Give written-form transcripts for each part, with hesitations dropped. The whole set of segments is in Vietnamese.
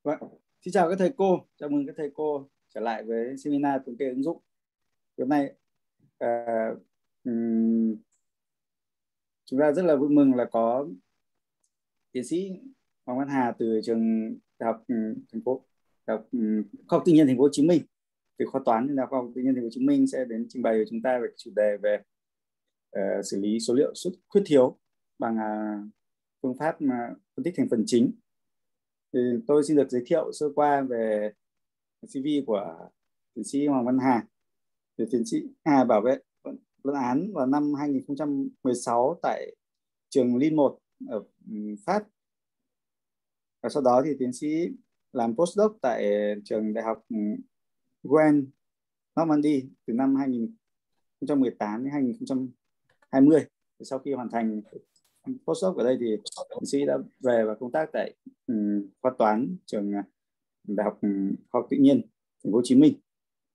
Vâng. Xin chào các thầy cô, chào mừng các thầy cô trở lại với seminar thống kê ứng dụng. Hôm nay chúng ta rất là vui mừng là có tiến sĩ Hoàng Văn Hà từ trường Đại học thành phố Đại học Khoa học Tự nhiên Thành phố Hồ Chí Minh, từ khoa toán Đại học Khoa học Tự nhiên Thành phố Hồ Chí Minh sẽ đến trình bày với chúng ta về chủ đề về xử lý số liệu khuyết thiếu bằng phương pháp phân tích thành phần chính. Thì tôi xin được giới thiệu sơ qua về CV của tiến sĩ Hoàng Văn Hà. Thì tiến sĩ Hà bảo vệ luận án vào năm 2016 tại trường Lille 1 ở Pháp. Và sau đó thì tiến sĩ làm postdoc tại trường Đại học Rouen Normandy từ năm 2018 đến 2020. Sau khi hoàn thành postdoc ở đây thì tiến sĩ đã về và công tác tại khoa toán trường Đại học Khoa học Tự nhiên Thành phố Hồ Chí Minh.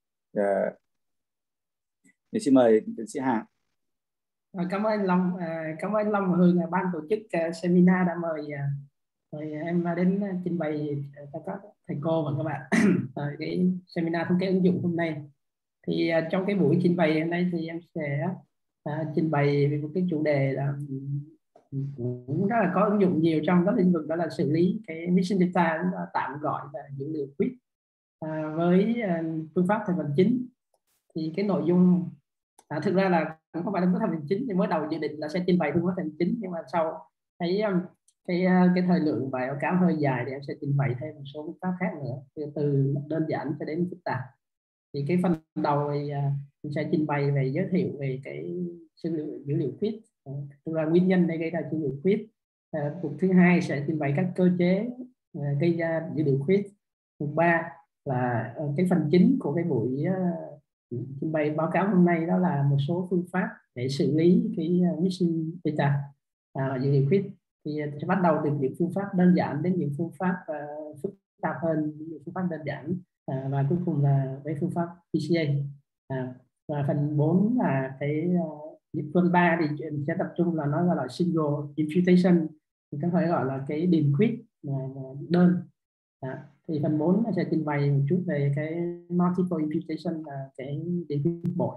Thì xin mời tiến sĩ Hà. Cảm ơn anh Long, cảm ơn anh Long và Hương, ban tổ chức seminar đã mời em đến trình bày cho các thầy cô và các bạn cái seminar thống kê ứng dụng hôm nay. Thì trong cái buổi trình bày hôm nay thì em sẽ trình bày về một cái chủ đề là cũng rất là có ứng dụng nhiều trong các lĩnh vực, đó là xử lý cái mission data, tạm gọi là dữ liệu quiz, với phương pháp thành phần chính. Thì cái nội dung thực ra là cũng không phải là thành phần chính, thì mới đầu dự định là sẽ trình bày phương pháp thành phần chính, nhưng mà sau thấy cái thời lượng bài báo cáo hơi dài thì em sẽ trình bày thêm một số phương pháp khác nữa, từ đơn giản cho đến phức tạp. Thì cái phần đầu thì mình sẽ trình bày về giới thiệu về cái dữ liệu quiz, tức là nguyên nhân để gây ra dữ liệu quiz. Mục thứ hai sẽ trình bày các cơ chế gây ra dữ liệu quiz. Mục 3 là cái phần chính của cái buổi trình bày báo cáo hôm nay, đó là một số phương pháp để xử lý cái mission data dữ liệu quiz. Thì sẽ bắt đầu từ những phương pháp đơn giản đến những phương pháp phức tạp hơn, những phương pháp đơn giản, và cuối cùng là với phương pháp PCA. Và phần 4 là cái phần 3 thì sẽ tập trung là nó gọi là single imputation, thì có thể gọi là cái điền quiz đơn. Thì phần 4 nó sẽ trình bày một chút về cái multiple imputation và cái điền quiz bội.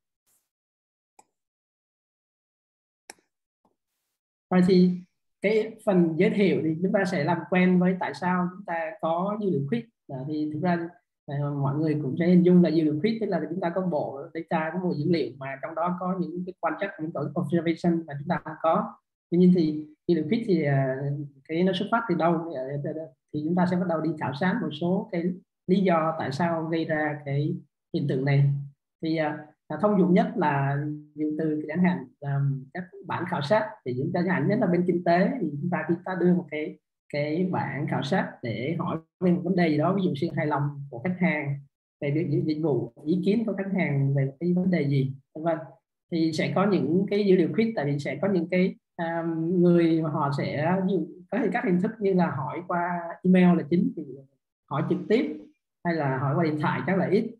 Và thì cái phần giới thiệu thì chúng ta sẽ làm quen với tại sao chúng ta có dữ liệu quiz. Thì thực ra mọi người cũng sẽ hình dung là dữ liệu quiz tức là chúng ta có bộ data, có bộ dữ liệu mà trong đó có những cái quan trắc, những cái observation mà chúng ta không có. Tuy nhiên thì dữ liệu quiz thì cái nó xuất phát từ đâu, thì chúng ta sẽ bắt đầu đi khảo sát một số cái lý do tại sao gây ra cái hiện tượng này. Thì thông dụng nhất là dùng từ chẳng hạn các bản khảo sát, thì chúng ta chẳng hạn nhất là bên kinh tế thì chúng ta đưa một cái bản khảo sát để hỏi về một vấn đề gì đó, ví dụ sự hài lòng của khách hàng về dịch vụ, ý kiến của khách hàng về cái vấn đề gì, vân. Thì sẽ có những cái dữ liệu quiz, tại vì sẽ có những cái người mà họ sẽ có các hình thức như là hỏi qua email là chính, thì hỏi trực tiếp hay là hỏi qua điện thoại chắc là ít.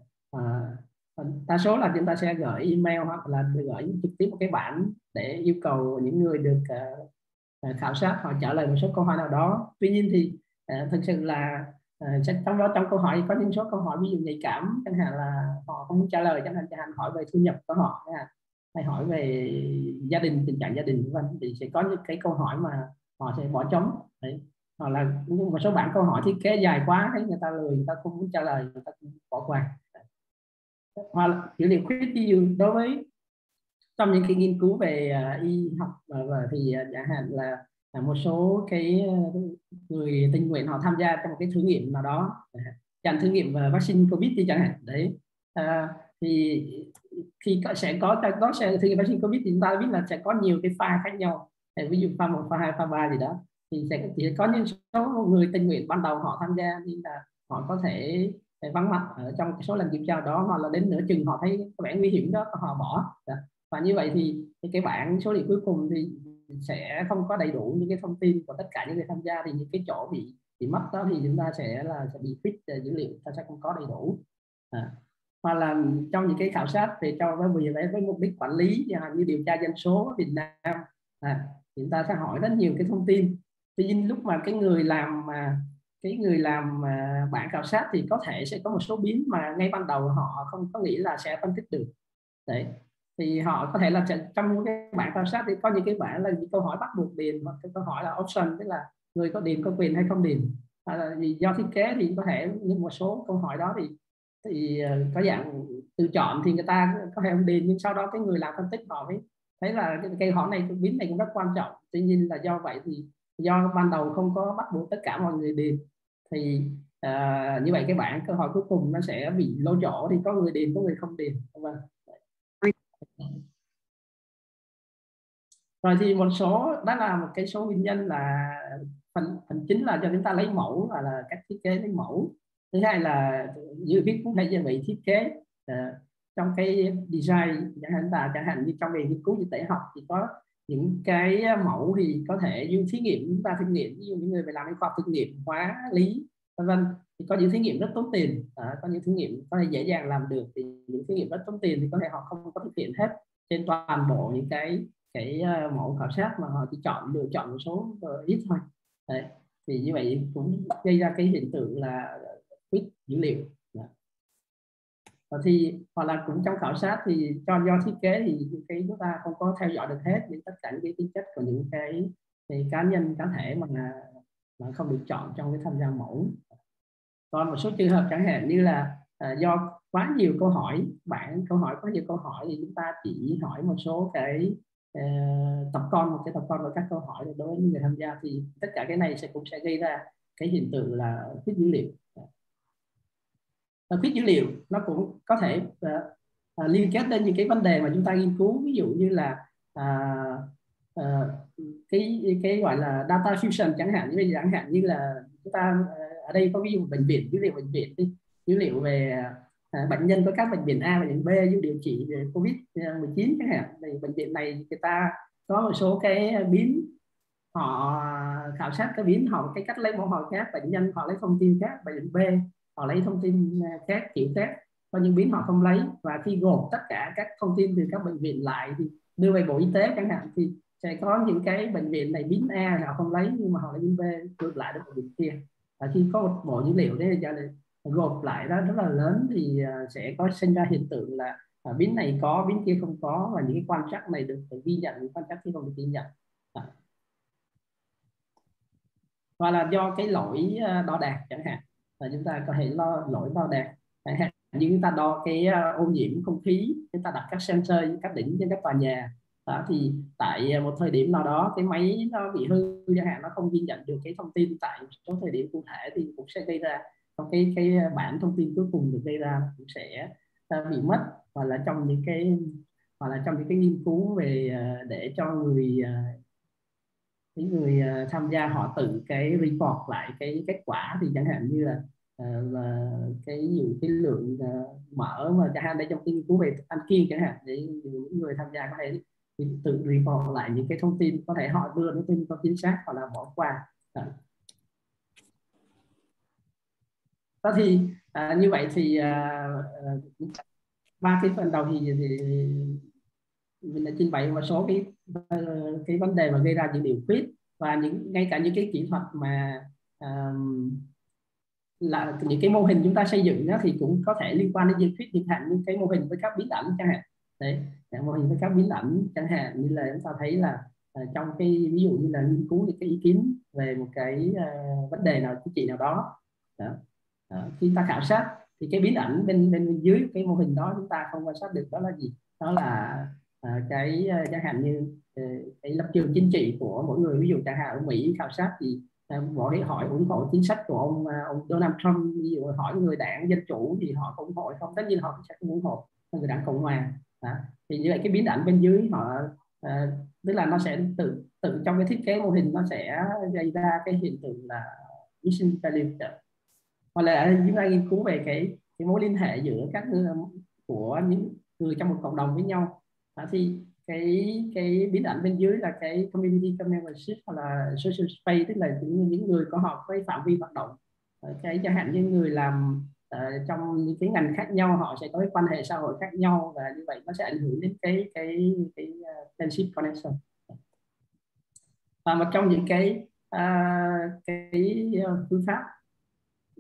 Đa số là chúng ta sẽ gửi email hoặc là gửi trực tiếp một cái bản để yêu cầu những người được khảo sát họ trả lời một số câu hỏi nào đó. Tuy nhiên thì thực sự là trong câu hỏi có những số câu hỏi ví dụ nhạy cảm, chẳng hạn là họ không muốn trả lời, chẳng hạn hỏi về thu nhập của họ, hay hỏi về gia đình, tình trạng gia đình, vân. Thì sẽ có những cái câu hỏi mà họ sẽ bỏ trống đấy, hoặc là một số bản câu hỏi thiết kế dài quá thấy người ta lười, người ta không muốn trả lời, người ta cũng bỏ qua. Hoặc là dữ liệu quiz, ví dụ đối với trong những cái nghiên cứu về y học thì chẳng hạn là một số cái người tình nguyện họ tham gia trong một cái thử nghiệm nào đó, chẳng thử nghiệm vaccine COVID thì chẳng hạn đấy. Thì khi sẽ có thử nghiệm vaccine COVID thì chúng ta biết là sẽ có nhiều cái pha khác nhau, ví dụ pha 1, pha 2, pha 3 gì đó. Thì sẽ có những số người tình nguyện ban đầu họ tham gia nên là họ có thể vắng mặt ở trong số lần kiểm tra đó, hoặc là đến nửa chừng họ thấy có vẻ nguy hiểm đó họ bỏ. Và như vậy thì cái bảng số liệu cuối cùng thì sẽ không có đầy đủ những cái thông tin của tất cả những người tham gia, thì những cái chỗ bị mất đó thì chúng ta sẽ bị fix dữ liệu, ta sẽ không có đầy đủ. Hoặc là trong những cái khảo sát về với mục đích quản lý, như điều tra dân số ở Việt Nam, thì chúng ta sẽ hỏi rất nhiều cái thông tin. Tuy nhiên lúc mà cái người làm cái người làm bản khảo sát thì có thể sẽ có một số biến mà ngay ban đầu họ không có nghĩ là sẽ phân tích được. Đấy, thì họ có thể là trong cái bản khảo sát thì có những cái bản là những câu hỏi bắt buộc điền, hoặc cái câu hỏi là option, tức là người có điền có quyền hay không điền. Vì do thiết kế thì có thể những một số câu hỏi đó thì có dạng tự chọn thì người ta có thể không điền, nhưng sau đó cái người làm phân tích họ mới thấy là cái câu hỏi này, cái biến này cũng rất quan trọng. Tuy nhiên là do vậy thì do ban đầu không có bắt buộc tất cả mọi người điền, thì như vậy cái bảng câu hỏi cuối cùng nó sẽ bị lỗ chỗ, thì có người điền có người không điền. Vâng. Rồi thì một số, đó là một cái số nguyên nhân là phần chính là cho chúng ta lấy mẫu, là cách thiết kế lấy mẫu. Thứ hai là dữ viết cũng phải bị thiết kế trong cái design, chẳng hạn như trong về nghiên cứu dịch tễ học thì có những cái mẫu thì có thể như thí nghiệm chúng ta thí nghiệm, ví dụ những người về làm khoa học thực nghiệm hóa lý vân vân, thì có những thí nghiệm rất tốn tiền, có những thí nghiệm có thể dễ dàng làm được, thì những thí nghiệm rất tốn tiền thì có thể họ không có thực hiện hết trên toàn bộ những cái mẫu khảo sát, mà họ chỉ lựa chọn một số ít thôi. Đấy, thì như vậy cũng gây ra cái hiện tượng là quýt dữ liệu. Thì hoặc là cũng trong khảo sát thì do thiết kế thì cái chúng ta không có theo dõi được hết những tất cả những cái tính chất của những cái cá nhân cá thể mà không được chọn trong cái tham gia mẫu. Còn một số trường hợp chẳng hạn như là do quá nhiều câu hỏi, quá nhiều câu hỏi thì chúng ta chỉ hỏi một số cái tập con của các câu hỏi đối với người tham gia, thì tất cả cái này cũng sẽ gây ra cái hiện tượng là khuyết dữ liệu. Khuyết dữ liệu nó cũng có thể liên kết đến những cái vấn đề mà chúng ta nghiên cứu, ví dụ như là cái gọi là data fusion chẳng hạn như là chúng ta ở đây có ví dụ bệnh viện, dữ liệu bệnh viện đi, dữ liệu về bệnh nhân có các bệnh viện A, bệnh viện B, dữ điều trị về COVID-19 chẳng hạn. Thì bệnh viện này người ta có một số cái biến, họ khảo sát cái biến, họ cái cách lấy mẫu hỏi khác, bệnh nhân họ lấy thông tin khác, bệnh viện B họ lấy thông tin khác, kiểu khác, có những biến họ không lấy, và khi gộp tất cả các thông tin từ các bệnh viện lại thì đưa về Bộ Y tế chẳng hạn, thì sẽ có những cái bệnh viện này biến A họ không lấy nhưng mà họ lấy biến B, ngược lại đến bệnh viện kia. Và khi có một bộ dữ liệu đấy gộp lại đó rất là lớn thì sẽ có sinh ra hiện tượng là biến này có, biến kia không có, và những cái quan trắc này được ghi nhận, những quan trắc kia không được ghi nhận. Hoặc là do cái lỗi đo đạc chẳng hạn, là chúng ta có thể lỗi đo đạc chẳng hạn như chúng ta đo cái ô nhiễm không khí, chúng ta đặt các sensor các đỉnh trên các tòa nhà đó, thì tại một thời điểm nào đó cái máy nó bị hư chẳng hạn, nó không ghi nhận được cái thông tin tại một số thời điểm cụ thể, thì cũng sẽ gây ra trong cái bản thông tin cuối cùng được gây ra cũng sẽ bị mất. Hoặc là trong những cái nghiên cứu về để cho những người tham gia họ tự cái report lại cái kết quả, thì chẳng hạn như là cái lượng mỡ mà chẳng hạn đây trong nghiên cứu về ăn kiêng chẳng hạn, để những người tham gia có thể tự report lại những cái thông tin, có thể họ đưa thông tin không chính xác hoặc là bỏ qua. Đó thì như vậy thì ba cái phần đầu thì mình đã trình bày một số cái vấn đề mà gây ra dữ liệu khuyết, và ngay cả những cái kỹ thuật mà là những cái mô hình chúng ta xây dựng đó thì cũng có thể liên quan đến dữ liệu khuyết, chẳng hạn như cái mô hình với các biến ảnh chẳng hạn. Đấy, mô hình với các biến ảnh chẳng hạn như là chúng ta thấy là trong cái ví dụ như là nghiên cứu những cái ý kiến về một cái vấn đề nào, chính trị nào đó. Khi ta khảo sát thì cái biến ảnh bên dưới cái mô hình đó chúng ta không quan sát được đó là gì, đó là cái chẳng hạn như cái lập trường chính trị của mỗi người. Ví dụ chẳng hạn ở Mỹ khảo sát thì mỗi hỏi ủng hộ chính sách của ông Donald Trump, ví dụ hỏi người đảng Dân Chủ thì họ ủng hộ không, tất nhiên họ sẽ không ủng hộ người đảng Cộng Hòa. Thì như vậy cái biến ảnh bên dưới họ tức là nó sẽ tự trong cái thiết kế mô hình nó sẽ gây ra cái hiện tượng là missing value. Hoặc là chúng ta nghiên cứu về cái mối liên hệ giữa các của những người trong một cộng đồng với nhau. Thì cái biến ảnh bên dưới là cái community membership hoặc là social space, tức là những người có họ với phạm vi hoạt động. Cái chẳng hạn như người làm trong những cái ngành khác nhau, họ sẽ có cái quan hệ xã hội khác nhau, và như vậy nó sẽ ảnh hưởng đến cái friendship connection. Và một trong những cái phương pháp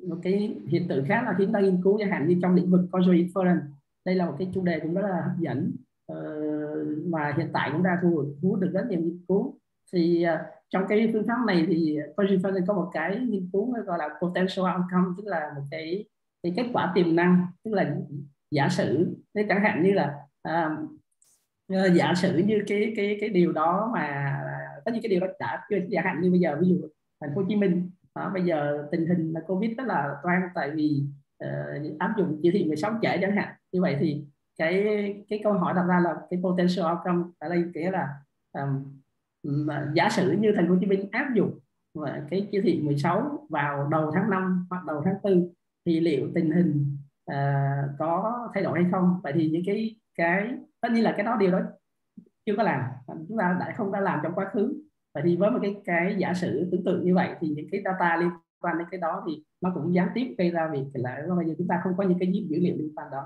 một cái hiện tượng khác là khi chúng ta nghiên cứu chẳng hạn như trong lĩnh vực causal inference, đây là một cái chủ đề cũng rất là hấp dẫn, mà hiện tại cũng đã thu hút được rất nhiều nghiên cứu. Thì trong cái phương pháp này thì causal inference có một cái nghiên cứu gọi là potential outcome, tức là một cái kết quả tiềm năng, tức là giả sử thế chẳng hạn như là giả sử như cái điều đó mà có những cái điều đó đã chưa, chẳng hạn như bây giờ ví dụ thành phố Hồ Chí Minh bây giờ tình hình là Covid rất là toan, tại vì áp dụng chỉ thị 16 trễ chẳng hạn. Như vậy thì cái câu hỏi đặt ra là cái potential outcome ở đây nghĩa là giả sử như thành phố Hồ Chí Minh áp dụng cái chỉ thị 16 vào đầu tháng 5 hoặc đầu tháng 4 thì liệu tình hình có thay đổi hay không. Vậy thì những cái tất nhiên là điều đó chưa có làm, chúng ta đã làm trong quá khứ. Vậy thì với một cái giả sử tưởng tượng như vậy thì những cái data liên quan đến cái đó thì nó cũng gián tiếp gây ra việc là bây giờ chúng ta không có những cái dữ liệu liên quan đó.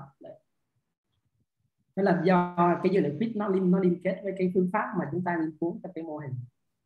Đó là do cái dữ liệu fit nó liên kết với cái phương pháp mà chúng ta nghiên cứu trong cái mô hình.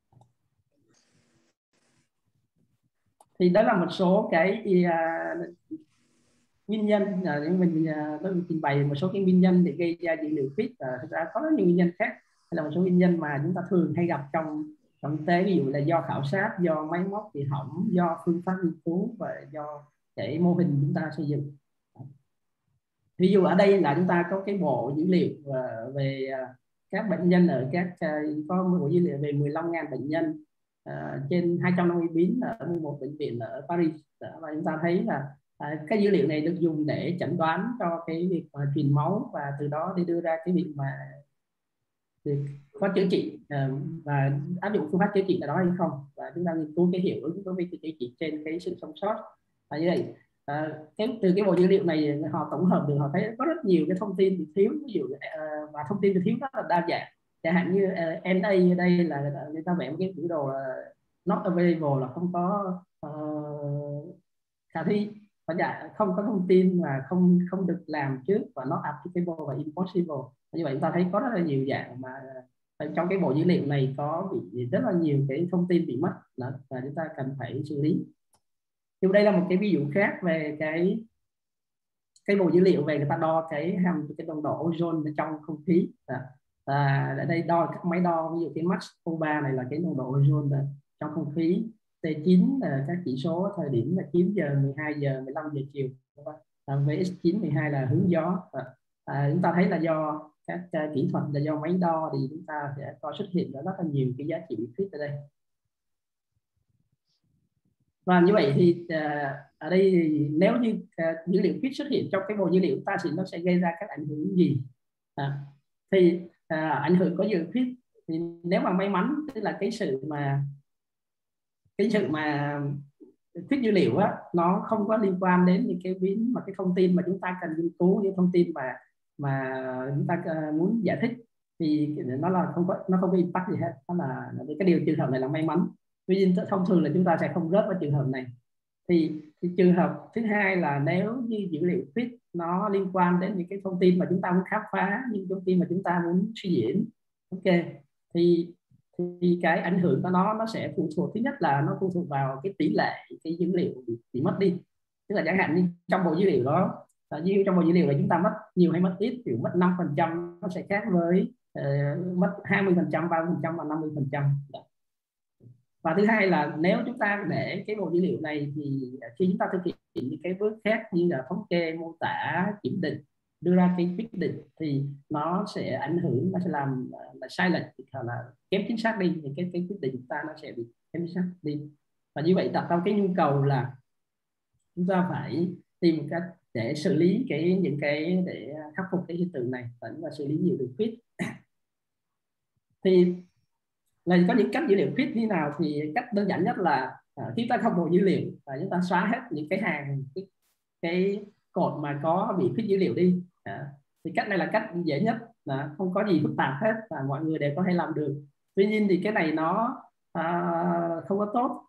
Thì đó là một số cái nguyên nhân mình trình bày một số cái nguyên nhân để gây ra dữ liệu fit. Thực ra có rất nhiều nguyên nhân khác, hay là một số nguyên nhân mà chúng ta thường hay gặp trong thực tế, ví dụ là do khảo sát, do máy móc bị hỏng, do phương pháp nghiên cứu và do cái mô hình chúng ta xây dựng. Ví dụ ở đây là chúng ta có cái bộ dữ liệu về các bệnh nhân ở có một bộ dữ liệu về 15.000 bệnh nhân trên 250 biến ở 11 bệnh viện ở Paris. Và chúng ta thấy là cái dữ liệu này được dùng để chẩn đoán cho cái việc truyền máu, và từ đó để đưa ra cái việc mà có chữa trị và áp dụng phương pháp chữa trị ở đó hay không, và chúng ta nghiên cứu cái hiệu ứng của việc chữa trị trên cái sự sống sót. Như vậy từ cái bộ dữ liệu này họ tổng hợp được, họ thấy có rất nhiều cái thông tin bị thiếu, ví dụ và thông tin bị thiếu rất là đa dạng. Chẳng hạn như NA ở đây là người ta vẽ một cái biểu đồ là not available, là không có khả thi, và không có thông tin và không được làm trước, và not applicable và impossible. Như vậy chúng ta thấy có rất là nhiều dạng mà trong cái bộ dữ liệu này có bị rất là nhiều cái thông tin bị mất và chúng ta cần phải xử lý. thì đây là một cái ví dụ khác về cái bộ dữ liệu về người ta đo cái nồng độ ozone trong không khí. Ở đây đo các máy đo, ví dụ cái Max O3 này là cái nồng độ ozone trong không khí, T9 là các chỉ số thời điểm là 9 giờ, 12 giờ, 15 giờ chiều, VX9, 12 là hướng gió. Chúng ta thấy là do các kỹ thuật, là do máy đo, thì chúng ta sẽ có xuất hiện rất là nhiều cái giá trị fit ở đây. Và như vậy thì ở đây thì nếu như dữ liệu fit xuất hiện trong cái bộ dữ liệu ta thì nó sẽ gây ra các ảnh hưởng gì? Thì ảnh hưởng có dữ liệu fit thì nếu mà may mắn, tức là cái sự mà fit dữ liệu á, nó không có liên quan đến những cái biến mà cái thông tin mà chúng ta cần nghiên cứu, những thông tin mà chúng ta muốn giải thích, thì nó không có impact gì hết. Đó là cái điều trường hợp này là may mắn. Tuy nhiên thông thường là chúng ta sẽ không rớt vào trường hợp này. Thì trường hợp thứ hai là nếu như dữ liệu fit nó liên quan đến những cái thông tin mà chúng ta muốn khám phá, những thông tin mà chúng ta muốn suy diễn, ok, thì cái ảnh hưởng của nó sẽ phụ thuộc, thứ nhất là nó phụ thuộc vào cái tỷ lệ cái dữ liệu bị mất đi. Tức là chẳng hạn như trong bộ dữ liệu đó, trong bộ dữ liệu là chúng ta mất nhiều hay mất ít, ví dụ mất 5% nó sẽ khác với mất 20%, 30% và 50%. Và thứ hai là nếu chúng ta để cái bộ dữ liệu này thì khi chúng ta thực hiện những cái bước khác như là thống kê, mô tả, kiểm định, đưa ra cái quyết định, thì nó sẽ ảnh hưởng, nó sẽ làm sai lệch hoặc là kém chính xác đi, những cái quyết định chúng ta nó sẽ bị kém chính xác đi. Và như vậy đặt ra cái nhu cầu là chúng ta phải tìm một cách để xử lý để khắc phục cái hiện tượng này, và xử lý nhiều được fit. Thì là có những cách dữ liệu fit như nào? Thì cách đơn giản nhất là khi ta không bộ dữ liệu và chúng ta xóa hết những cái hàng cái cột mà có bị fit dữ liệu đi. Thì cách này là cách dễ nhất, không có gì phức tạp hết và mọi người đều có thể làm được. Tuy nhiên thì cái này nó không có tốt.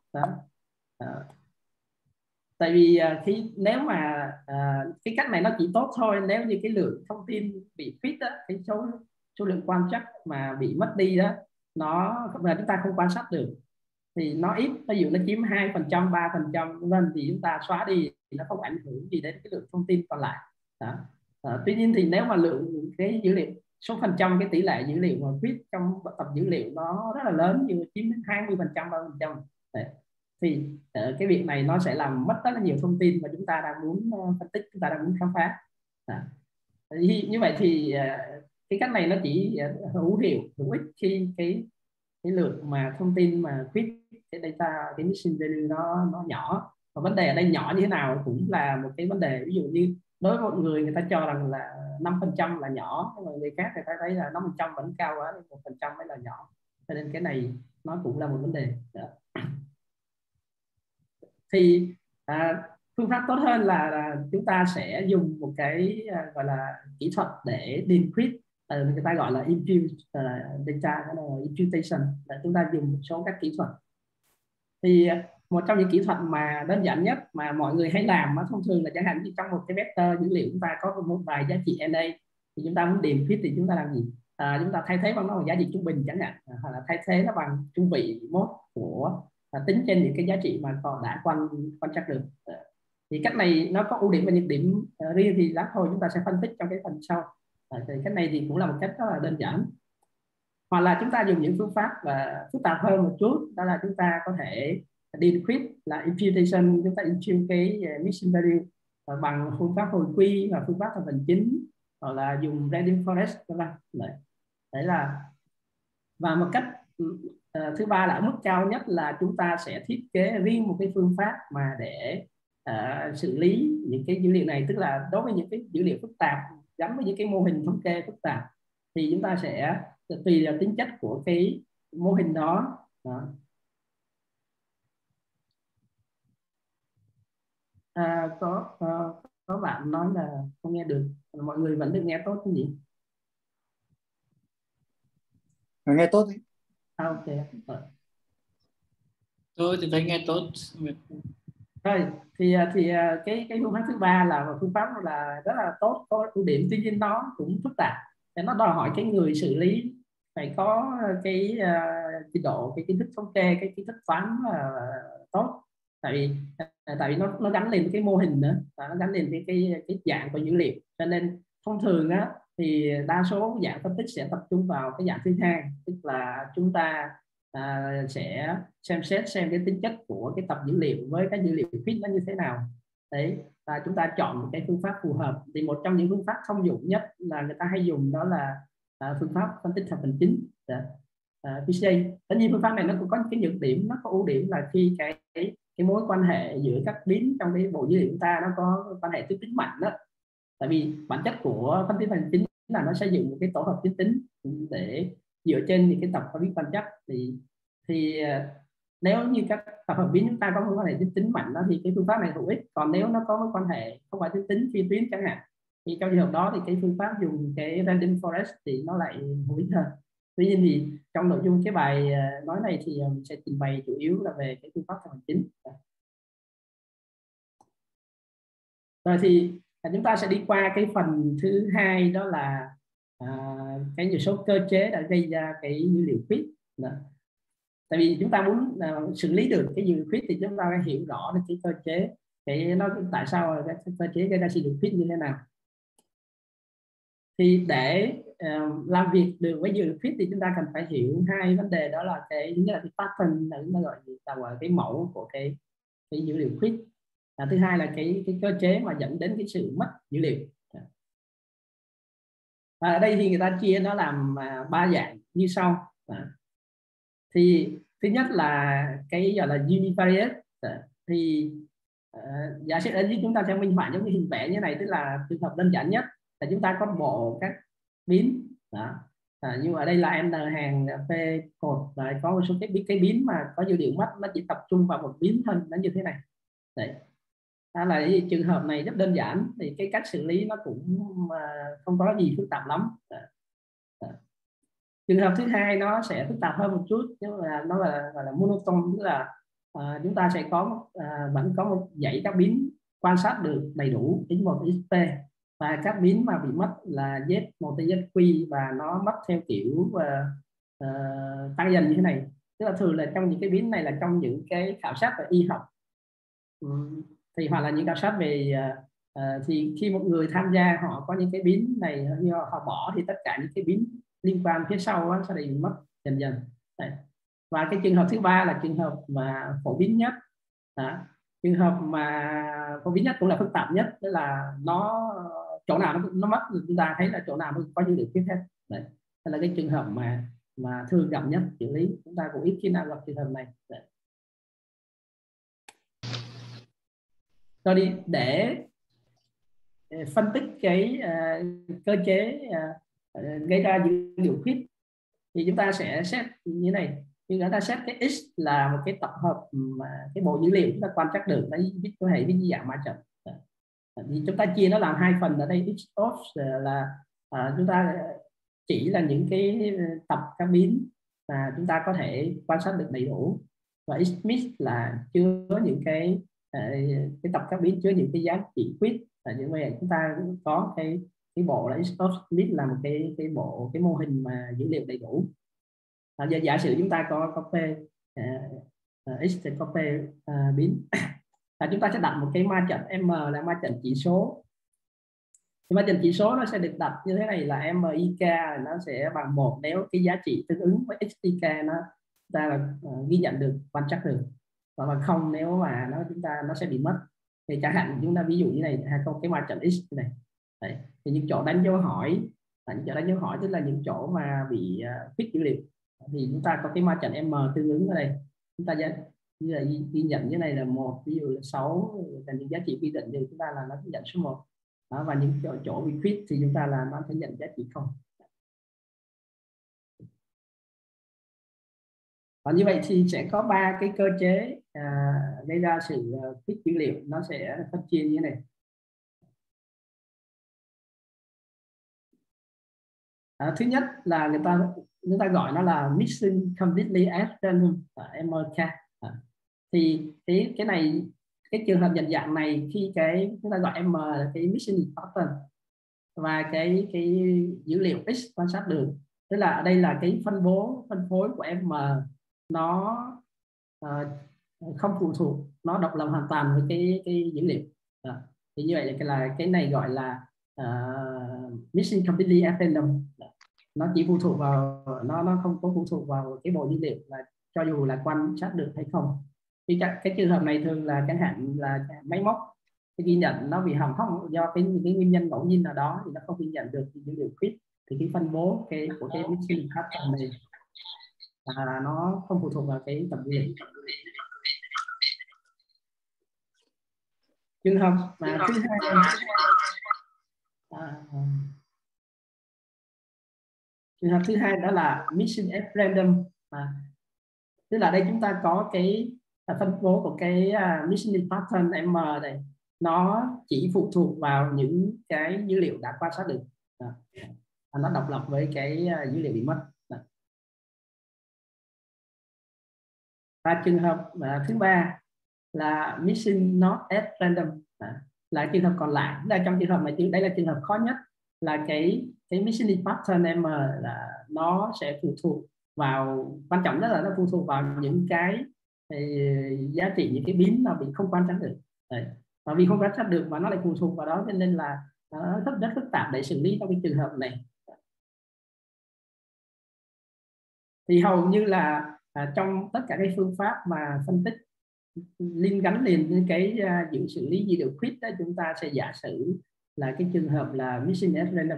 Tại vì nếu mà cái cách này nó chỉ tốt thôi nếu như cái lượng thông tin bị fit đó, cái số lượng quan trắc mà bị mất đi đó, nó chúng ta không quan sát được. thì nó ít, ví dụ nó chiếm 2%, 3% vân, thì chúng ta xóa đi thì nó không ảnh hưởng gì đến cái lượng thông tin còn lại đó. Tuy nhiên thì nếu mà lượng cái dữ liệu, số phần trăm cái tỷ lệ dữ liệu mà viết trong tập dữ liệu nó rất là lớn, như chiếm đến 20%, 30%, thì cái việc này nó sẽ làm mất rất là nhiều thông tin mà chúng ta đang muốn phân tích, chúng ta đang muốn khám phá. Như vậy thì cái cách này nó chỉ hữu hiệu, hữu ích khi cái lượng mà thông tin mà viết cái data, cái missing value nó nhỏ. Và vấn đề ở đây nhỏ như thế nào cũng là một cái vấn đề. Ví dụ như đối với một người ta cho rằng là 5% là nhỏ, nhưng mà người khác người ta thấy là 5% vẫn cao quá, 1% mới là nhỏ, cho nên cái này nó cũng là một vấn đề. Thì phương pháp tốt hơn là chúng ta sẽ dùng một cái gọi là kỹ thuật để decrypt, người ta gọi là impute data, đó là imputation, là chúng ta dùng một số các kỹ thuật. Thì một trong những kỹ thuật mà đơn giản nhất mà mọi người hay làm thông thường là chẳng hạn như trong một cái vector dữ liệu chúng ta có một vài giá trị NA, thì chúng ta muốn decrypt thì chúng ta làm gì? Chúng ta thay thế bằng nó bằng giá trị trung bình chẳng hạn, hoặc là thay thế nó bằng trung vị mốt của tính trên những cái giá trị mà còn đã quan trắc được. Thì cách này nó có ưu điểm và nhược điểm riêng, thì lát thôi chúng ta sẽ phân tích trong cái phần sau. Thì cách này thì cũng là một cách rất là đơn giản. Hoặc là chúng ta dùng những phương pháp phức tạp hơn một chút, đó là chúng ta có thể decrypt là imputation, chúng ta impute cái missing value bằng phương pháp hồi quy và phương pháp thập phần chính, hoặc là dùng random forest, đấy là. Và một cách thứ ba là ở mức cao nhất là chúng ta sẽ thiết kế riêng một cái phương pháp mà để xử lý những cái dữ liệu này, tức là đối với những cái dữ liệu phức tạp gắn với những cái mô hình thống kê phức tạp, thì chúng ta sẽ tùy vào tính chất của cái mô hình đó. Có bạn nói là không nghe được, mọi người vẫn được nghe tốt cái gì? Nghe tốt ý. Ok. Tôi thì thấy nghe tốt. Rồi thì cái phương pháp thứ ba là một phương pháp là rất là tốt, có ưu điểm, tuy nhiên nó cũng phức tạp, để nó đòi hỏi cái người xử lý phải có cái trình độ, cái kiến thức thống kê, cái kiến thức toán tốt. Tại vì nó gắn liền với cái mô hình nữa, và nó gắn liền với cái dạng của dữ liệu, cho nên thông thường á thì đa số dạng phân tích sẽ tập trung vào cái dạng thứ hai, tức là chúng ta sẽ xem xét xem cái tính chất của cái tập dữ liệu với cái dữ liệu fit nó như thế nào. Đấy, và chúng ta chọn một cái phương pháp phù hợp. Thì một trong những phương pháp thông dụng nhất là người ta hay dùng, đó là phương pháp phân tích thập phần chính, PCA. Tất nhiên phương pháp này nó cũng có cái nhược điểm, nó có ưu điểm là khi cái mối quan hệ giữa các biến trong cái bộ dữ liệu chúng ta nó có quan hệ tuyến tính mạnh đó. Tại vì bản chất của phân tích thập phần chính là nó xây dựng một cái tổ hợp tuyến tính để dựa trên những cái tập hợp biến quan trắc. Thì nếu như các tập hợp biến chúng ta có mối quan hệ tuyến tính mạnh đó, thì cái phương pháp này hữu ích. Còn nếu nó có mối quan hệ không phải tuyến tính, phi tuyến chẳng hạn, thì trong trường hợp đó thì cái phương pháp dùng cái random forest thì nó lại hữu ích hơn. Tuy nhiên thì trong nội dung cái bài nói này thì mình sẽ trình bày chủ yếu là về cái phương pháp thập phần chính. Rồi thì chúng ta sẽ đi qua cái phần thứ hai, đó là cái một số cơ chế đã gây ra cái dữ liệu fit. Tại vì chúng ta muốn xử lý được cái dữ liệu fit thì chúng ta phải hiểu rõ được cái cơ chế, nó tại sao cái cơ chế gây ra dữ liệu fit như thế nào. Thì để làm việc được với dữ liệu fit thì chúng ta cần phải hiểu hai vấn đề, đó là cái pattern, nó gọi cái mẫu của cái dữ liệu fit. Thứ hai là cái cơ chế mà dẫn đến cái sự mất dữ liệu. Ở đây thì người ta chia nó làm 3 dạng như sau. Thì thứ nhất là cái gọi là univariate. Thì giả sử ở đây chúng ta sẽ minh họa giống như hình vẽ như này, tức là trường hợp đơn giản nhất là chúng ta có bộ các biến đó. Nhưng ở đây là n hàng p cột, và có một số cái biến mà có dữ liệu mất, nó chỉ tập trung vào một biến thôi, nó như thế này. Đấy, là trường hợp này rất đơn giản, thì cái cách xử lý nó cũng không có gì phức tạp lắm. Trường hợp thứ hai nó sẽ phức tạp hơn một chút, nhưng mà nó là monotone, tức là chúng ta sẽ có vẫn có một dãy các biến quan sát được đầy đủ x1 xp, và các biến mà bị mất là z1 zq, và nó mất theo kiểu tăng dần như thế này. tức là thường là trong những cái biến này là trong những cái khảo sát về y học. Thì hoặc là những khảo sát về thì khi một người tham gia họ có những cái biến này họ bỏ thì tất cả những cái biến liên quan phía sau đó, sẽ bị mất dần dần. Đấy. Và cái trường hợp thứ ba là trường hợp mà phổ biến nhất. Đó. Trường hợp mà phổ biến nhất cũng là phức tạp nhất, tức là nó chỗ nào nó mất chúng ta thấy là chỗ nào nó có dữ liệu tiếp hết. Đấy. Đây là cái trường hợp mà thường gặp nhất xử lý, chúng ta cũng ít khi nào gặp trường hợp này. Đấy. Rồi đi để phân tích cái cơ chế gây ra dữ liệu khuyết thì chúng ta sẽ xét như này. Chúng ta xét cái X là một cái tập hợp mà cái bộ dữ liệu chúng ta quan trắc được lấy có hệ với dạng ma trận. Thì chúng ta chia nó làm hai phần ở đây. X of là chúng ta chỉ là những cái tập các biến mà chúng ta có thể quan sát được đầy đủ, và X mix là chứa những cái tập các biến chứa những cái giá trị khuyết. Như vậy chúng ta có cái bộ là X of mix là một cái bộ cái mô hình mà dữ liệu đầy đủ. Giả sử chúng ta có P X thì có P biến chúng ta sẽ đặt một cái ma trận M là ma trận chỉ số. Thì ma trận chỉ số nó sẽ được đặt như thế này là MIK nó sẽ bằng 1 nếu cái giá trị tương ứng với XIK nó ta là ghi nhận được, quan trắc được, và bằng 0 nếu mà nó sẽ bị mất. Thì chẳng hạn chúng ta ví dụ như này, hay có cái ma trận X này. Đấy. Thì những chỗ đánh dấu hỏi, những chỗ đánh dấu hỏi tức là những chỗ mà bị khuyết dữ liệu, thì chúng ta có cái ma trận M tương ứng ở đây. Chúng ta như là ghi nhận như này là 1, ví dụ là 6 là những giá trị quy định thì chúng ta là nó ghi nhận số 1. Đó, và những chỗ bị khuyết thì chúng ta là nó sẽ nhận giá trị 0. Và như vậy thì sẽ có 3 cái cơ chế gây ra sự khuyết dữ liệu, nó sẽ phân chia như thế này. Thứ nhất là người ta gọi nó là missing completely at random, MK. Thì cái này, cái trường hợp nhận dạng này khi cái chúng ta gọi M là cái missing pattern và cái dữ liệu X quan sát được, tức là ở đây là cái phân phối của M nó không phụ thuộc, nó độc lập hoàn toàn với cái dữ liệu. Thì như vậy là cái này gọi là missing completely at random. Nó chỉ phụ thuộc vào, nó không có phụ thuộc vào cái bộ dữ liệu là cho dù là quan sát được hay không. Thì cái trường hợp này thường là chẳng hạn là máy móc cái ghi nhận nó bị hỏng hóc do cái nguyên nhân ngẫu nhiên nào đó thì nó không ghi nhận được dữ liệu khuyết, thì cái phân bố của cái missing pattern này nó không phụ thuộc vào cái tập dữ liệu. Trường hợp mà thứ hai trường hợp thứ hai đó là missing at random. Tức là đây chúng ta có cái phân bố của cái missing pattern M này, nó chỉ phụ thuộc vào những cái dữ liệu đã quan sát được, nó độc lập với cái dữ liệu bị mất. Và trường hợp thứ ba là missing not at random, là trường hợp còn lại. Là trong trường hợp này, đây là trường hợp khó nhất, là cái missing pattern M là nó sẽ phụ thuộc vào, quan trọng nhất là nó phụ thuộc vào những cái giá trị, những cái biến mà bị không quan trắc được. Đấy. Và vì không quan trắc được mà nó lại phụ thuộc vào đó, cho nên là nó rất phức tạp để xử lý trong cái trường hợp này. Thì hầu như là trong tất cả các phương pháp mà phân tích gắn liền với cái xử lý dữ liệu khuyết đó, chúng ta sẽ giả sử là cái trường hợp là missing at random.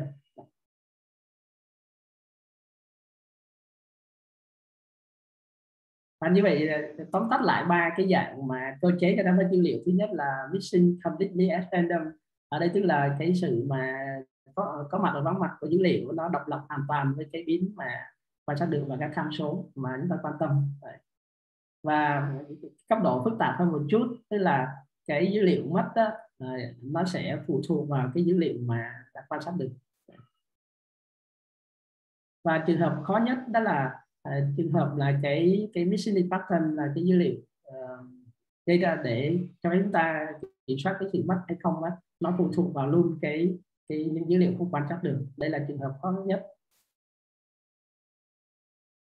Và như vậy tóm tắt lại 3 cái dạng mà cơ chế gây ra dữ liệu. Thứ nhất là missing completely at random, ở đây tức là cái sự mà có mặt và vắng mặt của dữ liệu nó độc lập hoàn toàn với cái biến mà quan sát được và các tham số mà chúng ta quan tâm. Và cấp độ phức tạp hơn một chút, tức là cái dữ liệu mất đó, nó sẽ phụ thuộc vào cái dữ liệu mà đã quan sát được. Và trường hợp khó nhất đó là trường hợp là cái missing pattern là cái dữ liệu gây ra để cho chúng ta kiểm soát cái sự mất hay không đó, nó phụ thuộc vào luôn những dữ liệu không quan trắc được. Đây là trường hợp khó nhất.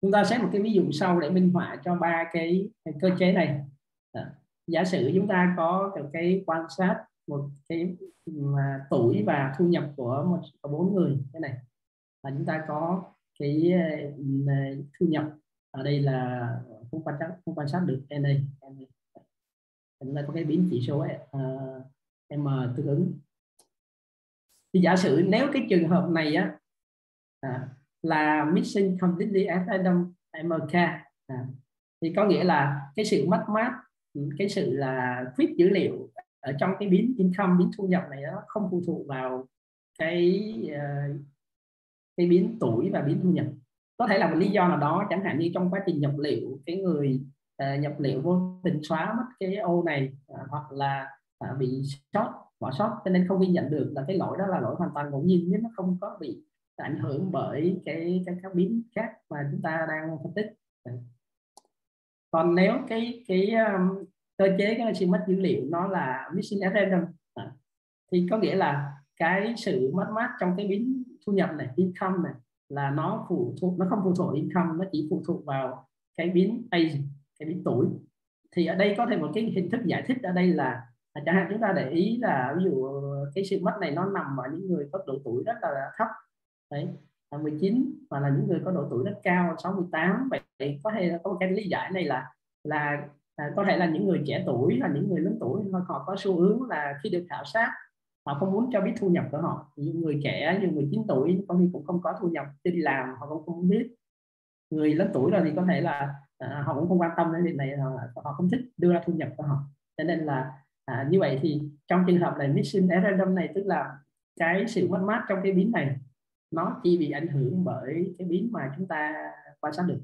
Chúng ta xét một cái ví dụ sau để minh họa cho ba cái cơ chế này. Giả sử chúng ta có cái quan sát một cái tuổi và thu nhập của bốn người thế này, và chúng ta có cái thu nhập ở đây là không quan sát được NA. Chúng ta có cái biến chỉ số M tương ứng. Thì giả sử nếu cái trường hợp này á là missing completely at random MK, thì có nghĩa là cái sự mất mát, cái sự là khuyết dữ liệu ở trong cái biến income, biến thu nhập này nó không phụ thuộc vào cái biến tuổi và biến thu nhập. Có thể là một lý do nào đó, chẳng hạn như trong quá trình nhập liệu, cái người nhập liệu vô tình xóa mất cái ô này, hoặc là bị bỏ sót cho nên không ghi nhận được, là cái lỗi đó là lỗi hoàn toàn ngẫu nhiên, nhưng nó không có bị ảnh hưởng bởi các biến khác mà chúng ta đang phân tích. Còn nếu cái cơ chế cái sự mất dữ liệu nó là missing at random, thì có nghĩa là cái sự mất mát trong cái biến thu nhập này, income này, là nó không phụ thuộc income, nó chỉ phụ thuộc vào cái biến age, cái biến tuổi. Thì ở đây có thể một cái hình thức giải thích ở đây là chẳng hạn chúng ta để ý là ví dụ cái sự mất này nó nằm ở những người có độ tuổi rất là thấp đấy, 19, và là những người có độ tuổi rất cao 68. Vậy có thể là có một cái lý giải này là có thể là những người trẻ tuổi, là những người lớn tuổi, họ có xu hướng là khi được khảo sát họ không muốn cho biết thu nhập của họ. Những người trẻ như 19 tuổi có khi cũng không có thu nhập, chưa đi làm họ cũng không biết. Người lớn tuổi rồi thì có thể là họ cũng không quan tâm đến việc này, họ không thích đưa ra thu nhập của họ. Cho nên là như vậy thì trong trường hợp này missing at random này, tức là cái sự mất mát trong cái biến này nó chỉ bị ảnh hưởng bởi cái biến mà chúng ta quan sát được.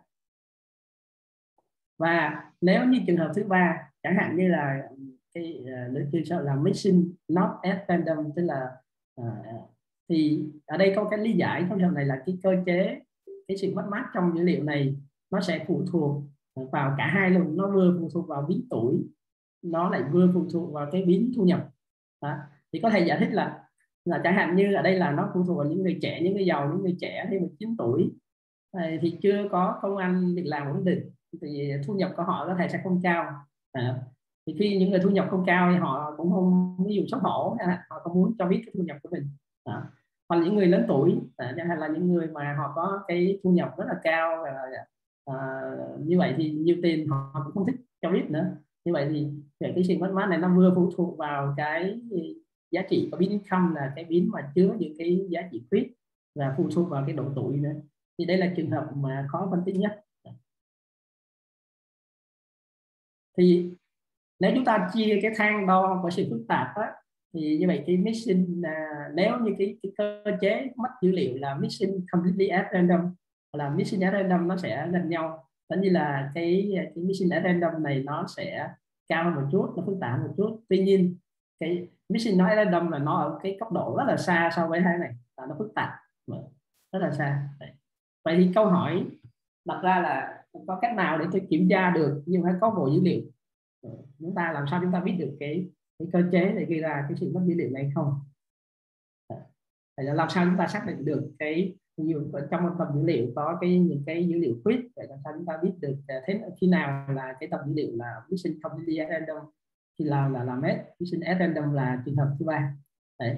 Và nếu như trường hợp thứ ba, chẳng hạn như là cái lựa chọn là missing not at random, tức là thì ở đây có cái lý giải trong trường hợp này là cái cơ chế, cái sự mất mát trong dữ liệu này nó sẽ phụ thuộc vào cả hai luôn, nó vừa phụ thuộc vào biến tuổi, nó lại vừa phụ thuộc vào cái biến thu nhập. Thì có thể giải thích là chẳng hạn như ở đây là nó phụ thuộc vào những người trẻ, những người giàu, những người trẻ thì 19 tuổi thì chưa có công ăn việc làm ổn định, thì thu nhập của họ có thể sẽ không cao. Thì khi những người thu nhập không cao thì họ cũng không, ví dụ xấu hổ, họ không muốn cho biết cái thu nhập của mình. Còn những người lớn tuổi, chẳng hạn là những người mà họ có cái thu nhập rất là cao, như vậy thì nhiều tiền họ cũng không thích cho biết nữa. Như vậy thì cái sự mất mát này nó vừa phụ thuộc vào cái giá trị của biến income, là cái biến mà chứa những cái giá trị khuyết, và phụ thuộc vào cái độ tuổi nữa. Thì đây là trường hợp mà khó phân tích nhất. Thì nếu chúng ta chia cái thang đo của sự phức tạp á, thì như vậy cái missing nếu như cái cơ chế mất dữ liệu là missing completely at random là missing at random, nó sẽ gần nhau. Tất nhiên là cái missing at random này nó sẽ cao hơn một chút, nó phức tạp một chút. Tuy nhiên cái missing at random là nó ở cái cấp độ rất là xa so với hai này, là nó phức tạp rất là xa. Vậy thì câu hỏi đặt ra là có cách nào để tôi kiểm tra được, nhưng phải có bộ dữ liệu, chúng ta làm sao chúng ta biết được cái cơ chế để gây ra cái sự mất dữ liệu này không? Vậy là làm sao chúng ta xác định được cái trong một tập dữ liệu có những cái dữ liệu khuyết, để làm sao chúng ta biết được thế khi nào là cái tập dữ liệu là missing completely at random, khi nào là missing at random là trường hợp thứ ba. Đấy.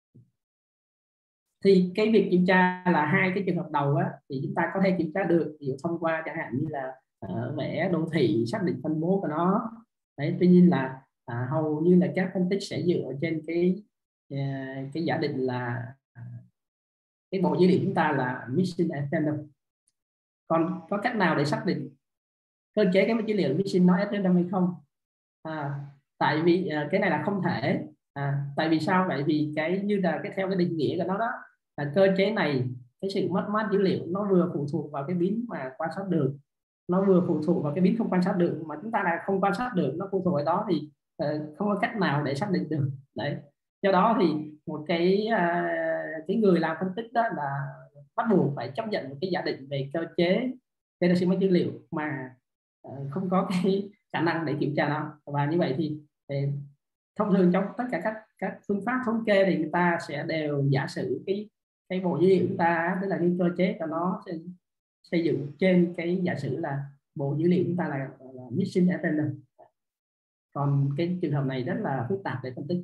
Thì cái việc kiểm tra là hai cái trường hợp đầu á, thì chúng ta có thể kiểm tra được ví dụ thông qua chẳng hạn như là vẽ đô thị, xác định phân bố của nó. Đấy, tuy nhiên là hầu như là các phân tích sẽ dựa trên cái giả định là cái bộ dữ liệu chúng ta là missing at random. Còn có cách nào để xác định cơ chế cái dữ liệu missing nó at random hay không? Tại vì cái này là không thể. Tại vì sao? Tại vì cái như là theo cái định nghĩa của nó đó, là cơ chế này, cái sự mất mát dữ liệu nó vừa phụ thuộc vào cái biến mà quan sát được, nó vừa phụ thuộc vào cái biến không quan sát được, mà chúng ta là không quan sát được, nó phụ thuộc vào đó thì không có cách nào để xác định được. Đấy, do đó thì một cái người làm phân tích đó là bắt buộc phải chấp nhận một cái giả định về cơ chế gây ra sự mất dữ liệu mà không có cái khả năng để kiểm tra nó. Và như vậy thì thông thường trong tất cả các phương pháp thống kê thì người ta sẽ đều giả sử cái bộ dữ liệu chúng ta, tức là cái cơ chế của nó xây dựng trên cái giả sử là bộ dữ liệu chúng ta là missing at random. Còn cái trường hợp này rất là phức tạp để phân tích.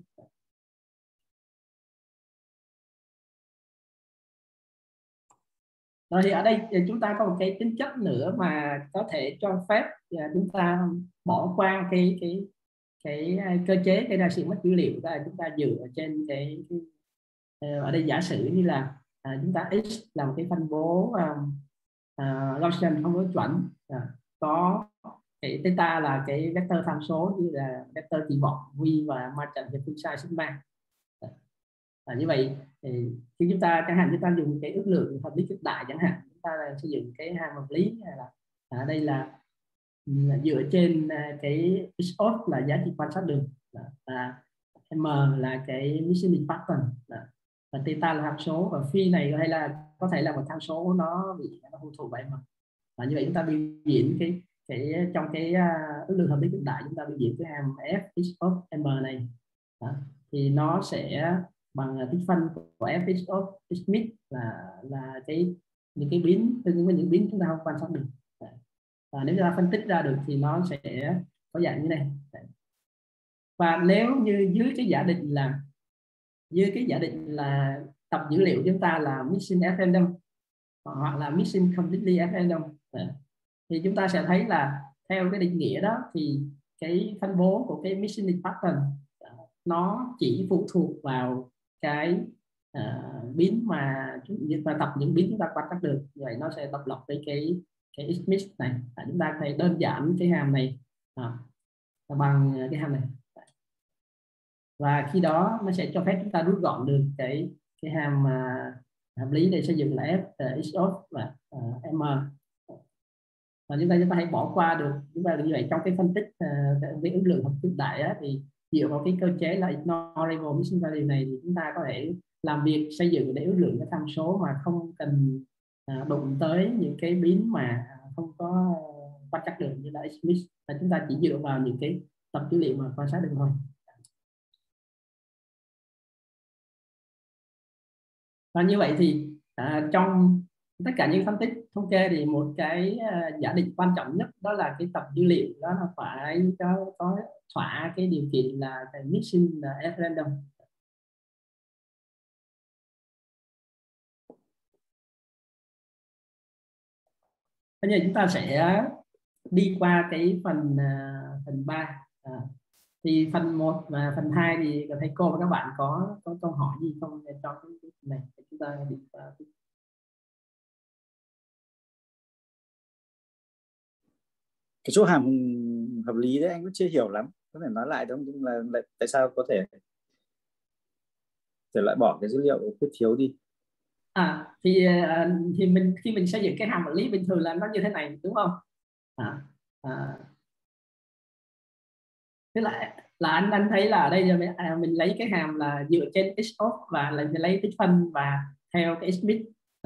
Rồi thì ở đây chúng ta có một cái tính chất nữa mà có thể cho phép chúng ta bỏ qua cái cơ chế gây ra sự mất dữ liệu, là chúng ta dựa trên cái ở đây giả sử như là chúng ta x là một cái phân bố Gaussian không có chuẩn, có cái theta là cái vector tham số như là vector kỳ vọng v và margin và phương sai sigma. Như vậy thì khi chúng ta chẳng hạn chúng ta dùng cái ước lượng hợp lý cực đại chẳng hạn, chúng ta sử dụng cái hàm hợp lý là ở đây là dựa trên cái x off là giá trị quan sát được, m là cái missing pattern, và theta là tham số, và phi này hay là có thể là một tham số nó phụ thuộc vào m. Và như vậy chúng ta biểu diễn cái trong cái ước lượng hợp lý cực đại, chúng ta biểu diễn cái hàm f x of m này. Thì nó sẽ bằng tích phân của f x of x mid là những cái biến tương ứng với những biến chúng ta không quan sát được. Và nếu chúng ta phân tích ra được thì nó sẽ có dạng như này. Và nếu như dưới cái giả định là tập dữ liệu chúng ta là missing at random hoặc là missing completely at random, thì chúng ta sẽ thấy là theo cái định nghĩa đó thì cái phân bố của cái missing pattern nó chỉ phụ thuộc vào cái biến mà tập những biến chúng ta quan trắc được. Vậy nó sẽ độc lập với cái x-mix này. Chúng ta phải đơn giản cái hàm này bằng cái hàm này, và khi đó nó sẽ cho phép chúng ta rút gọn được cái hàm hợp lý để xây dựng là f x of và m. Và chúng ta hãy bỏ qua được. Chúng ta như vậy trong cái phân tích cái ước lượng hợp cực đại á, thì dựa vào cái cơ chế là ignorable missing value này thì chúng ta có thể làm việc xây dựng để ước lượng cái tham số mà không cần đụng tới những cái biến mà không có quan trắc được như là x-mix, là chúng ta chỉ dựa vào những cái tập dữ liệu mà quan sát được thôi. Và như vậy thì trong tất cả những phân tích thống kê thì một cái giả định quan trọng nhất đó là cái tập dữ liệu đó nó phải có thỏa cái điều kiện là cái missing at random. Bây giờ chúng ta sẽ đi qua cái phần 3. Thì phần 1 và phần 2 thì thầy cô và các bạn có câu hỏi gì không trong cái này chúng ta đi qua. Cái chỗ hàm hợp lý đấy anh cũng chưa hiểu lắm, có thể nói lại không? Là tại sao có thể loại bỏ cái dữ liệu khuyết thiếu đi? Thì mình khi mình xây dựng cái hàm vật lý bình thường là nó như thế này đúng không? Tức là anh thấy là ở đây mình lấy cái hàm là dựa trên x of và lấy tích phân và theo cái x bit.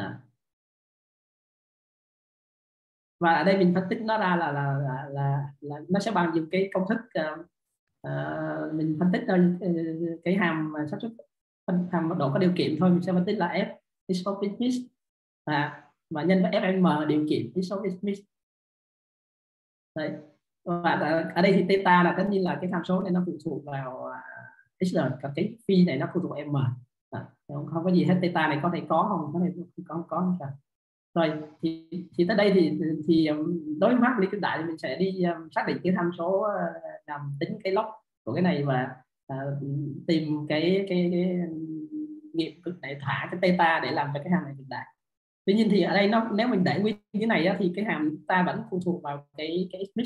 Và ở đây mình phân tích nó ra là nó sẽ bằng dùng cái công thức mình phân tích ra cái hàm xác suất hàm mật độ có điều kiện thôi. Mình sẽ phân tích là f x of x mix và nhân với fm điều kiện x of x mix. Đấy. Và ở đây thì theta là tất nhiên là cái tham số này nó phụ thuộc vào xr, còn cái phi này nó phụ thuộc vào m. Không có gì hết, theta này có thể có không có cả. Rồi thì tới đây thì đối với pháp lý cực đại thì mình sẽ đi xác định cái tham số làm tính cái log của cái này và tìm cái nghiệm cực đại thả cái theta để làm cho cái hàm này cực đại. Tuy nhiên thì ở đây nếu mình để nguyên như này á, thì cái hàm ta vẫn phụ thuộc vào cái x-mix.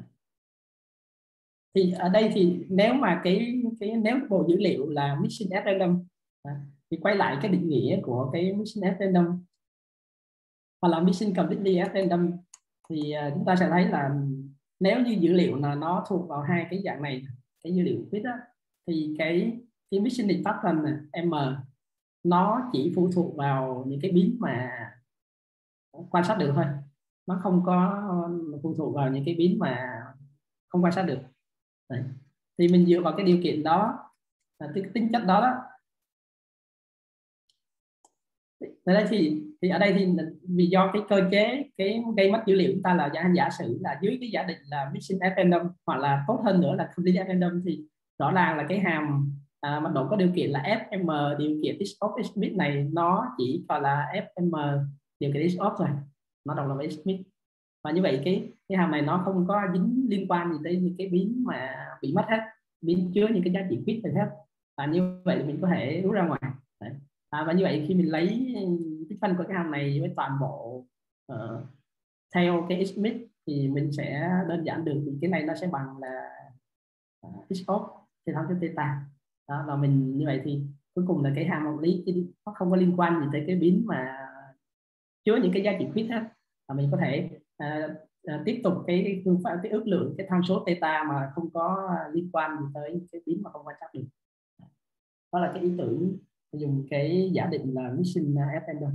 Thì ở đây thì nếu mà nếu bộ dữ liệu là missing at random thì quay lại cái định nghĩa của cái missing at random hoặc là missing completely at random thì chúng ta sẽ thấy là nếu như dữ liệu là nó thuộc vào hai cái dạng này, cái dữ liệu fit thì cái missing pattern m nó chỉ phụ thuộc vào những cái biến mà quan sát được thôi, nó không có phụ thuộc vào những cái biến mà không quan sát được. Đấy. Thì mình dựa vào cái điều kiện đó, tính chất đó đó. Ở đây thì thì ở đây thì vì do cái cơ chế cái gây mất dữ liệu chúng ta là giả sử là dưới cái giả định là missing at random, hoặc là tốt hơn nữa là complete at random, thì rõ ràng là cái hàm mật độ có điều kiện là fm điều kiện is of Smith này nó chỉ còn là fm điều kiện is of thôi, nó đồng là với Smith. Và như vậy cái hàm này nó không có dính liên quan gì tới những cái biến mà bị mất hết, biến chứa những cái giá trị quýt hết. Và như vậy mình có thể rút ra ngoài. Đấy. Và như vậy khi mình lấy tích phân của cái hàm này với toàn bộ theo cái Smith thì mình sẽ đơn giản được, thì cái này nó sẽ bằng là x of trên thắng cho theta. Đó, và mình như vậy thì cuối cùng là cái hàm vật lý nó không có liên quan gì tới cái biến mà chứa những cái giá trị quýt hết. Và mình có thể tiếp tục cái phương pháp cái ước lượng cái tham số theta mà không có liên quan gì tới cái biến mà không quan trắc được. Đó là cái ý tưởng dùng cái giả định là missing at random.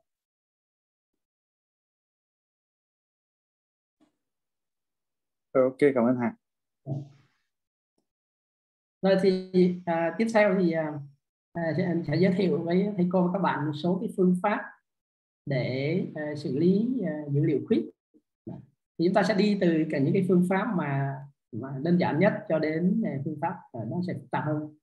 Ok, cảm ơn Hà. Rồi thì tiếp theo thì anh sẽ giới thiệu với thầy cô và các bạn một số cái phương pháp để xử lý dữ liệu khuyết. Thì chúng ta sẽ đi từ cả những cái phương pháp mà đơn giản nhất cho đến phương pháp nó sẽ phức tạp hơn.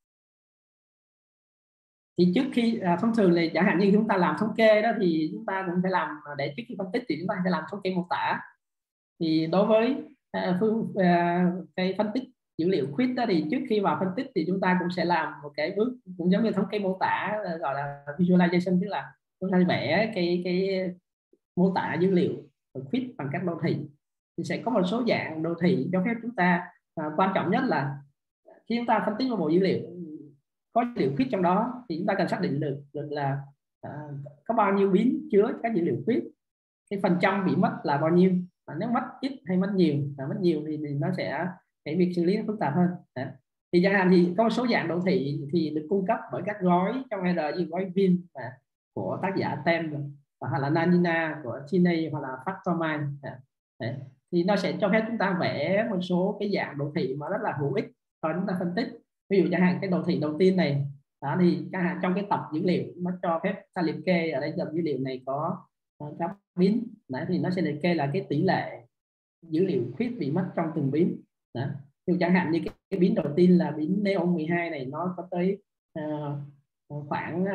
Thì trước khi thông thường là chẳng hạn như chúng ta làm thống kê đó thì chúng ta cũng phải làm, để trước khi phân tích thì chúng ta phải làm thống kê mô tả. Thì đối với cái phân tích dữ liệu khuyết đó thì trước khi vào phân tích thì chúng ta cũng sẽ làm một cái bước cũng giống như thống kê mô tả, gọi là visualization, tức là chúng ta vẽ cái mô tả dữ liệu khuyết bằng các đồ thị. Thì sẽ có một số dạng đồ thị cho phép chúng ta, quan trọng nhất là khi chúng ta phân tích một bộ dữ liệu có dữ liệu khuyết trong đó thì chúng ta cần xác định được là có bao nhiêu biến chứa các dữ liệu khuyết, cái phần trăm bị mất là bao nhiêu, và nếu mất ít hay mất nhiều, mất nhiều thì nó sẽ cái việc xử lý nó phức tạp hơn. Thì chẳng hạn thì có một số dạng đồ thị thì được cung cấp bởi các gói trong R như gói Vin của tác giả Tem, hoặc là Nanina của Chiney, hoặc là Factormind. Thì nó sẽ cho phép chúng ta vẽ một số cái dạng đồ thị mà rất là hữu ích cho chúng ta phân tích. Ví dụ chẳng hạn cái đồ thị đầu tiên này đó, thì chẳng hạn trong cái tập dữ liệu nó cho phép ta liệt kê ở đây tập dữ liệu này có các biến. Đấy, thì nó sẽ liệt kê là cái tỷ lệ dữ liệu khuyết bị mất trong từng biến. Đó. Ví dụ chẳng hạn như cái biến đầu tiên là biến neon 12 này, nó có tới khoảng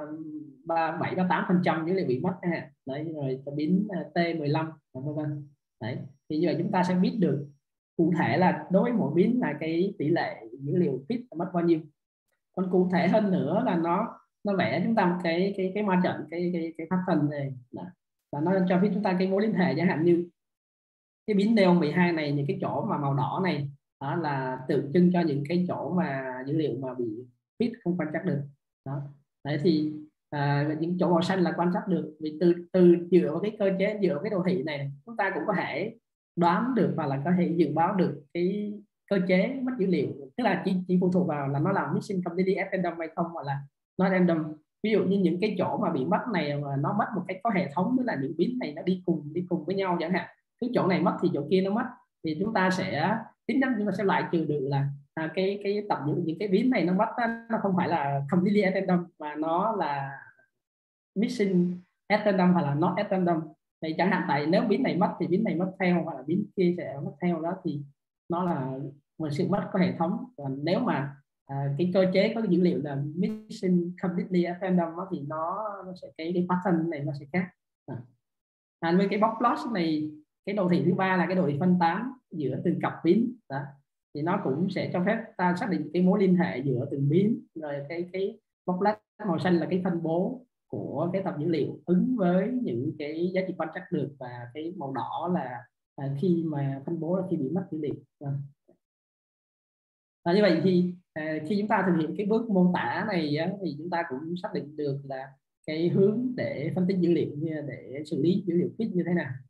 7-8% dữ liệu bị mất. Đấy, rồi biến T15 vân vân. Đấy, thì giờ chúng ta sẽ biết được cụ thể là đối với mỗi biến là cái tỷ lệ dữ liệu khuyết mất bao nhiêu. Còn cụ thể hơn nữa là nó vẽ chúng ta một cái ma trận, cái pattern này là nó cho phép chúng ta cái mối liên hệ. Chẳng hạn như cái biến neon 12 này, những cái chỗ mà màu đỏ này đó là tượng trưng cho những cái chỗ mà dữ liệu mà bị khuyết không quan trắc được. Đó. Đấy thì những chỗ màu xanh là quan trắc được, vì từ dựa vào cái cơ chế, dựa vào cái đồ thị này chúng ta cũng có thể đoán được và là có thể dự báo được cái cơ chế mất dữ liệu, tức là chỉ phụ thuộc vào là nó làm missing completely at random hay không, hoặc là nó random. Ví dụ như những cái chỗ mà bị mất này mà nó mất một cách có hệ thống, tức là những biến này nó đi cùng với nhau chẳng hạn, cái chỗ này mất thì chỗ kia nó mất, thì chúng ta sẽ tính đến, chúng ta sẽ loại trừ được là cái tập những cái biến này nó mất nó không phải là completely at random mà nó là missing at random hoặc là not at random. Thì chẳng hạn tại nếu biến này mất thì biến này mất theo, hoặc là biến kia sẽ mất theo, đó thì nó là một sự mất có hệ thống. Và nếu mà cái cơ chế có cái dữ liệu là missing completely at random đó, thì nó sẽ cái pattern này nó sẽ khác. Với cái box plot này, cái đồ thị thứ ba là cái đồ thị phân tán giữa từng cặp biến đó, thì nó cũng sẽ cho phép ta xác định cái mối liên hệ giữa từng biến. Rồi cái box plot màu xanh là cái phân bố của cái tập dữ liệu ứng với những cái giá trị quan trắc được, và cái màu đỏ là khi mà phân bố là khi bị mất dữ liệu. Như vậy thì khi chúng ta thực hiện cái bước mô tả này thì chúng ta cũng xác định được là cái hướng để phân tích dữ liệu, để xử lý dữ liệu khuyết như thế nào.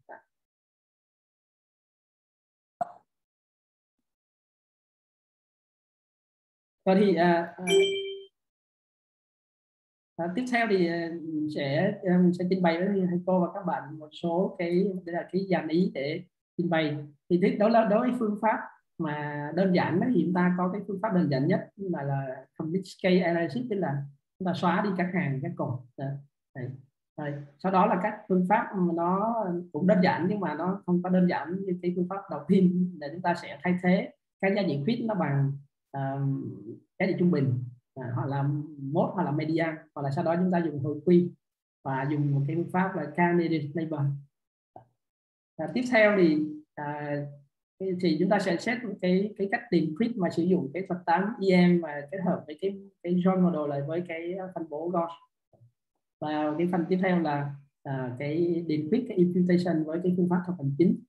Rồi thì tiếp theo thì sẽ trình bày với thầy cô và các bạn một số cái dàn ý để trình bày. Thì đó là đối với phương pháp mà đơn giản thì chúng ta có cái phương pháp đơn giản nhất là complete scale analysis, tức là chúng ta xóa đi các hàng các cột. Rồi, sau đó là các phương pháp nó cũng đơn giản nhưng mà nó không có đơn giản như cái phương pháp đầu tiên, để chúng ta sẽ thay thế cái giá trị khuyết nó bằng giá trị trung bình, hoặc là mode, hoặc là median, hoặc là sau đó chúng ta dùng hồi quy và dùng một cái phương pháp là candidate label. Tiếp theo thì chúng ta sẽ xét cái cách tìm khuyết mà sử dụng cái thuật toán EM và kết hợp với cái joint model lại với cái phân bố Gauss. Và cái phần tiếp theo là cái điền khuyết, cái imputation với cái phương pháp thuật hành chính.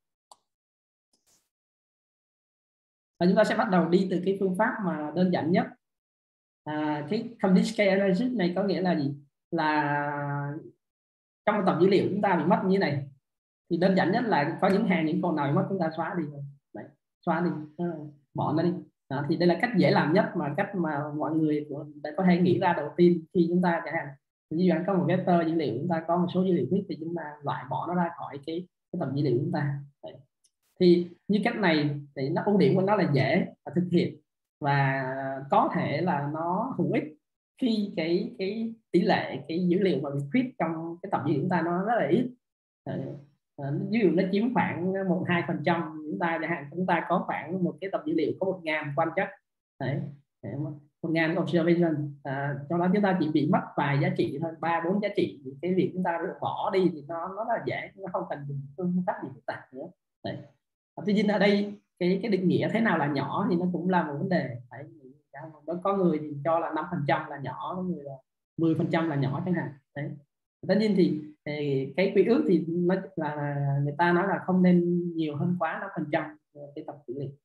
Và chúng ta sẽ bắt đầu đi từ cái phương pháp mà đơn giản nhất. Cái complete scale analysis này có nghĩa là gì? Là trong một tập dữ liệu chúng ta bị mất như thế này, thì đơn giản nhất là có những hàng, những con nào bị mất chúng ta xóa đi. Đấy, xóa đi, bỏ nó đi. Đó, thì đây là cách dễ làm nhất, mà cách mà mọi người đã có thể nghĩ ra đầu tiên khi chúng ta chẳng hạn ví dụ có một vector dữ liệu, chúng ta có một số dữ liệu khuyết thì chúng ta loại bỏ nó ra khỏi cái tập dữ liệu chúng ta. Đấy. Thì như cách này thì nó ưu điểm của nó là dễ thực hiện và có thể là nó hữu ích khi cái tỷ lệ cái dữ liệu mà bị khuyết trong cái tập dữ liệu chúng ta nó rất là ít. Ví dụ nó chiếm khoảng 1-2%, chúng ta chẳng hạn chúng ta có khoảng một cái tập dữ liệu có 1.000 quan trắc. Đấy, 1.000 observation, trong đó chúng ta chỉ bị mất vài giá trị thôi, 3-4 giá trị, thì cái việc chúng ta bỏ đi thì nó rất là dễ, nó không cần dùng phương pháp gì phức tạp nữa. Đấy. Tuy nhiên ở đây cái định nghĩa thế nào là nhỏ thì nó cũng là một vấn đề. Đấy, có người thì cho là 5% là nhỏ, có người là 10% là nhỏ chẳng hạn. Đấy. Tất nhiên thì cái quy ước thì nó là người ta nói là không nên nhiều hơn quá 5% cái tập dữ liệu.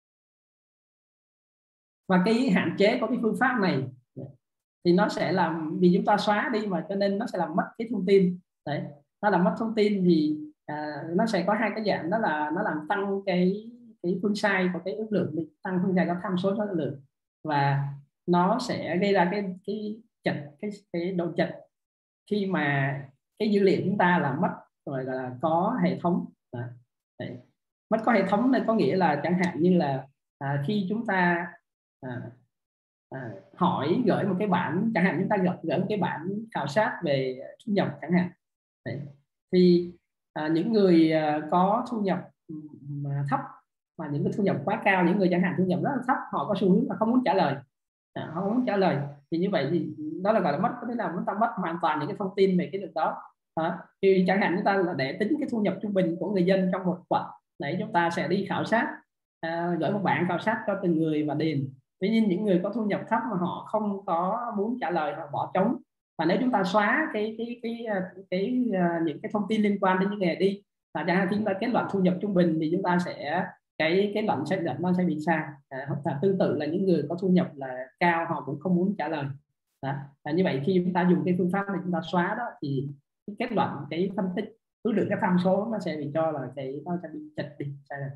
Và cái hạn chế của cái phương pháp này thì nó sẽ làm, vì chúng ta xóa đi mà cho nên nó sẽ làm mất cái thông tin. Đấy, nó làm mất thông tin thì nó sẽ có hai cái dạng, đó là nó làm tăng cái phương sai của cái ước lượng, tăng phương sai của tham số ước lượng, và nó sẽ gây ra cái độ chệch khi mà cái dữ liệu chúng ta là mất rồi là có hệ thống. Đấy. Mất có hệ thống này có nghĩa là chẳng hạn như là khi chúng ta hỏi gửi một cái bản, chẳng hạn chúng ta gửi một cái bản khảo sát về thu nhập chẳng hạn. Đấy. Thì những người có thu nhập thấp và những cái thu nhập quá cao, những người chẳng hạn thu nhập rất là thấp, họ có xu hướng là không muốn trả lời. Họ không muốn trả lời thì như vậy thì đó là gọi là mất, có thể là chúng ta mất hoàn toàn những cái thông tin về cái việc đó. Thì chẳng hạn chúng ta là để tính cái thu nhập trung bình của người dân trong một quận, đấy chúng ta sẽ đi khảo sát, gửi một bản khảo sát cho từng người và điền. Tuy nhiên những người có thu nhập thấp mà họ không có muốn trả lời, họ bỏ trống. Và nếu chúng ta xóa những cái thông tin liên quan đến những nghề đi, chẳng hạn khi chúng ta kết luận thu nhập trung bình thì chúng ta sẽ cái luận sẽ nó sẽ bị sai. Hoặc tương tự là những người có thu nhập là cao họ cũng không muốn trả lời. Như vậy khi chúng ta dùng cái phương pháp này chúng ta xóa đó thì cái kết luận, cái phân tích ước lượng các tham số nó sẽ bị cho là nó sẽ bị chệch đi, sai rồi.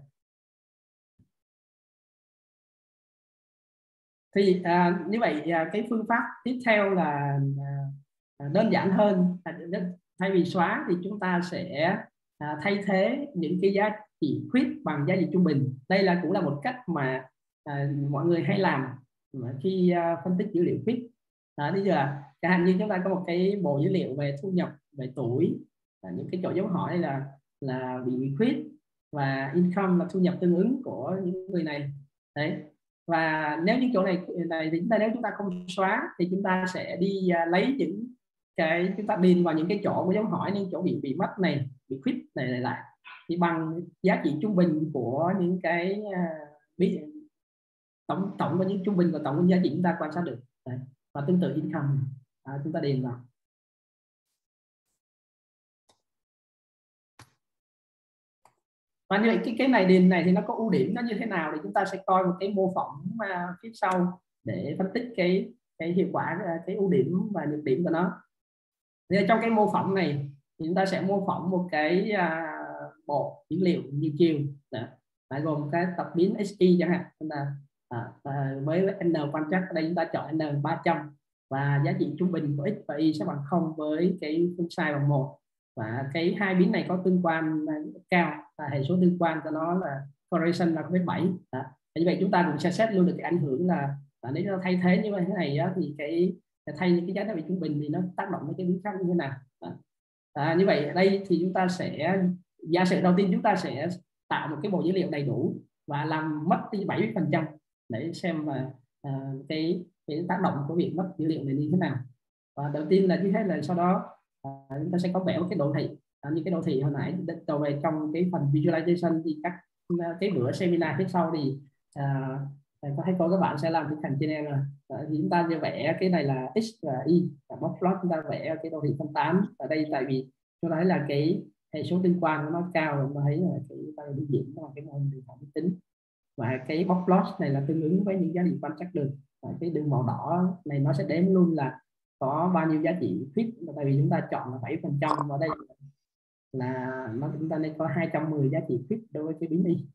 Thì như vậy cái phương pháp tiếp theo là đơn giản hơn. Thay vì xóa thì chúng ta sẽ thay thế những cái giá trị khuyết bằng giá trị trung bình. Đây cũng là một cách mà mọi người hay làm khi phân tích dữ liệu khuyết. Bây giờ chẳng hạn như chúng ta có một cái bộ dữ liệu về thu nhập, về tuổi, những cái chỗ dấu hỏi là bị khuyết, và income là thu nhập tương ứng của những người này. Đấy. Và nếu những chỗ này thì nếu chúng ta không xóa thì chúng ta sẽ đi lấy những cái, chúng ta điền vào những cái chỗ của dấu hỏi, những chỗ bị mất này, bị khuyết này lại, thì bằng giá trị trung bình của những cái tổng của những trung bình và tổng giá trị chúng ta quan sát được. Đấy. Và tương tự income chúng ta điền vào. Và như vậy cái này điền này thì nó có ưu điểm nó như thế nào thì chúng ta sẽ coi một cái mô phỏng phía sau để phân tích cái hiệu quả, cái ưu điểm và nhược điểm của nó. Thì trong cái mô phỏng này thì chúng ta sẽ mô phỏng một cái bộ dữ liệu như chiều, gồm cái tập biến XY chẳng hạn, chúng ta với n quan trắc, ở đây chúng ta chọn n 300 và giá trị trung bình của x và y sẽ bằng 0 với cái phương sai bằng 1, và cái hai biến này có tương quan cao, hệ số tương quan của nó là correlation là 0,7. Như vậy chúng ta cũng sẽ xét luôn được cái ảnh hưởng là nếu nó thay thế như thế này thì thay những cái giá trị trung bình thì nó tác động đến cái biến khác như thế nào. Như vậy ở đây thì chúng ta sẽ giả sử đầu tiên chúng ta sẽ tạo một cái bộ dữ liệu đầy đủ và làm mất đi 70% để xem là cái tác động của việc mất dữ liệu này như thế nào. Và đầu tiên là như thế, là sau đó chúng ta sẽ có vẽ một cái đồ thị như cái đồ thị hồi nãy đầu về trong cái phần visualization. Thì các cái bữa seminar phía sau thì có thấy cô các bạn sẽ làm thực hành trên em rồi. Thì chúng ta sẽ vẽ cái này là x và y, và box plot chúng ta vẽ cái đồ thị phân tán ở đây, tại vì chúng ta thấy là cái hệ số tương quan của nó cao, rồi chúng ta thấy là cái ta đi diễn là cái mô hình đường thẳng tính, và cái box plot này là tương ứng với những giá trị quan trắc được. Và cái đường màu đỏ này nó sẽ đếm luôn là có bao nhiêu giá trị fit, tại vì chúng ta chọn là 7%, ở đây là chúng ta nên có 210 giá trị fit đối với cái biến y.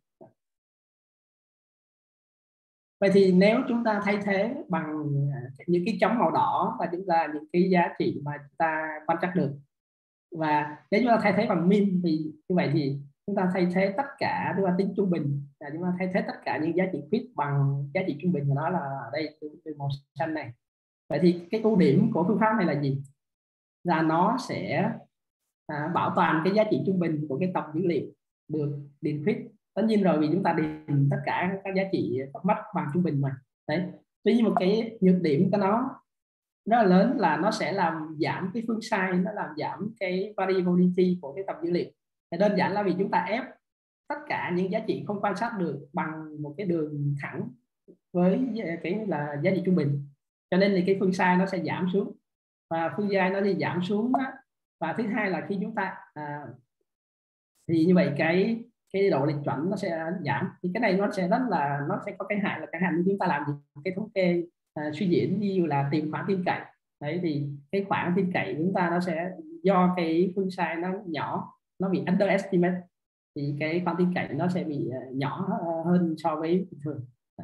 Vậy thì nếu chúng ta thay thế bằng những cái chấm màu đỏ và chúng ta những cái giá trị mà chúng ta quan trắc được, và nếu chúng ta thay thế bằng min thì như vậy thì chúng ta thay thế tất cả, chúng ta tính trung bình, là chúng ta thay thế tất cả những giá trị fit bằng giá trị trung bình của nó là ở đây từ màu xanh này. Vậy thì cái ưu điểm của phương pháp này là gì? Là nó sẽ bảo toàn cái giá trị trung bình của cái tập dữ liệu được điền fit. Tất nhiên rồi, vì chúng ta điền tất cả các giá trị mất bằng trung bình mà. Đấy. Tuy nhiên một cái nhược điểm của nó rất là lớn là nó sẽ làm giảm cái phương sai, nó làm giảm cái variability của cái tập dữ liệu. Thì đơn giản là vì chúng ta ép tất cả những giá trị không quan sát được bằng một cái đường thẳng với cái là giá trị trung bình, cho nên thì cái phương sai nó sẽ giảm xuống, và phương sai nó đi giảm xuống đó. Và thứ hai là khi chúng ta thì như vậy cái độ lệch chuẩn nó sẽ giảm. Thì cái này nó sẽ có cái hại là chẳng hạn như chúng ta làm cái thống kê suy diễn như là tìm khoảng tin cậy. Đấy, thì cái khoảng tin cậy chúng ta nó sẽ do cái phương sai nó nhỏ, nó bị underestimate, thì cái khoảng tin cậy nó sẽ bị nhỏ hơn so với bình thường.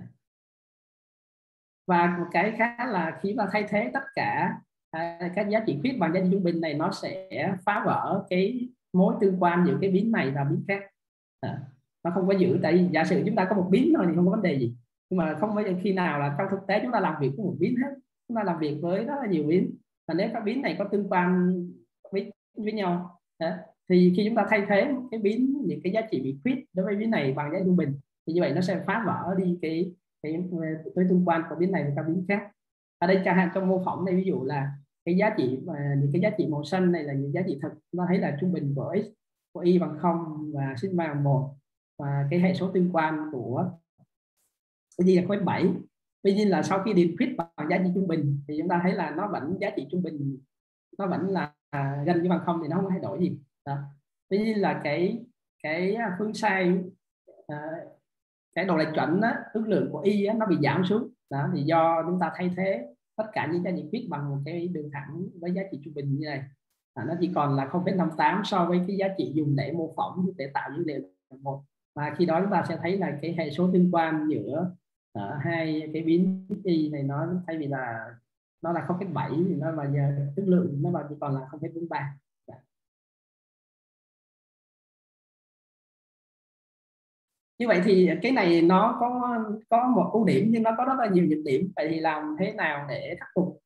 Và một cái khác là khi mà thay thế tất cả các giá trị fit bằng giá trị trung bình này, nó sẽ phá vỡ cái mối tương quan giữa cái biến này và biến khác. Nó không có giữ, tại vì giả sử chúng ta có một biến thôi thì không có vấn đề gì, nhưng mà không có khi nào là trong thực tế chúng ta làm việc với một biến hết, chúng ta làm việc với rất là nhiều biến, và nếu các biến này có tương quan với nhau thì khi chúng ta thay thế cái biến, những cái giá trị bị fit đối với biến này bằng giá trị trung bình, thì như vậy nó sẽ phá vỡ đi cái tương quan của biến này với các biến khác. Ở đây chẳng hạn trong mô phỏng này, ví dụ là cái giá trị những cái giá trị màu xanh này là những giá trị thực, chúng ta thấy là trung bình của x của y bằng 0 và sigma bằng 1, và cái hệ số tương quan của y là 0,7. Tuy nhiên là sau khi điền fit bằng giá trị trung bình thì chúng ta thấy là nó vẫn giá trị trung bình, nó vẫn là gần như bằng 0, thì nó không thay đổi gì đó. Tuy nhiên là cái phương sai, cái độ lệch chuẩn đó, ước lượng của y đó, nó bị giảm xuống đó, thì do chúng ta thay thế tất cả những giá trị fit bằng một cái đường thẳng với giá trị trung bình như này, nó chỉ còn là 0,58 so với cái giá trị dùng để mô phỏng, để tạo dữ liệu một. Và khi đó chúng ta sẽ thấy là cái hệ số tương quan giữa hai cái biến y này, nó thay vì là nó là 0,7 thì nó bây giờ ước lượng nó chỉ còn là 0,43. Như vậy thì cái này nó có một ưu điểm nhưng nó có rất là nhiều nhược điểm. Vậy thì làm thế nào để khắc phục?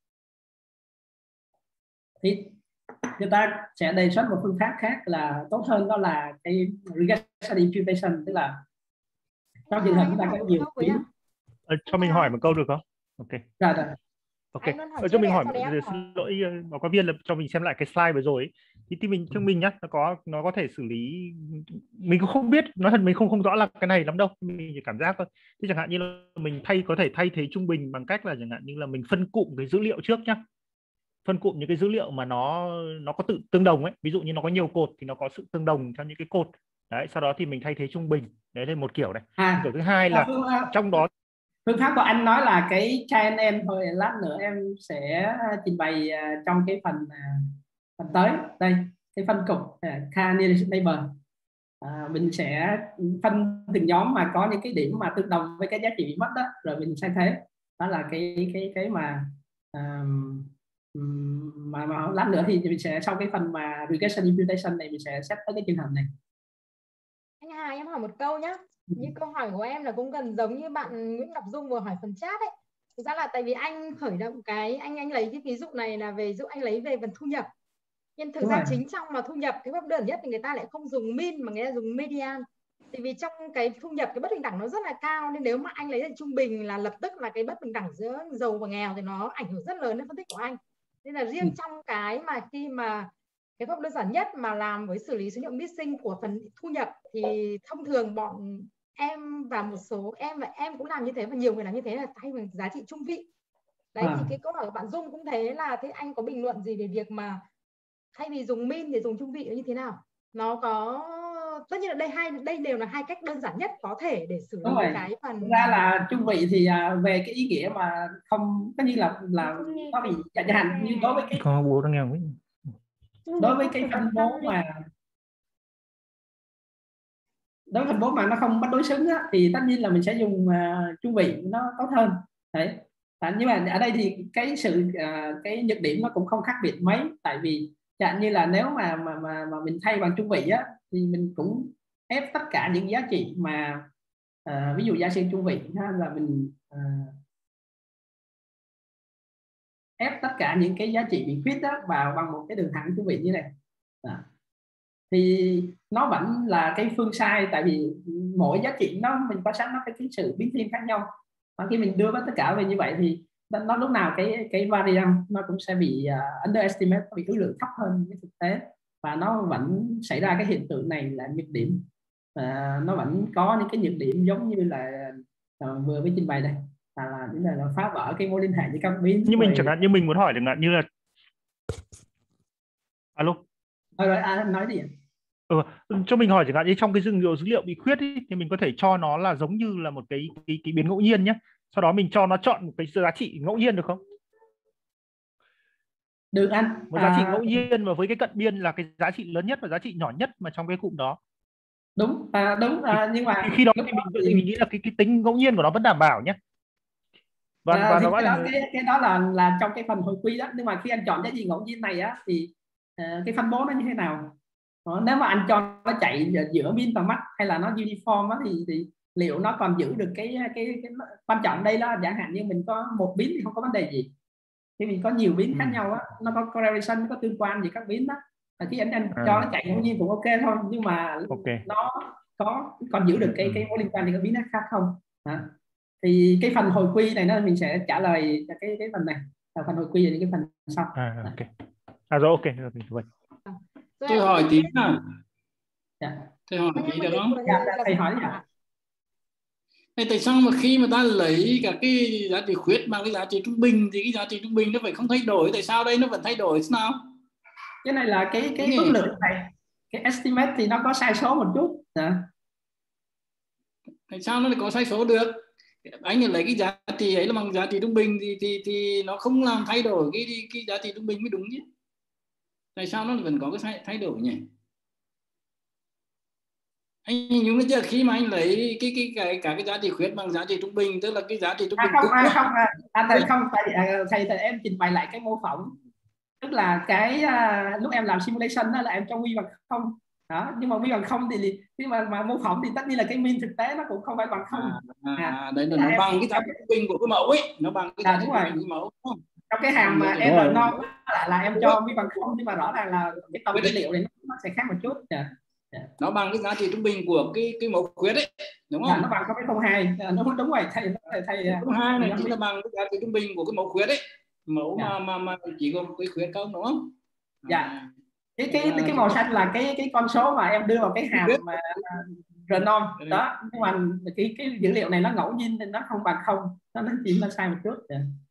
Thì người ta sẽ đề xuất một phương pháp khác là tốt hơn, đó là cái regression imputation, tức là trong trường hợp chúng ta có nhiều biến. Cho mình hỏi một câu được không? Ok. Rồi. Ok. Cho mình hỏi, xin lỗi báo cáo viên, là cho mình xem lại cái slide vừa rồi ấy. Thì mình cho mình nhá, nó có thể xử lý, mình cũng không biết, nói thật mình không rõ là cái này lắm đâu, mình chỉ cảm giác thôi. Thì chẳng hạn như là mình có thể thay thế trung bình bằng cách là chẳng hạn như là mình phân cụm cái dữ liệu trước nhá, phân cụm những cái dữ liệu mà nó có tự tương đồng ấy, ví dụ như nó có nhiều cột thì nó có sự tương đồng cho những cái cột đấy, sau đó thì mình thay thế trung bình. Đấy là một kiểu này. Kiểu thứ hai là trong đó phương pháp của anh nói là cái chain em thôi, lát nữa em sẽ trình bày trong cái phần tới đây, cái phân cục K nearest neighbor. Mình sẽ phân từng nhóm mà có những cái điểm mà tương đồng với cái giá trị bị mất đó, rồi mình sẽ thế. Đó là cái mà lát nữa thì mình sẽ, sau cái phần mà regression imputation này, mình sẽ xét tới cái trường hợp này. Anh Hà, em hỏi một câu nhé. Như câu hỏi của em là cũng gần giống như bạn Nguyễn Ngọc Dung vừa hỏi phần chat ấy. Thực ra là tại vì anh khởi động cái anh lấy cái ví dụ này là về ví dụ anh lấy về phần thu nhập. Nhưng thực ra chính trong mà thu nhập cái pháp đơn giản nhất thì người ta lại không dùng mean mà người ta dùng median. Tại vì trong cái thu nhập cái bất bình đẳng nó rất là cao, nên nếu mà anh lấy thành trung bình là lập tức là cái bất bình đẳng giữa giàu và nghèo thì nó ảnh hưởng rất lớn đến phân tích của anh. Nên là riêng trong cái mà khi mà cái pháp đơn giản nhất mà làm với xử lý số liệu missing của phần thu nhập thì thông thường bọn em và một số em và em cũng làm như thế và nhiều người làm như thế là thay bằng giá trị trung vị. Đấy thì cái câu hỏi của bạn Dung cũng thế là thế anh có bình luận gì về việc mà thay vì dùng mean thì dùng trung vị như thế nào? Nó có tất nhiên là đây đều là hai cách đơn giản nhất có thể để xử lý cái phần. Thực ra là trung vị thì về cái ý nghĩa mà không tất nhiên là nó bị chẳng hạn như đối với cái đối với cái phân bố mà nó không bất đối xứng á, thì tất nhiên là mình sẽ dùng trung vị nó tốt hơn đấy. Nhưng mà ở đây thì cái nhược điểm nó cũng không khác biệt mấy, tại vì chẳng như là nếu mà mình thay bằng trung vị á thì mình cũng ép tất cả những giá trị mà ví dụ giá trị trung vị là mình ép tất cả những cái giá trị bị khuyết đó vào bằng một cái đường thẳng trung vị như này thì nó vẫn là cái phương sai, tại vì mỗi giá trị mình quan sát nó cái sự biến thiên khác nhau, và khi mình đưa tất cả về như vậy thì nó lúc nào cái variance nó cũng sẽ bị underestimate, bị ước lượng thấp hơn cái thực tế, và nó vẫn xảy ra cái hiện tượng này là nhược điểm. Nó vẫn có những cái nhược điểm giống như là vừa mới trình bày đây, là phá vỡ cái mối liên hệ với các biến. Nhưng mình chẳng hạn như mình muốn hỏi chẳng hạn như là alo nói gì cho mình hỏi chẳng hạn như trong cái dữ liệu bị khuyết ý, thì mình có thể cho nó là giống như là một cái biến ngẫu nhiên nhé, sau đó mình cho nó chọn một cái giá trị ngẫu nhiên được không? Được anh. Một giá trị ngẫu nhiên và với cái cận biên là cái giá trị lớn nhất và giá trị nhỏ nhất mà trong cái cụm đó. Đúng nhưng mà khi đó thì mình nghĩ là cái tính ngẫu nhiên của nó vẫn đảm bảo nhé. Và cái đó là trong cái phần hồi quy đó, nhưng mà khi anh chọn cái gì ngẫu nhiên này á thì cái phân bố nó như thế nào? Nếu mà anh cho nó chạy giữa min và max hay là nó uniform á, thì liệu nó còn giữ được cái quan trọng đây là chẳng hạn như mình có một biến thì không có vấn đề gì, khi mình có nhiều biến khác nhau á, nó có correlation, nó có tương quan gì các biến đó, khi anh cho nó chạy ngẫu nhiên cũng ok thôi, nhưng mà nó còn giữ được cái mối liên quan thì các biến khác không. Thì cái phần hồi quy này mình sẽ trả lời cái phần này, phần hồi quy là những cái phần sau. Rồi ok rồi. Tôi hỏi tí nào. Thầy hỏi tí được không? Thầy hỏi gì ạ? Tại sao mà khi mà ta lấy cả cái giá trị khuyết bằng cái giá trị trung bình thì cái giá trị trung bình nó phải không thay đổi, tại sao đây nó vẫn thay đổi thế nào? Cái này là cái ước lượng này, cái estimate thì nó có sai số một chút. Tại sao nó lại có sai số được? Anh lấy cái giá trị ấy là bằng giá trị trung bình thì nó không làm thay đổi cái giá trị trung bình mới đúng chứ. Tại sao nó vẫn có cái thay đổi nhỉ? Anh nhúng chưa, khi mà anh lấy cả cái giá trị khuyết bằng giá trị trung bình, tức là cái giá trị trung bình thầy em trình bày lại cái mô phỏng, tức là cái lúc em làm simulation đó là em cho quy bằng 0 đó, nhưng mà quy bằng 0 thì khi mà mô phỏng thì tất nhiên là cái mean thực tế nó cũng không phải bằng 0. Đấy là nó bằng cái giá trị trung bình của cái mẫu ấy, nó bằng cái giá trị trung bình của cái mẫu. Trong cái hàm mà em non là em cho quy bằng 0, nhưng mà rõ ràng là cái tổng dữ liệu này nó sẽ khác một chút. Nó bằng cái giá trị trung bình của cái mẫu khuyết ấy, đúng không? Nó bằng 0,02. Nó đúng rồi, thầy 0,2 này chính là bằng cái giá trị trung bình của cái mẫu khuyết ấy, mẫu mà chỉ có cái khuyết không, đúng không? Cái màu xanh là cái con số mà em đưa vào cái hàm mà renom đó, nhưng mà cái dữ liệu này nó ngẫu nhiên nên nó không bằng 0, nó chỉ là sai một chút.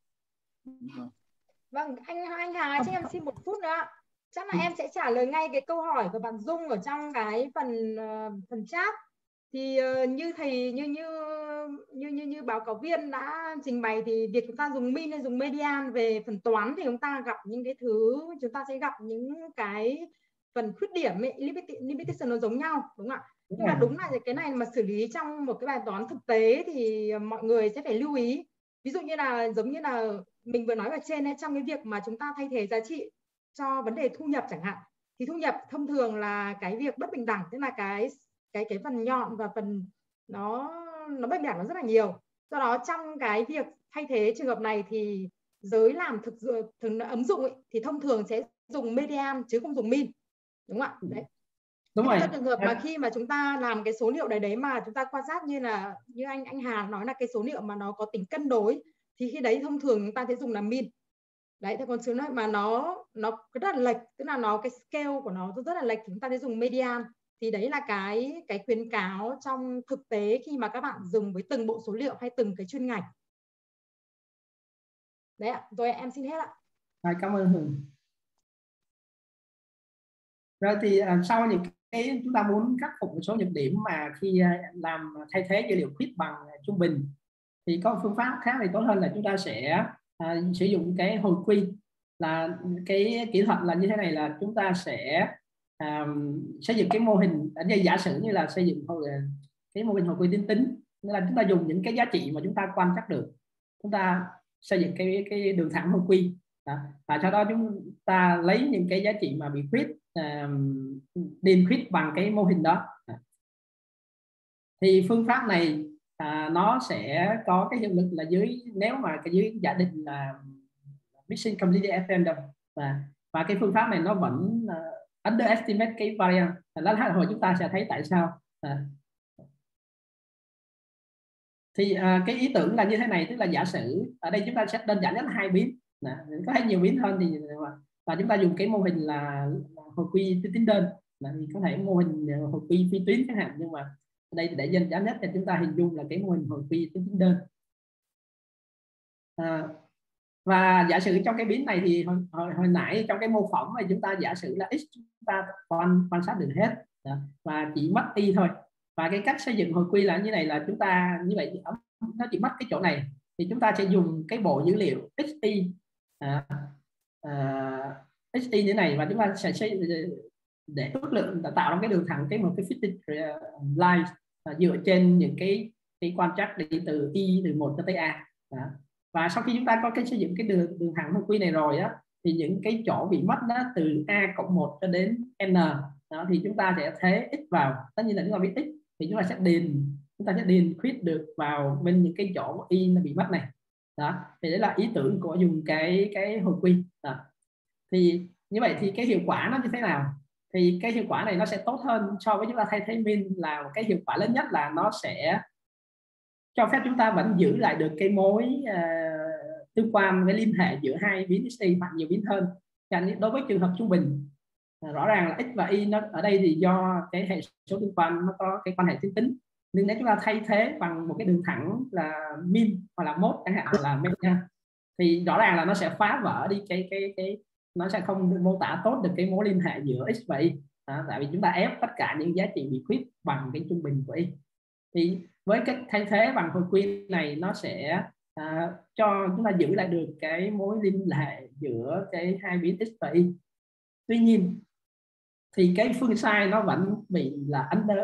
Vâng, anh Hà cho em xin một phút nữa. Chắc là em sẽ trả lời ngay cái câu hỏi của bạn Dung ở trong cái phần chat. Thì như thầy như báo cáo viên đã trình bày thì việc chúng ta dùng mean hay dùng median về phần toán thì chúng ta gặp những cái thứ, chúng ta sẽ gặp những cái phần khuyết điểm ấy, limitation nó giống nhau, đúng không ạ? Nhưng mà đúng là cái này mà xử lý trong một cái bài toán thực tế thì mọi người sẽ phải lưu ý. Ví dụ như là giống như là mình vừa nói ở trên ấy, trong cái việc mà chúng ta thay thế giá trị cho vấn đề thu nhập chẳng hạn, thì thu nhập thông thường là cái việc bất bình đẳng, tức là cái phần nhọn và phần nó bất bình đẳng nó rất là nhiều. Do đó trong cái việc thay thế trường hợp này thì giới làm ứng dụng ấy, thì thông thường sẽ dùng median chứ không dùng mean, đúng không ạ? Đấy. Đúng rồi. Trong trường hợp mà khi mà chúng ta làm cái số liệu đấy mà chúng ta quan sát như anh Hà nói là cái số liệu mà nó có tính cân đối thì khi đấy thông thường chúng ta sẽ dùng là mean. Đấy, thế còn số liệu mà nó rất là lệch, tức là nó cái scale của nó rất là lệch, chúng ta sẽ dùng median. Thì đấy là cái khuyến cáo trong thực tế khi mà các bạn dùng với từng bộ số liệu hay từng cái chuyên ngành. Đấy ạ, rồi em xin hết ạ. Rồi, cảm ơn Hường. Rồi thì sau những cái chúng ta muốn khắc phục một số nhược điểm mà khi làm thay thế dữ liệu khuyết bằng trung bình thì có phương pháp khác thì tốt hơn là chúng ta sẽ sử dụng cái hồi quy. Là cái kỹ thuật là như thế này, là chúng ta sẽ xây dựng cái mô hình, giả sử như là xây dựng cái mô hình hồi quy tính, nghĩa là chúng ta dùng những cái giá trị mà chúng ta quan trắc được, chúng ta xây dựng cái đường thẳng hồi quy đó. Và sau đó chúng ta lấy những cái giá trị mà bị khuyết, điền khuyết bằng cái mô hình đó. Thì phương pháp này nó sẽ có cái hiệu lực là nếu mà dưới giả định là missing completely random, và cái phương pháp này nó vẫn underestimate cái variance. Lát hồi chúng ta sẽ thấy tại sao. Thì cái ý tưởng là như thế này, tức là giả sử ở đây chúng ta sẽ đơn giản nhất là 2 biến, có thể nhiều biến hơn thì và chúng ta dùng cái mô hình là hồi quy tính đơn, thì có thể mô hình hồi quy phi tuyến chẳng hạn, nhưng mà ở đây để đơn giản nhất thì chúng ta hình dung là cái mô hình hồi quy tính đơn. Và giả sử trong cái biến này thì hồi nãy trong cái mô phỏng này chúng ta giả sử là x chúng ta quan sát được hết và chỉ mất y thôi. Và cái cách xây dựng hồi quy là như này, là chúng ta như vậy nó chỉ mất cái chỗ này, thì chúng ta sẽ dùng cái bộ dữ liệu xy xy như thế này, và chúng ta sẽ để ước lượng tạo ra cái đường thẳng một cái fitted line dựa trên những cái quan trắc đi từ y từ 1 cho tới a. Và sau khi chúng ta có cái xây dựng cái đường thẳng hồi quy này rồi á, thì những cái chỗ bị mất đó từ a cộng 1 cho đến n đó, thì chúng ta sẽ thế x vào. Tất nhiên là chúng ta biết x thì chúng ta sẽ điền khuyết được vào bên những cái chỗ y nó bị mất này đó. Thì đấy là ý tưởng của dùng cái hồi quy đó. Thì như vậy thì cái hiệu quả nó như thế nào? Thì cái hiệu quả này nó sẽ tốt hơn so với chúng ta thay thế min, là cái hiệu quả lớn nhất là nó sẽ cho phép chúng ta vẫn giữ lại được cái mối tương quan với liên hệ giữa hai biến xy hoặc nhiều biến hơn. Chẳng đối với trường hợp trung bình, rõ ràng là x và y nó ở đây thì do cái hệ số tương quan nó có cái quan hệ tuyến tính, nhưng nếu chúng ta thay thế bằng một cái đường thẳng là min hoặc là mốt chẳng hạn, là median, thì rõ ràng là nó sẽ phá vỡ đi cái nó sẽ không mô tả tốt được cái mối liên hệ giữa x và y tại vì chúng ta ép tất cả những giá trị bị khuyết bằng cái trung bình của y. Thì với cách thay thế bằng hồi quy này, nó sẽ cho chúng ta giữ lại được cái mối liên hệ giữa cái hai biến x và y. Tuy nhiên thì cái phương sai nó vẫn bị là under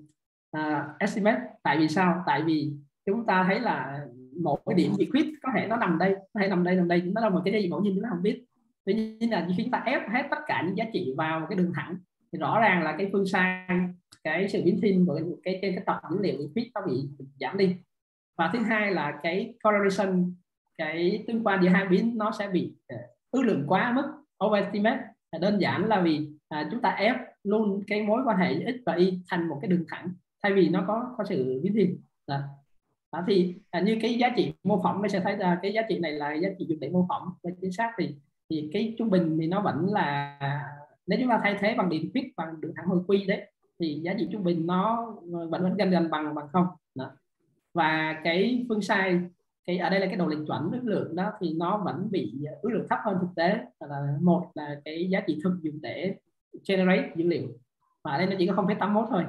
estimate. Tại vì sao? Tại vì chúng ta thấy là một cái điểm bị khuyết có thể nó nằm đây, có thể nằm đây, nó là một cái gì ngẫu nhiên chúng ta không biết. Tuy nhiên là khi chúng ta ép hết tất cả những giá trị vào cái đường thẳng thì rõ ràng là cái phương sai, cái sự biến thiên của cái tập dữ liệu bị khuyết nó bị giảm đi. Và thứ hai là cái correlation, cái tương quan giữa hai biến nó sẽ bị ước lượng quá mức, overestimate. Đơn giản là vì chúng ta ép luôn cái mối quan hệ x và y thành một cái đường thẳng thay vì nó có sự biến thiên. Đó, thì như cái giá trị mô phỏng nó sẽ thấy ra cái giá trị này là giá trị dùng để mô phỏng và chính xác, thì cái trung bình thì nó vẫn là, nếu chúng ta thay thế bằng điền khuyết bằng đường thẳng hồi quy đấy, thì giá trị trung bình nó vẫn gần bằng không. Đó. Và cái phương sai, ở đây là cái độ lệch chuẩn ước lượng đó, thì nó vẫn bị ước lượng thấp hơn thực tế. Là một là cái giá trị thực dùng để generate dữ liệu, và ở đây nó chỉ có 0,81 thôi.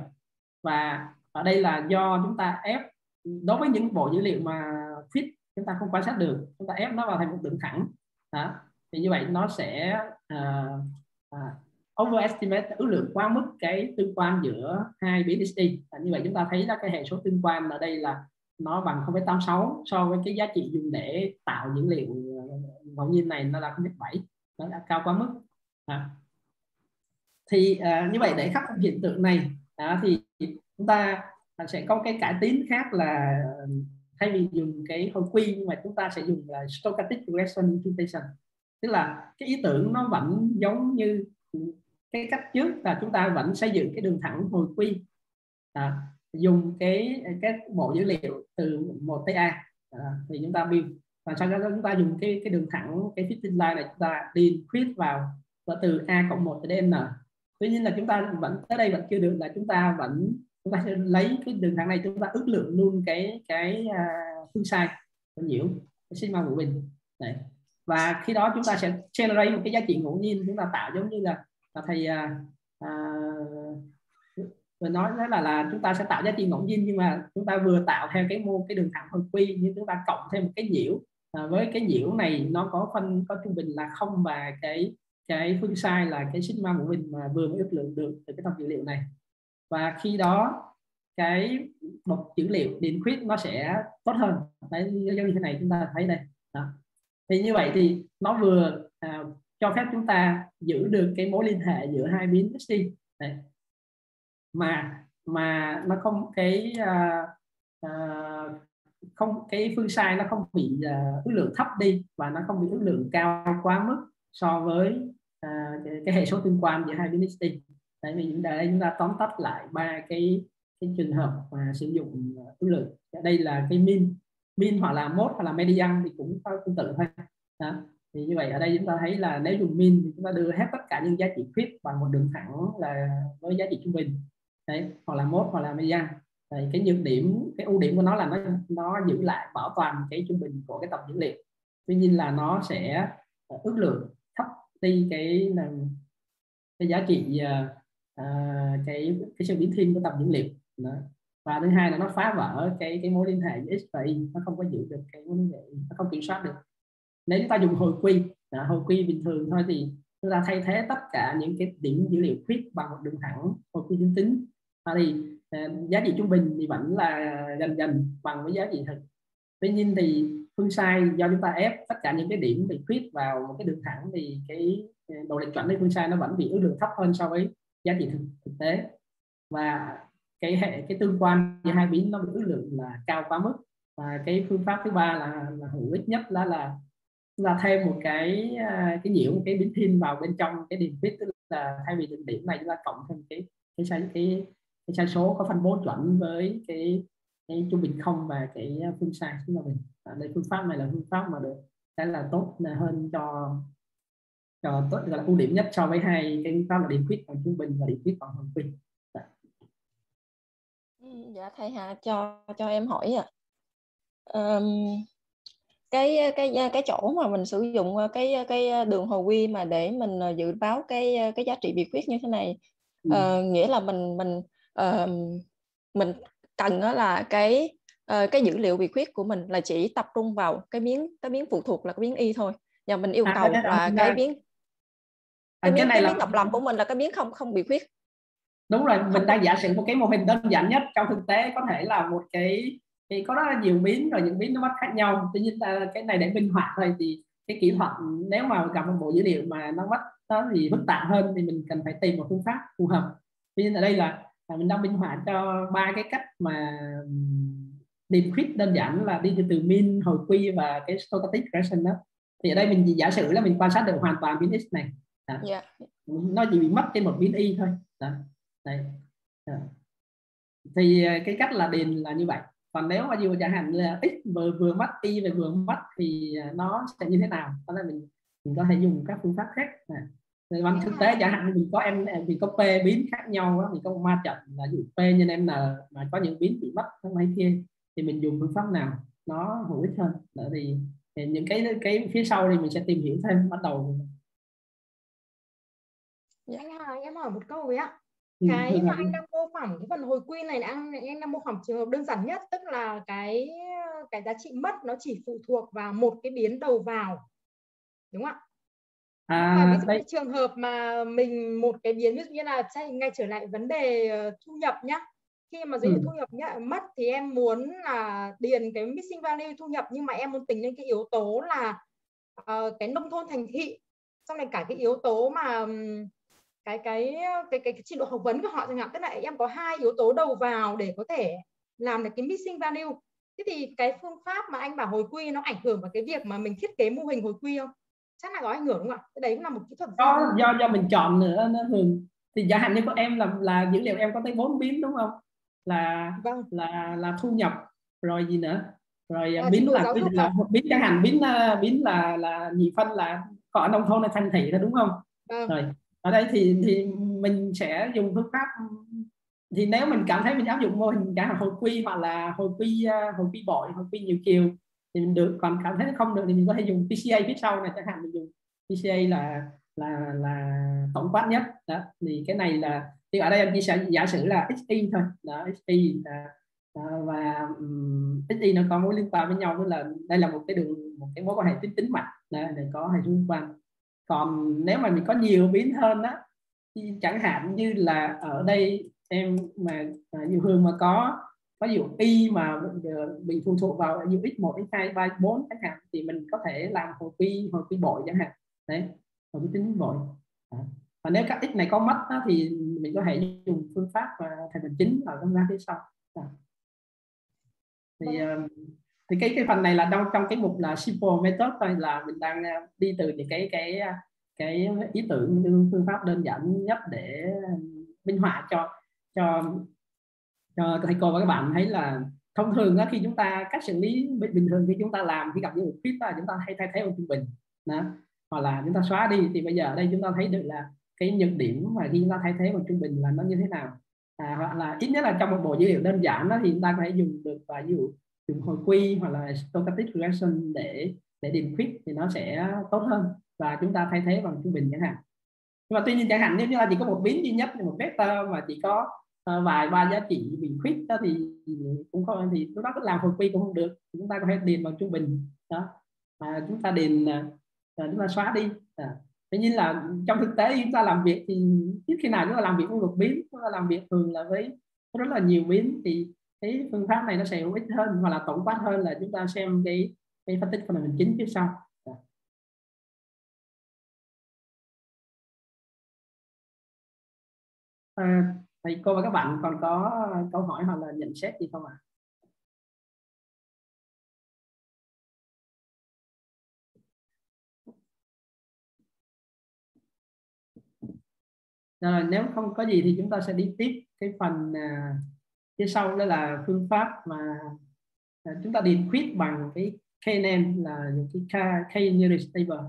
Và ở đây là do chúng ta ép đối với những bộ dữ liệu mà fit chúng ta không quan sát được, chúng ta ép nó vào thành một đường thẳng đó. Thì như vậy nó sẽ overestimate, ước lượng quá mức cái tương quan giữa hai biến XY. Như vậy chúng ta thấy là cái hệ số tương quan ở đây là nó bằng 0,86 so với cái giá trị dùng để tạo dữ liệu ngẫu nhiên này nó là 0,7, nó đã cao quá mức. Thì như vậy để khắc phục hiện tượng này thì chúng ta sẽ có cái cải tiến khác, là thay vì dùng cái hồi quy nhưng mà chúng ta sẽ dùng là stochastic regression imputation. Tức là cái ý tưởng nó vẫn giống như cái cách trước, là chúng ta vẫn xây dựng cái đường thẳng hồi quy, dùng cái bộ dữ liệu từ 1 tới A, thì chúng ta build, và sau đó chúng ta dùng cái đường thẳng, cái fitting line này chúng ta đi create vào, và từ A cộng 1 đến N. Tuy nhiên là chúng ta vẫn tới đây vẫn chưa được, là chúng ta sẽ lấy cái đường thẳng này, chúng ta ước lượng luôn cái phương sai của nhiễu, cái sigma của mình đấy. Và khi đó chúng ta sẽ generate một cái giá trị ngẫu nhiên, chúng ta tạo giống như là thầy vừa nói đó là chúng ta sẽ tạo giá trị ngẫu nhiên, nhưng mà chúng ta vừa tạo theo cái đường thẳng hồi quy, nhưng chúng ta cộng thêm một cái nhiễu, với cái nhiễu này nó có trung bình là 0, và cái phương sai là cái sigma của mình mà vừa mới ước lượng được từ cái tập dữ liệu này. Và khi đó cái một dữ liệu decrypt nó sẽ tốt hơn đấy, giống như thế này chúng ta thấy đây đó. Thì như vậy thì nó vừa cho phép chúng ta giữ được cái mối liên hệ giữa hai biến XT đấy, mà nó không cái phương sai nó không bị ước lượng thấp đi, và nó không bị ước lượng cao quá mức so với cái hệ số tương quan giữa hai biến XT. Tại vì đây chúng ta tóm tắt lại 3 cái trường hợp mà sử dụng ước lượng. Đây là cái min hoặc là mode hoặc là median thì cũng có tương tự thôi đó. Thì như vậy ở đây chúng ta thấy là nếu dùng min thì chúng ta đưa hết tất cả những giá trị creep bằng một đường thẳng là với giá trị trung bình đấy, hoặc là mode hoặc là median. Đấy, cái nhược điểm, cái ưu điểm của nó là nó giữ lại, bảo toàn cái trung bình của cái tập dữ liệu. Tuy nhiên là nó sẽ ước lượng thấp đi cái giá trị cái sự biến thiên của tập dữ liệu đó. Và thứ hai là nó phá vỡ cái mối liên hệ giữa X và Y, nó không có giữ được cái mối liên hệ, nó không kiểm soát được. Nếu chúng ta dùng hồi quy bình thường thôi thì chúng ta thay thế tất cả những cái điểm dữ liệu creep bằng một đường thẳng hồi quy tuyến tính, thì giá trị trung bình thì vẫn là gần bằng với giá trị thực. Tuy nhiên thì phương sai do chúng ta ép tất cả những cái điểm bị creep vào một cái đường thẳng, thì cái độ lệch chuẩn của phương sai nó vẫn bị ước lượng thấp hơn so với giá trị thực tế, và cái tương quan giữa hai biến nó bị ước lượng là cao quá mức. Và cái phương pháp thứ ba là hữu ích nhất, đó là chúng ta thêm một cái nhiễu, một cái biến thiên vào bên trong cái điểm fit, tức là thay vì đường điểm này chúng ta cộng thêm cái sai số có phân bố chuẩn với cái trung bình không và cái phương sai chúng ta mình. Đây phương pháp này là phương pháp mà được cái là tốt hơn cho tốt, gọi là ưu điểm nhất so với hai cái phương pháp là điểm fit bằng trung bình và điểm fit bằng hoàn quy. Dạ thầy Hà, cho em hỏi cái chỗ mà mình sử dụng cái đường hồi quy mà để mình dự báo cái giá trị biệt khuyết như thế này, nghĩa là mình cần đó là cái dữ liệu biệt khuyết của mình là chỉ tập trung vào cái biến phụ thuộc là cái biến Y thôi, và mình yêu cầu là cái biến độc lập của mình là cái biến không biệt khuyết. Đúng rồi, mình đang giả sử một cái mô hình đơn giản nhất. Trong thực tế có thể là một cái có rất là nhiều biến, rồi những biến nó mất khác nhau. Tuy nhiên cái này để minh họa thôi, thì cái kỹ thuật nếu mà gặp một bộ dữ liệu mà nó mất nó thì phức tạp hơn thì mình cần phải tìm một phương pháp phù hợp. Tuy nhiên ở đây là mình đang minh họa cho 3 cái cách mà decrypt đơn giản, là đi từ min, hồi quy và cái stochastic regression đó. Thì ở đây mình giả sử là mình quan sát được hoàn toàn biến X này. Yeah. Nó chỉ bị mất trên một biến Y thôi. Đó. Đây. Thì cái cách là điền là như vậy. Còn nếu mà dù chẳng hạn là X vừa mất Y và vừa mất thì nó sẽ như thế nào? Đó là mình có thể dùng các phương pháp khác. Bằng thực tế chẳng hạn mình có thì có P biến khác nhau đó, mình có một ma trận là dụ P nhân N mà có những biến bị mất trong mấy kia, thì mình dùng phương pháp nào nó hữu ích hơn. Đó thì những cái phía sau thì mình sẽ tìm hiểu thêm, bắt đầu. Anh Hà, em hỏi một câu với ạ. Cái mà anh đang mô phỏng cái phần hồi quy này, anh đang mô phỏng trường hợp đơn giản nhất, tức là cái giá trị mất nó chỉ phụ thuộc vào một cái biến đầu vào, đúng không ạ? Ví dụ như trường hợp mà mình một cái biến, ví dụ như là ngay trở lại vấn đề thu nhập nhá, khi mà dữ liệu thu nhập mất thì em muốn là điền cái missing value thu nhập, nhưng mà em muốn tính lên cái yếu tố là cái nông thôn thành thị, xong rồi cả cái yếu tố mà cái trình độ học vấn của họ chẳng hạn. Tức là em có 2 yếu tố đầu vào để có thể làm được cái missing value. Thế thì cái phương pháp mà anh bảo hồi quy nó ảnh hưởng vào cái việc mà mình thiết kế mô hình hồi quy không? chắc là có ảnh hưởng đúng không ạ? Cái đấy cũng là một kỹ thuật do mình chọn nữa nó thường. Thì chẳng hạn như của em là dữ liệu em có tới 4 biến đúng không, vâng. là thu nhập rồi gì nữa, rồi biến là quy định là một biến, chẳng hạn biến là nhị phân là có ở nông thôn hay thành thị đó đúng không? Vâng. Rồi ở đây thì mình sẽ dùng phương pháp, thì nếu mình cảm thấy mình áp dụng mô hình cả hồi quy hoặc là hồi quy bội, hồi quy nhiều chiều thì mình được, còn cảm thấy không được thì mình có thể dùng PCA phía sau này, chẳng hạn mình dùng PCA là tổng quát nhất đó. Thì cái này là, thì ở đây em chỉ sẽ giả sử là XY thôi đó, XY và XY nó có mối liên quan với nhau, tức là đây là một cái mối quan hệ tính mạch để có hệ số liên quan. Còn nếu mà mình có nhiều biến hơn đó, thì chẳng hạn như là ở đây em mà nhiều Hương mà có ví dụ y mà bị phụ thuộc vào ví dụ x1, x2, x3, x4 chẳng hạn, thì mình có thể làm hồi quy bội chẳng hạn đấy, hồi quy tính bội. Và nếu các x này có mất đó, thì mình có thể dùng phương pháp thành phần chính ở trong ra phía sau. Thì cái phần này là trong cái mục là simple method thôi, là mình đang đi từ những cái ý tưởng, phương pháp đơn giản nhất để minh họa cho thầy cô và các bạn thấy là thông thường đó, khi chúng ta cách xử lý bình thường khi chúng ta làm, khi gặp những khuyết đó, chúng ta hay thay thế bằng trung bình đó, hoặc là chúng ta xóa đi. Thì bây giờ ở đây chúng ta thấy được là cái nhược điểm mà khi chúng ta thay thế bằng trung bình là nó như thế nào, hoặc là ít nhất là trong một bộ dữ liệu đơn giản đó, thì chúng ta có thể dùng được, và ví dụ dùng hồi quy hoặc là stochastic regression để điền khuyết thì nó sẽ tốt hơn, và chúng ta thay thế bằng trung bình chẳng hạn. Nhưng mà tuy nhiên chẳng hạn nếu như là chỉ có một biến duy nhất, một vector mà chỉ có vài ba giá trị bị khuyết đó, thì cũng không, thì lúc đó cứ làm hồi quy cũng không được, chúng ta có thể điền bằng trung bình đó, chúng ta điền chúng ta xóa đi. Tuy nhiên là trong thực tế chúng ta làm việc thì ít khi nào chúng ta làm việc với một biến, chúng ta làm việc thường là với rất là nhiều biến, thì cái phương pháp này nó sẽ hữu ích hơn, hoặc là tổng quát hơn là chúng ta xem cái phân tích phần mềm chính phía sau. Thầy cô và các bạn còn có câu hỏi hoặc là nhận xét gì không ạ? Rồi, nếu không có gì thì chúng ta sẽ đi tiếp cái phần phía sau, đó là phương pháp mà chúng ta điền khuyết bằng cái KNN, là những cái K-nearest neighbor.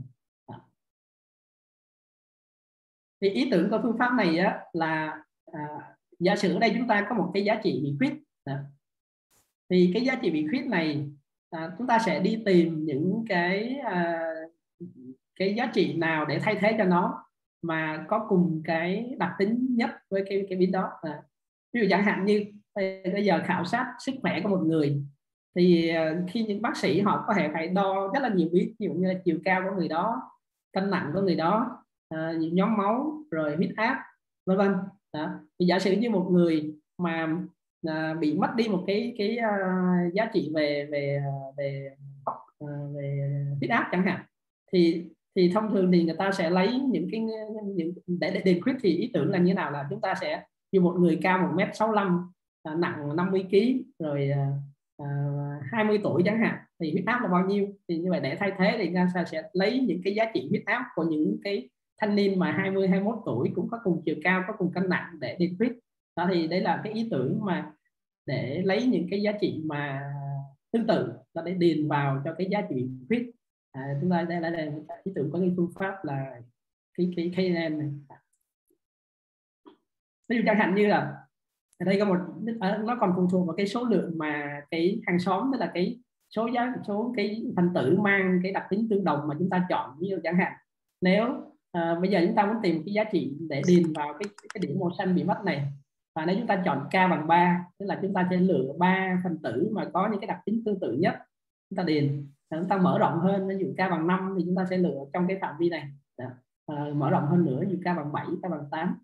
Thì ý tưởng của phương pháp này á, là giả sử ở đây chúng ta có một cái giá trị bị khuyết, thì cái giá trị bị khuyết này chúng ta sẽ đi tìm những cái giá trị nào để thay thế cho nó mà có cùng cái đặc tính nhất với cái biến đó. Ví dụ chẳng hạn như bây giờ khảo sát sức khỏe của một người, thì khi những bác sĩ họ có thể phải đo rất là nhiều biến, ví dụ như là chiều cao của người đó, cân nặng của người đó, nhóm máu, rồi huyết áp, vân vân. Thì giả sử như một người mà bị mất đi một cái giá trị về huyết áp chẳng hạn, thì thông thường thì người ta sẽ lấy những để điền khuyết. Thì ý tưởng là như thế nào, là chúng ta sẽ như một người cao 1m65, nặng 50 kg, rồi 20 tuổi chẳng hạn, thì huyết áp là bao nhiêu, thì như vậy để thay thế thì chúng ta sẽ lấy những cái giá trị huyết áp của những cái thanh niên mà 20, 21 tuổi cũng có cùng chiều cao, có cùng cân nặng để điền khuyết. Đó, thì đấy là cái ý tưởng mà để lấy những cái giá trị mà tương tự để điền vào cho cái giá trị khuyết. Chúng ta đây là ý tưởng có cái phương pháp là cái KNN này. Ví dụ chẳng hạn như là ở đây có một, nó còn phụ thuộc vào cái số lượng mà cái hàng xóm, tức là cái số cái phân tử mang cái đặc tính tương đồng mà chúng ta chọn. Ví dụ chẳng hạn nếu bây giờ chúng ta muốn tìm cái giá trị để điền vào cái điểm màu xanh bị mất này, và nếu chúng ta chọn k bằng 3, tức là chúng ta sẽ lựa 3 phân tử mà có những cái đặc tính tương tự nhất, chúng ta điền. Chúng ta mở rộng hơn, ví dụ k bằng 5 thì chúng ta sẽ lựa trong cái phạm vi này. Mở rộng hơn nữa, ví dụ k bằng 7, k bằng 8.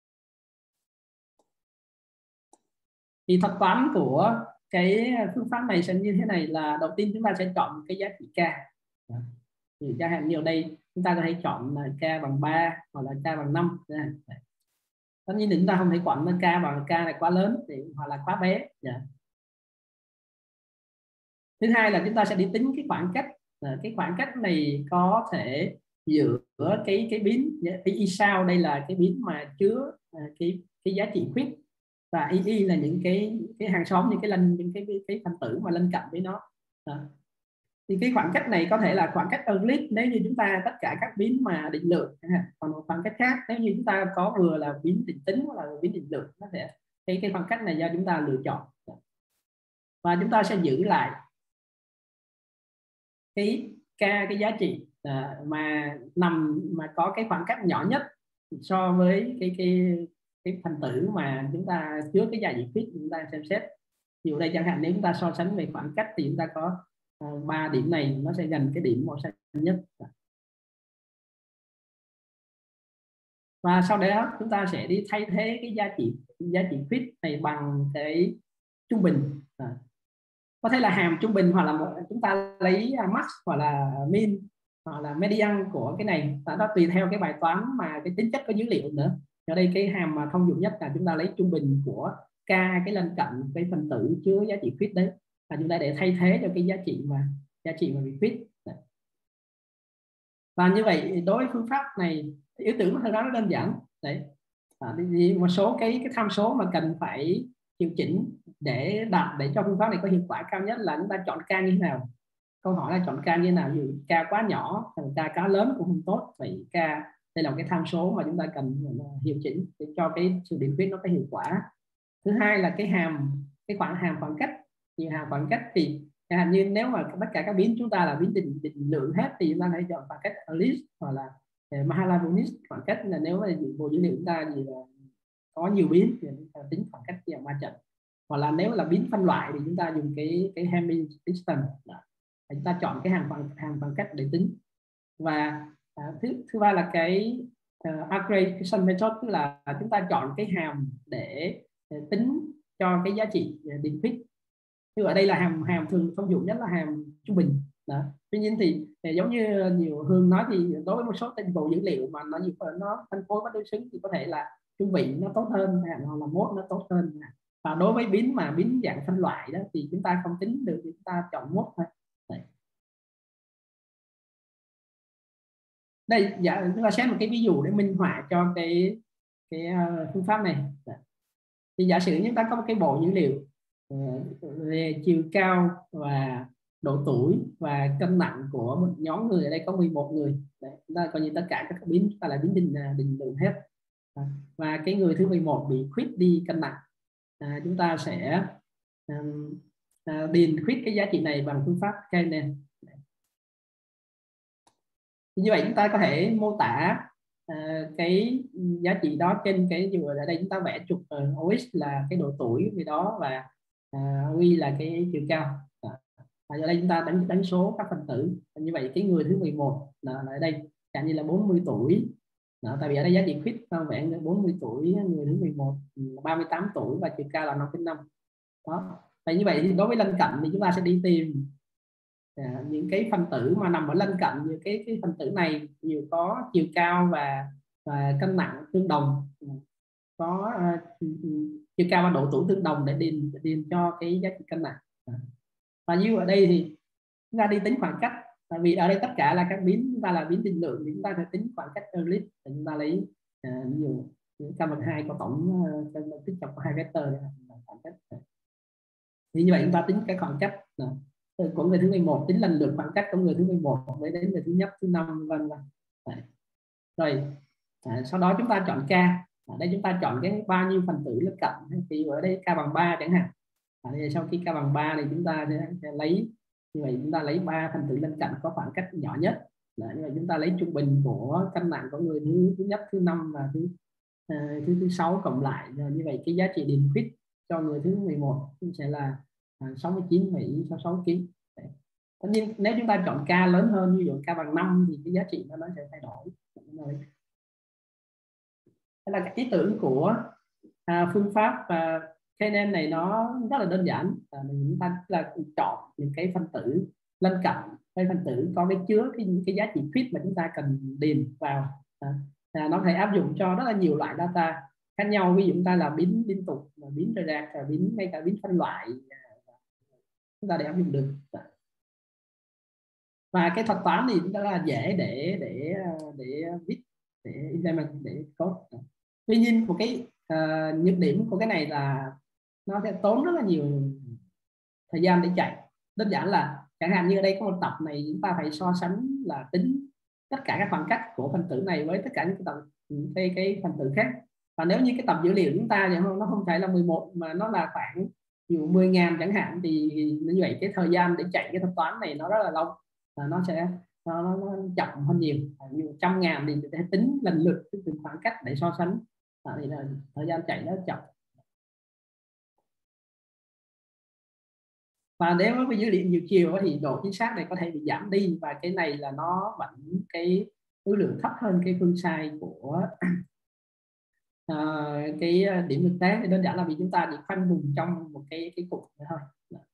Thì thuật toán của cái phương pháp này sẽ như thế này, là đầu tiên chúng ta sẽ chọn cái giá trị k. Thì chẳng hạn như ở đây chúng ta có thể chọn là k bằng 3 hoặc là k bằng 5. Tất nhiên chúng ta không thể chọn k bằng k này quá lớn thì hoặc là quá bé. Thứ hai là chúng ta sẽ đi tính cái khoảng cách Cái khoảng cách này có thể giữa cái biến cái y sao, đây là cái biến mà chứa cái giá trị khuyết, và y là những cái hàng xóm, những cái phân tử mà lân cận với nó. Thì cái khoảng cách này có thể là khoảng cách Euclid nếu như chúng ta tất cả các biến mà định lượng, còn một khoảng cách khác nếu như chúng ta có vừa là biến định tính hoặc là biến định lượng, nó sẽ cái khoảng cách này do chúng ta lựa chọn, và chúng ta sẽ giữ lại cái giá trị mà có cái khoảng cách nhỏ nhất so với cái phần tử mà chúng ta chứa cái giá trị khuyết chúng ta xem xét. Ví dụ đây chẳng hạn, nếu chúng ta so sánh về khoảng cách thì chúng ta có 3 điểm này nó sẽ gần cái điểm màu xanh nhất, và sau đó chúng ta sẽ đi thay thế cái giá trị khuyết này bằng cái trung bình. Có thể là hàm trung bình, hoặc là chúng ta lấy max hoặc là min hoặc là median của cái này, và nó tùy theo cái bài toán mà cái tính chất của dữ liệu nữa. Ở đây cái hàm mà thông dụng nhất là chúng ta lấy trung bình của k cái lân cận cái phần tử chứa giá trị khuyết đấy, và chúng ta để thay thế cho cái giá trị mà bị khuyết. Và như vậy đối với phương pháp này ý tưởng của nó đơn giản đấy. Một số cái tham số mà cần phải điều chỉnh để cho phương pháp này có hiệu quả cao nhất là chúng ta chọn k như thế nào. Câu hỏi là chọn k như thế nào? Ví dụ k quá nhỏ, k quá lớn cũng không tốt. Vậy k đây là một cái tham số mà chúng ta cần điều chỉnh để cho cái sự định khuyết nó có hiệu quả. Thứ hai là cái hàm khoảng cách. Thì hàm khoảng cách thì như nếu mà tất cả các biến chúng ta là biến định lượng hết thì chúng ta hãy chọn khoảng cách Alice hoặc là Mahalanobis. Khoảng cách là nếu mà bộ dữ liệu chúng ta gì là có nhiều biến thì chúng ta tính khoảng cách dạng ma trận, hoặc là nếu là biến phân loại thì chúng ta dùng cái Hamming distance. Chúng ta chọn cái hàm khoảng cách để tính. Và thứ ba là cái aggregation method, tức là chúng ta chọn cái hàm để tính cho cái giá trị định khuyết. Như ở đây là hàm thường thông dụng nhất là hàm trung bình. Tuy nhiên thì giống như nhiều Hương nói thì đối với một số tình bộ dữ liệu mà nó phân phối bất đối xứng thì có thể là trung vị nó tốt hơn, hoặc là mốt nó tốt hơn. Và đối với biến dạng phân loại đó thì chúng ta không tính được thì chúng ta chọn mốt thôi. Đây chúng ta xem một cái ví dụ để minh họa cho cái phương pháp này. Thì giả sử chúng ta có một cái bộ dữ liệu về chiều cao và độ tuổi và cân nặng của một nhóm người, ở đây có 11 người. Đấy, chúng ta coi như tất cả các biến chúng ta là biến định lượng hết. Và cái người thứ 11 bị khuyết đi cân nặng. Chúng ta sẽ điền khuyết cái giá trị này bằng phương pháp Kane. Như vậy chúng ta có thể mô tả cái giá trị đó trên cái dù ở đây chúng ta vẽ trục OX là cái độ tuổi gì đó, và Y là cái chiều cao. Ở đây chúng ta đánh số các phần tử. Như vậy cái người thứ 11 là ở đây chẳng như là 40 tuổi. Tại vì ở đây giá trị khuyết ta vẽ 40 tuổi, người thứ 11 38 tuổi và chiều cao là 5,5. Đó. Vậy như vậy thì đối với lân cận thì chúng ta sẽ đi tìm những cái phân tử mà nằm ở lân cận như cái phân tử này nhiều có chiều cao và cân nặng tương đồng, có chiều cao và độ tuổi tương đồng để điền cho cái giá trị cân nặng. Và như ở đây thì chúng ta đi tính khoảng cách, tại vì ở đây tất cả là các biến chúng ta là biến định lượng thì chúng ta phải tính khoảng cách Euclid. Chúng ta lấy nhiều k/2 có tổng tích trục của hai vector để khoảng cách. Thì như vậy chúng ta tính cái khoảng cách của người thứ 11, tính lần lượt khoảng cách của người thứ 11 với đến người thứ nhất, thứ 5 vân vân. Rồi sau đó chúng ta chọn k. Ở đây chúng ta chọn cái bao nhiêu phần tử lân cận, thì ở đây k bằng 3 chẳng hạn. Đây sau khi k bằng 3 thì chúng ta sẽ lấy, như vậy chúng ta lấy 3 phần tử lân cận có khoảng cách nhỏ nhất. Như vậy chúng ta lấy trung bình của cân nặng của người thứ nhất, thứ 5 và thứ 6 cộng lại. Rồi như vậy cái giá trị điền khuyết cho người thứ 11 sẽ là 69,66 kg. Tất nhiên nếu chúng ta chọn k lớn hơn, ví dụ k bằng 5 thì cái giá trị nó sẽ thay đổi. Đây là cái ý tưởng của phương pháp Kane này, nó rất là đơn giản. Chúng ta là chọn những cái phân tử lân cận, cái phân tử có cái chứa cái giá trị khuyết mà chúng ta cần điền vào. Nó có thể áp dụng cho rất là nhiều loại data khác nhau. Ví dụ chúng ta là biến liên tục, biến rời rạc, ngay cả biến phân loại chúng ta để áp dụng được. và cái thuật toán thì rất là dễ để viết, để implement, để code. Tuy nhiên một cái nhược điểm của cái này là nó sẽ tốn rất là nhiều thời gian để chạy. Đơn giản là chẳng hạn như ở đây có một tập này chúng ta phải so sánh là tính tất cả các khoảng cách của phần tử này với tất cả những cái phần tử khác, và nếu như cái tập dữ liệu chúng ta thì nó không phải là 11 mà nó là khoảng 10.000 chẳng hạn, thì như vậy cái thời gian để chạy cái thuật toán này nó rất là lâu, và nó sẽ nó chậm hơn nhiều. Như 100.000 thì để tính lần lượt từng khoảng cách để so sánh, thì là thời gian chạy nó chậm. Và nếu với dữ liệu nhiều chiều thì độ chính xác này có thể bị giảm đi, và cái này là nó vẫn cái số lượng thấp hơn cái phương sai của cái điểm thực tế. Thì đơn giản là vì chúng ta chỉ khoanh vùng trong một cái cục nữa thôi.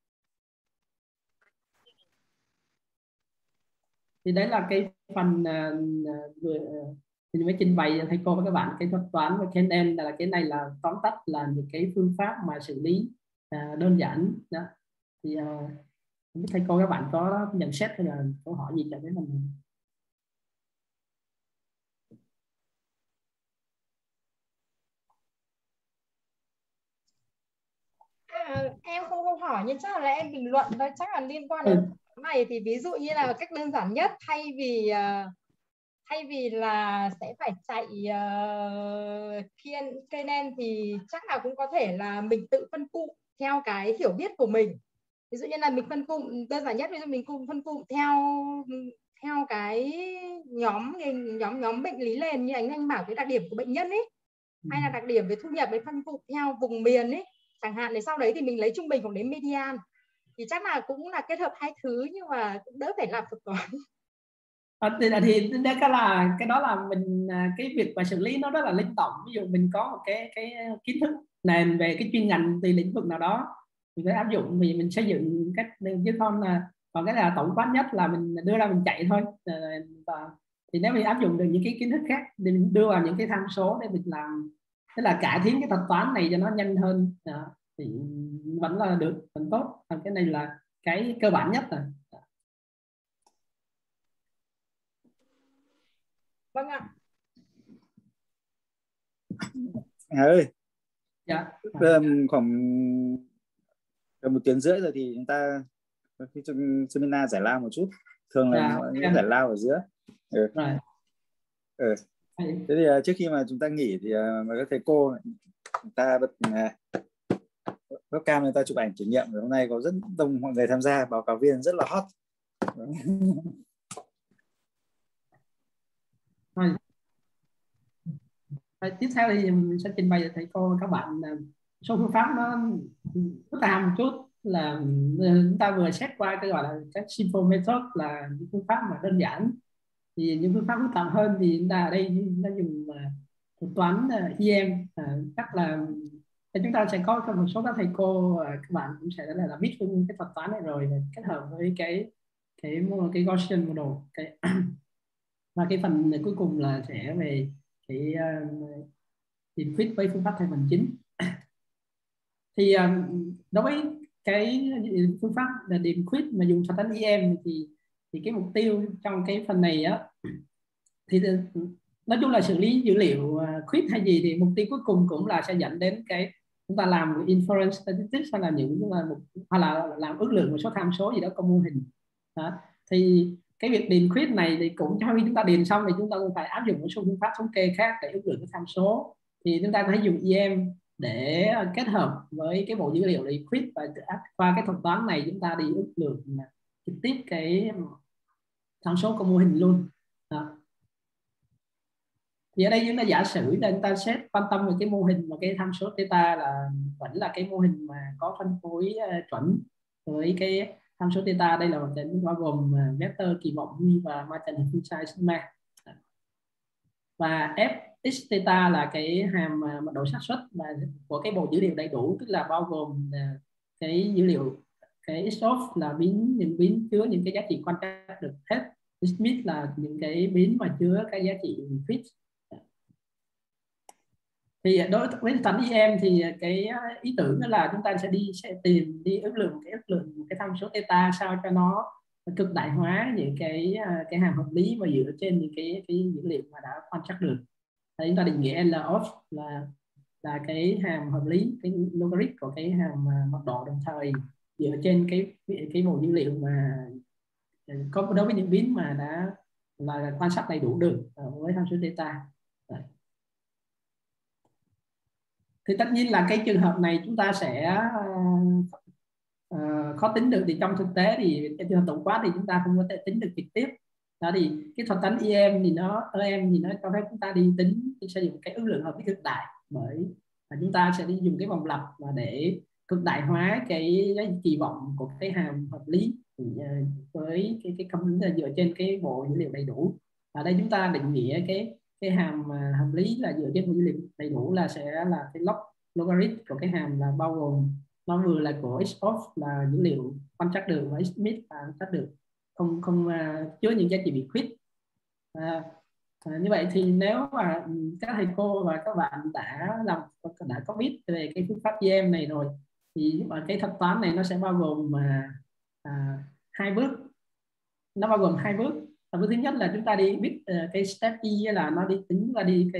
Thì đấy là cái phần vừa mình mới trình bày thầy cô và các bạn cái thuật toán và KNN, là cái này là tóm tắt là những cái phương pháp mà xử lý đơn giản đó. Thì không biết thầy cô các bạn có nhận xét hay là câu hỏi gì cho cái phần này? Em không câu hỏi nhưng chắc là em bình luận thôi, chắc là liên quan đến này. Thì ví dụ như là cách đơn giản nhất, thay vì là sẽ phải chạy KNN thì chắc là cũng có thể là mình tự phân cụm theo cái hiểu biết của mình. Ví dụ như là mình phân cụm đơn giản nhất, ví dụ mình phân cụm theo cái nhóm bệnh lý nền như anh bảo, cái đặc điểm của bệnh nhân ấy, hay là đặc điểm về thu nhập, với phân cụm theo vùng miền ấy chẳng hạn. Để sau đấy thì mình lấy trung bình hoặc đến median, thì chắc là cũng là kết hợp hai thứ, nhưng mà cũng đỡ phải làm thuật toán. Thì cái đó là mình cái việc mà xử lý nó rất là linh động. Ví dụ mình có một cái kiến thức nền về cái chuyên ngành từ lĩnh vực nào đó, mình phải áp dụng, vì mình xây dựng cách, chứ không là còn cái là tổng quát nhất là mình đưa ra mình chạy thôi. Thì nếu mình áp dụng được những cái kiến thức khác thì mình đưa vào những cái tham số để mình làm, tức là cải thiện cái thuật toán này cho nó nhanh hơn, thì vẫn là được, vẫn tốt. Cái này là cái cơ bản nhất rồi. Vâng ạ. ơi, Dạ. Khoảng gần 1 tiếng rưỡi rồi thì chúng ta có khi trong seminar giải lao một chút. Thường là mọi người giải lao ở giữa. Rồi. Thế thì trước khi mà chúng ta nghỉ thì mời các thầy cô chúng ta bật webcam, người ta chụp ảnh kỷ niệm. Và hôm nay có rất đông mọi người tham gia, báo cáo viên rất là hot. Rồi, tiếp theo thì mình sẽ trình bày cho thầy cô và các bạn số phương pháp nó phức tạp một chút. Là chúng ta vừa xét qua cái gọi là các simple method, là những phương pháp mà đơn giản. Thì những phương pháp phức tạp hơn thì chúng ta ở đây nó dùng thuật toán EM. Chắc là chúng ta sẽ có một số các thầy cô các bạn cũng sẽ là biết cái thuật toán này rồi, kết hợp với cái Gaussian model. Và cái phần cuối cùng là sẽ về cái tìm fit với phương pháp thay phần chính. Thì đối với cái phương pháp là tìm fit mà dùng thuật toán EM thì cái mục tiêu trong cái phần này á, thì nói chung là xử lý dữ liệu fit hay gì thì mục tiêu cuối cùng cũng là sẽ dẫn đến cái chúng ta làm inference statistics, hay là hay là làm ước lượng một số tham số gì đó trong mô hình đó. Thì cái việc điền fit này thì cũng sau khi chúng ta điền xong thì chúng ta cũng phải áp dụng một số phương pháp thống kê khác để ước lượng cái tham số. Thì chúng ta có thể dùng EM để kết hợp với cái bộ dữ liệu để fit, và qua cái thuật toán này chúng ta đi ước lượng trực tiếp cái tham số của mô hình luôn đó. Thì ở đây chúng ta giả sử là chúng ta sẽ quan tâm về cái mô hình mà cái tham số theta là vẫn là cái mô hình mà có phân phối chuẩn với cái tham số theta. Đây là một cái bao gồm vector kỳ vọng y và margin of size sigma, và fx theta là cái hàm mật độ xác suất mà của cái bộ dữ liệu đầy đủ, tức là bao gồm cái dữ liệu, cái x of là những biến chứa những cái giá trị quan trắc được hết, Smith là những cái biến mà chứa cái giá trị fit. Thì đối với toán EM thì cái ý tưởng là chúng ta sẽ đi ước lượng một cái tham số theta sao cho nó cực đại hóa những cái hàm hợp lý mà dựa trên những cái dữ liệu mà đã quan trắc được. Chúng ta định nghĩa L-of là cái hàm hợp lý, cái logarit của cái hàm mật độ đồng thời dựa trên cái bộ dữ liệu mà có đối với những biến mà đã là quan sát đầy đủ được với tham số theta. Thì tất nhiên là cái trường hợp này chúng ta sẽ khó tính được, thì trong thực tế thì cái trường hợp tổng quát thì chúng ta không có thể tính được trực tiếp. Đó thì cái thuật toán EM thì nó cho phép chúng ta đi tính sử dụng cái ước lượng hợp lý cực đại, bởi chúng ta sẽ đi dùng cái vòng lặp và để cực đại hóa cái kỳ vọng của cái hàm hợp lý với cái công thức dựa trên cái bộ dữ liệu đầy đủ. Ở đây chúng ta định nghĩa cái hàm hợp lý là dựa trên bộ dữ liệu đầy đủ là sẽ là cái logarit của cái hàm là bao gồm nó vừa là của x-of là dữ liệu quan trắc được và x-mid là quan trắc được, không chứa những giá trị bị khuyết. Như vậy thì nếu mà các thầy cô và các bạn đã có biết về cái phương pháp EM này rồi, thì cái thuật toán này nó sẽ bao gồm hai bước. Nó bao gồm hai bước. Bước thứ nhất là chúng ta đi biết cái step E là nó đi tính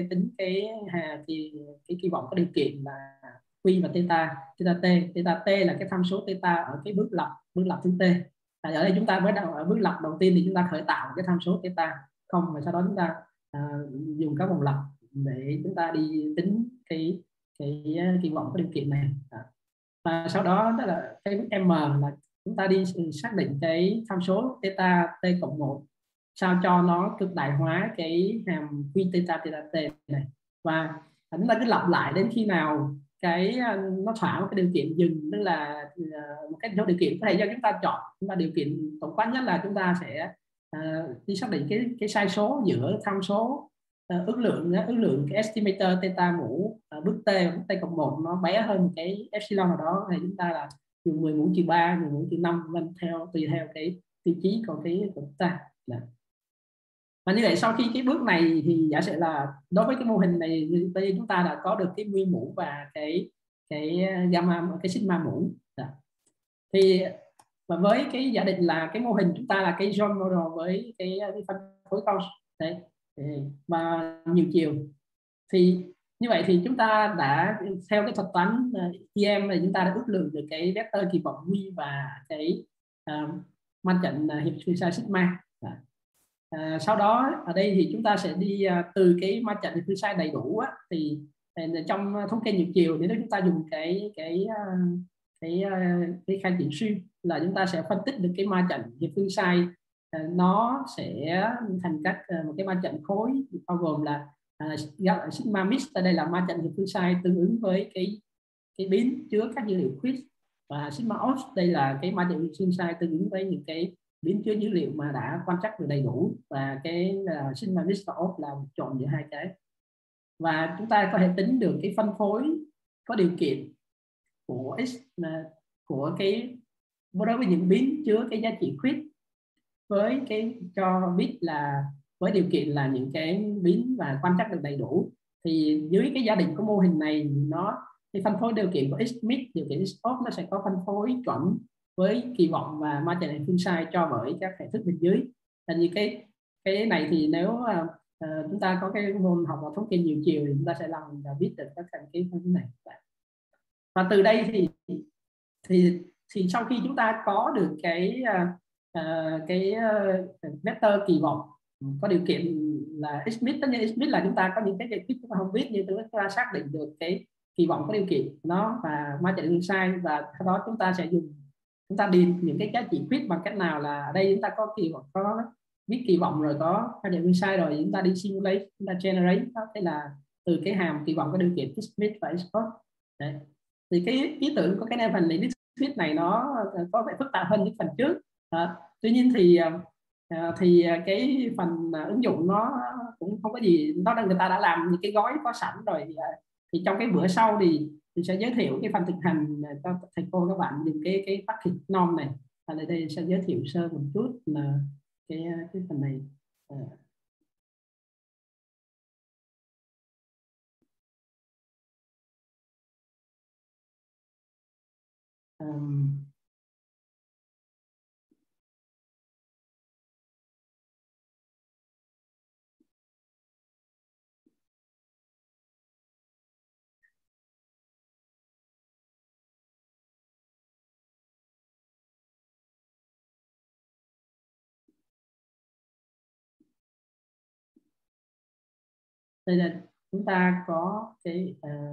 cái kỳ vọng có điều kiện là Q và theta t là cái tham số theta ở cái bước lặp thứ t. Ở đây chúng ta mới đầu ở bước lặp đầu tiên thì chúng ta khởi tạo cái tham số theta không, và sau đó chúng ta dùng các vòng lặp để chúng ta đi tính cái kỳ vọng có điều kiện này. Và sau đó là cái bước M là chúng ta đi xác định cái tham số theta t cộng 1 sao cho nó cực đại hóa cái hàm Q theta t này, và chúng ta cứ lặp lại đến khi nào nó thỏa một cái điều kiện dừng, tức là một cái điều kiện có thể do chúng ta chọn. Chúng ta điều kiện tổng quát nhất là chúng ta sẽ đi xác định cái sai số giữa tham số ước lượng cái estimator theta mũ bước t cộng 1 nó bé hơn cái epsilon nào đó, thì chúng ta là dùng 10 mũ trừ 3, 10 mũ trừ 5 vân tùy theo cái tiêu chí của chúng ta. Và như vậy sau khi cái bước này thì giả sử là đối với cái mô hình này thì chúng ta đã có được cái mu mũ và cái gamma, cái sigma mũ. Thì và với cái giả định là cái mô hình chúng ta là cái John model với cái phân phối cao đấy và nhiều chiều, thì như vậy thì chúng ta đã theo cái thuật toán EM này chúng ta đã ước lượng được cái vector kỳ vọng Q và cái man trận hiệp suy sai sigma. Sau đó ở đây thì chúng ta sẽ đi từ cái ma trận hiệp sai đầy đủ á, thì trong thống kê nhiều chiều thì nếu chúng ta dùng cái khai triển xuyên là chúng ta sẽ phân tích được cái ma trận hiệp phương sai nó sẽ thành một cái ma trận khối bao gồm là sigma mix, ở đây là ma trận hiệp phương sai tương ứng với cái biến chứa các dữ liệu quiz, và sigma off đây là cái ma trận hiệp phương sai tương ứng với những cái biến chứa dữ liệu mà đã quan trắc được đầy đủ, và cái sigma mix và off là chọn giữa hai cái. Và chúng ta có thể tính được cái phân phối có điều kiện của đối với những biến chứa cái giá trị khuyết với cái cho biết là với điều kiện là những cái biến và quan trắc được đầy đủ, thì dưới cái giả định của mô hình này cái phân phối điều kiện của x-mid, điều kiện x-off nó sẽ có phân phối chuẩn với kỳ vọng và ma trận phương sai cho bởi các hệ thức bên dưới. Là như cái này thì nếu chúng ta có cái môn học và thống kê nhiều chiều thì chúng ta sẽ làm và biết được các cái này. Và từ đây thì sau khi chúng ta có được cái vector kỳ vọng có điều kiện là x-mid, tất nhiên x-mid là chúng ta có những cái chúng ta không biết, nhưng chúng ta xác định được cái kỳ vọng có điều kiện nó và ma trận sai, và sau đó chúng ta đi những cái giá trị khuyết bằng cách nào là ở đây chúng ta có kỳ vọng, có biết kỳ vọng rồi, có ma trận sai rồi, chúng ta đi simulate, chúng ta generate đó, thế là từ cái hàm kỳ vọng có điều kiện x-mid và x-off. Thì cái ý tưởng của cái phần lý thuyết này nó có vẻ phức tạp hơn những phần trước. Tuy nhiên thì cái phần ứng dụng nó cũng không có gì, người ta đã làm những cái gói có sẵn rồi, thì trong cái bữa sau thì sẽ giới thiệu cái phần thực hành cho thầy cô các bạn dùng cái package norm này. Và đây sẽ giới thiệu sơ một chút là cái phần này. đây là chúng ta có cái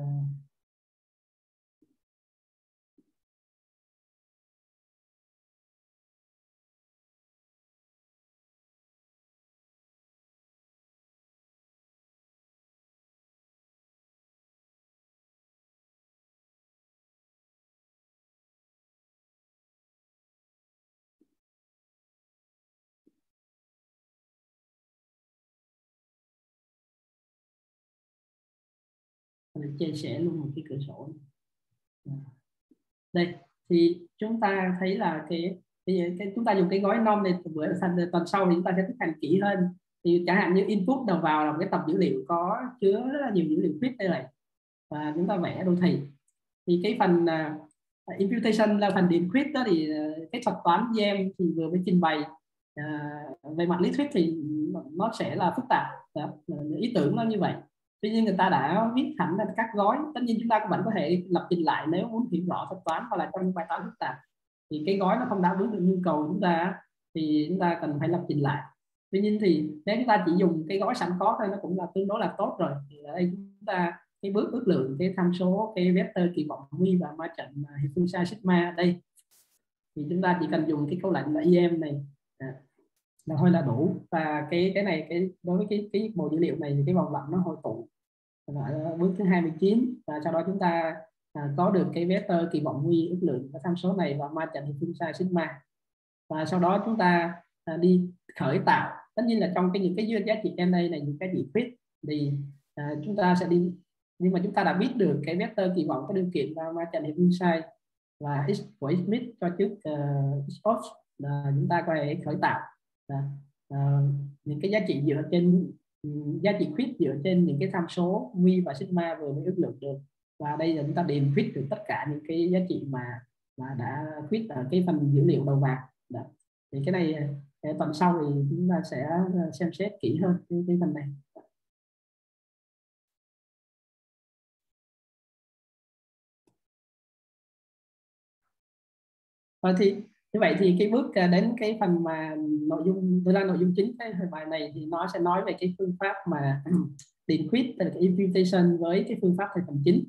mình chia sẻ luôn một cái cửa sổ này. Đây thì chúng ta thấy là cái chúng ta dùng cái gói non này bữa tuần sau thì chúng ta sẽ thực hành kỹ hơn. Thì chẳng hạn như input đầu vào là một cái tập dữ liệu có chứa rất là nhiều dữ liệu quick đây này, và chúng ta vẽ đô thị. Thì cái phần imputation là phần điền quick đó, thì cái thuật toán GM thì vừa mới trình bày. Về mặt lý thuyết thì nó sẽ là phức tạp đó, ý tưởng nó như vậy. Tuy nhiên người ta đã viết hẳn là các gói, tất nhiên chúng ta vẫn có thể lập trình lại nếu muốn hiểu rõ thuật toán hoặc là trong bài toán phức tạp. Thì cái gói nó không đáp ứng được nhu cầu của chúng ta thì chúng ta cần phải lập trình lại. Tuy nhiên thì nếu chúng ta chỉ dùng cái gói sẵn có thôi nó cũng là tương đối là tốt rồi. Thì ở đây chúng ta cái bước ước lượng cái tham số, cái vector kỳ vọng y và ma trận hiệp phương sai sigma đây, thì chúng ta chỉ cần dùng cái câu lệnh là em này là thôi là đủ. Và cái này đối với cái bộ dữ liệu này thì cái vòng lặp nó hội tụ ở bước thứ 29, và sau đó chúng ta có được cái vector kỳ vọng y ước lượng cái tham số này và ma trận hiệp phương sai sigma. Và sau đó chúng ta đi khởi tạo. Tất nhiên là trong những cái giá trị NA này, những cái gì fit thì chúng ta sẽ đi, nhưng mà chúng ta đã biết được cái vector kỳ vọng có điều kiện và ma trận hiệp phương sai và x của Smith cho trước x là chúng ta có thể khởi tạo những cái giá trị dựa trên giá trị khuyết dựa trên những cái tham số mu và sigma vừa mới ước lượng được. Và đây là chúng ta điền khuyết được tất cả những cái giá trị mà đã khuyết ở cái phần dữ liệu đầu vào. Thì cái này tuần sau thì chúng ta sẽ xem xét kỹ hơn cái phần này. Thì như vậy thì cái bước đến cái phần mà nội dung chính cái bài này thì nó sẽ nói về cái phương pháp mà điền khuyết, tức là cái imputation với cái phương pháp thành phần chính.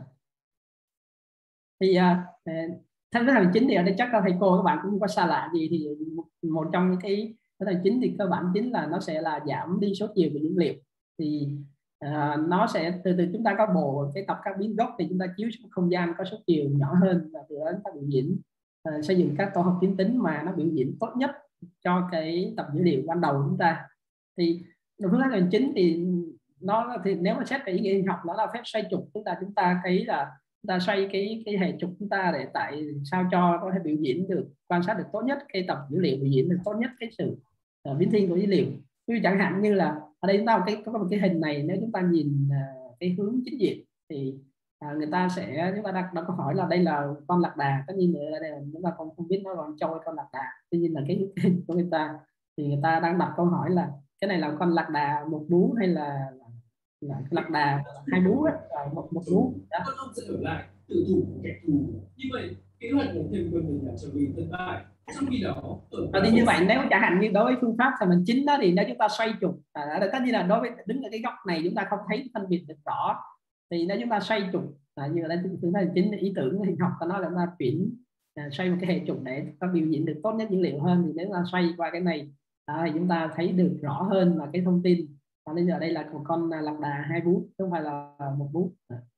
Thì thành phần chính thì ở đây chắc là thầy cô các bạn cũng không có xa lạ gì. Thì một trong những cái thành chính thì cơ bản chính là nó sẽ là giảm đi số chiều của dữ liệu. Thì nó sẽ từ chúng ta có bộ cái tập các biến gốc thì chúng ta chiếu xuống không gian có số chiều nhỏ hơn, và từ đó chúng ta biểu diễn xây dựng các tổ hợp tuyến tính mà nó biểu diễn tốt nhất cho cái tập dữ liệu ban đầu của chúng ta. Thì phương pháp hành chính thì nó thì nếu mà xét về ý nghĩa hình học nó là phép xoay trục. Chúng ta thấy là chúng ta xoay cái hệ trục chúng ta để tại sao cho có thể biểu diễn được, quan sát được tốt nhất cái tập dữ liệu, biểu diễn được tốt nhất cái sự biến thiên của dữ liệu. Như chẳng hạn như là ở đây chúng ta có một cái hình này, nếu chúng ta nhìn cái hướng chính diện thì người ta sẽ, chúng ta đặt câu hỏi là đây là con lạc đà. Tất nhiên ở đây là chúng ta không biết nó còn trâu hay con lạc đà. Tuy nhiên là cái của người ta thì người ta đang đặt câu hỏi là cái này là con lạc đà một bú hay là lạc đà hai bú đó, một bú đó. Con sẽ ở lại tự thủ kẻ thù. Như vậy kế hoạch của thầy của mình là trở về thất bại. Trong khi đó thì như vậy nếu chẳng hạn như đối với phương pháp thành phần chính đó thì nếu chúng ta xoay trục, tất nhiên là đối với đứng ở cái góc này chúng ta không thấy phân biệt được rõ. Thì nếu chúng ta xoay trục như là phương pháp chính, ý tưởng hình học ta nói là chúng ta chuyển xoay một cái hệ trục để ta biểu diễn được tốt nhất dữ liệu hơn. Thì nếu ta xoay qua cái này thì chúng ta thấy được rõ hơn là cái thông tin. Và bây giờ đây là một con lạc đà hai bú, không phải là một bú.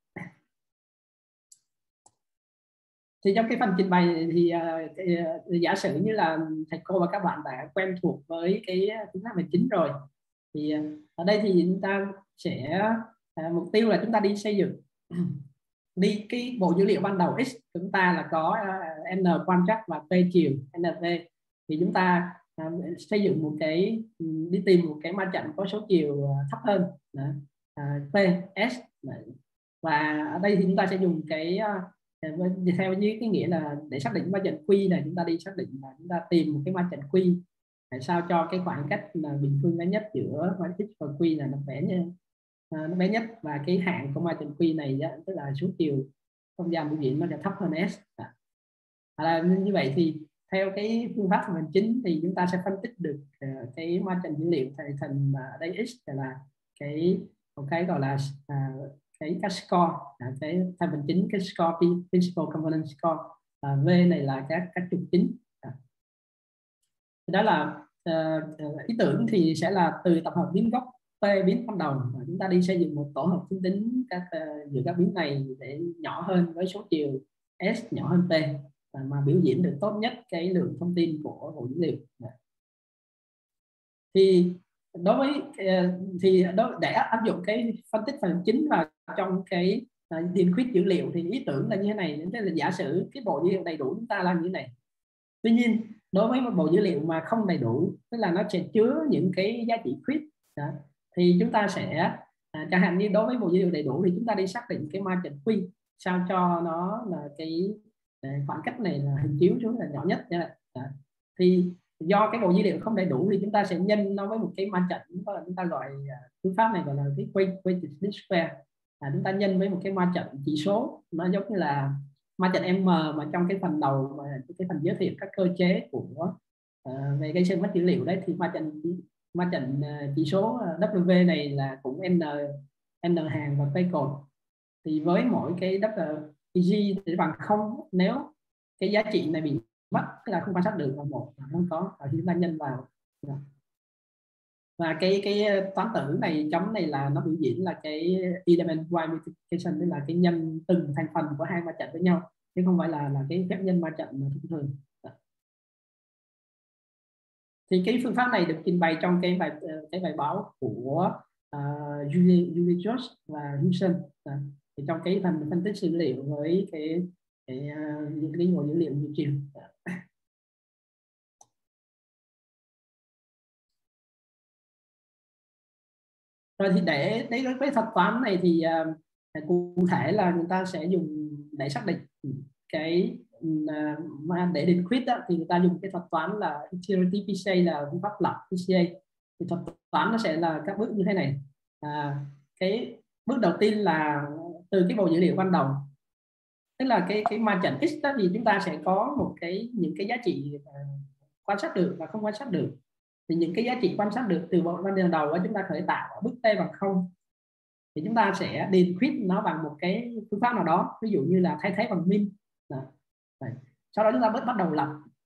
Thì trong cái phần trình bày thì giả sử như là thầy cô và các bạn đã quen thuộc với cái phương pháp hành chính rồi, thì ở đây thì chúng ta sẽ mục tiêu là chúng ta đi xây dựng đi cái bộ dữ liệu ban đầu X chúng ta là có n quan trắc và p chiều NV. Thì chúng ta xây dựng một cái, đi tìm một cái ma trận có số chiều thấp hơn PS. Và ở đây thì chúng ta sẽ dùng cái theo như cái nghĩa là để xác định ma trận Q này, chúng ta đi xác định là chúng ta tìm một cái ma trận Q để sao cho cái khoảng cách là bình phương bé nhất giữa ma X và Q là nó bé nhất, và cái hạn của ma trận Q này tức là số chiều không gian biểu diễn nó sẽ thấp hơn S. Như vậy thì theo cái phương pháp thành chính thì chúng ta sẽ phân tích được cái ma trận dữ liệu thành đây X là cái một cái gọi là cái score, cái thành phần chính, cái score principal component score. V này là các trục chính. Đó là ý tưởng thì sẽ là từ tập hợp biến gốc P biến ban đầu, và chúng ta đi xây dựng một tổ hợp phương tính giữa các biến này để nhỏ hơn với số chiều S nhỏ hơn P, mà biểu diễn được tốt nhất cái lượng thông tin của bộ dữ liệu. Thì đối với để áp dụng cái phân tích phần chính vào trong cái điền khuyết dữ liệu thì ý tưởng là như thế này. Tức là giả sử cái bộ dữ liệu đầy đủ chúng ta làm như thế này. Tuy nhiên đối với một bộ dữ liệu mà không đầy đủ, tức là nó sẽ chứa những cái giá trị khuyết đó, thì chúng ta sẽ chẳng hạn như đối với bộ dữ liệu đầy đủ thì chúng ta đi xác định cái margin Q sao cho nó là cái khoảng cách này là hình chiếu xuống là nhỏ nhất nha. Thì do cái bộ dữ liệu không đầy đủ thì chúng ta sẽ nhân nó với một cái margin, chúng ta gọi phương pháp này gọi là cái weighted square. Chúng ta nhân với một cái margin chỉ số, nó giống như là margin M mà trong cái phần đầu, mà cái phần giới thiệu các cơ chế của về gây sinh mất dữ liệu đấy, thì margin chỉ số W này là cũng n hàng và P cột. Thì với mỗi cái WG thì bằng 0 nếu cái giá trị này bị mất, tức là không quan sát được, và 1 là không có, và chúng ta nhân vào. Và cái toán tử này chấm này là nó biểu diễn là cái element wide multiplication, tức là cái nhân từng thành phần của hai ma trận với nhau, chứ không phải là cái phép nhân ma trận thông thường. Thì cái phương pháp này được trình bày trong cái bài báo của Julie George và Houston. Thì trong cái phần phân tích dữ liệu với những cái nguồn dữ liệu nhiều chiều. Rồi thì để với thuật toán này thì cụ thể là người ta sẽ dùng để xác định cái để định khuyết đó, thì người ta dùng cái thuật toán là iterative PCA, là phương pháp lập PCA. Thì thuật toán nó sẽ là các bước như thế này. Cái bước đầu tiên là từ cái bộ dữ liệu ban đầu, tức là cái margin X đó, thì chúng ta sẽ có những cái giá trị quan sát được và không quan sát được. Thì những cái giá trị quan sát được từ bộ ban đầu đó, chúng ta khởi tạo ở bước T bằng 0, thì chúng ta sẽ điền khuyết nó bằng một cái phương pháp nào đó, ví dụ như là thay thế bằng min. Sau đó chúng ta bắt đầu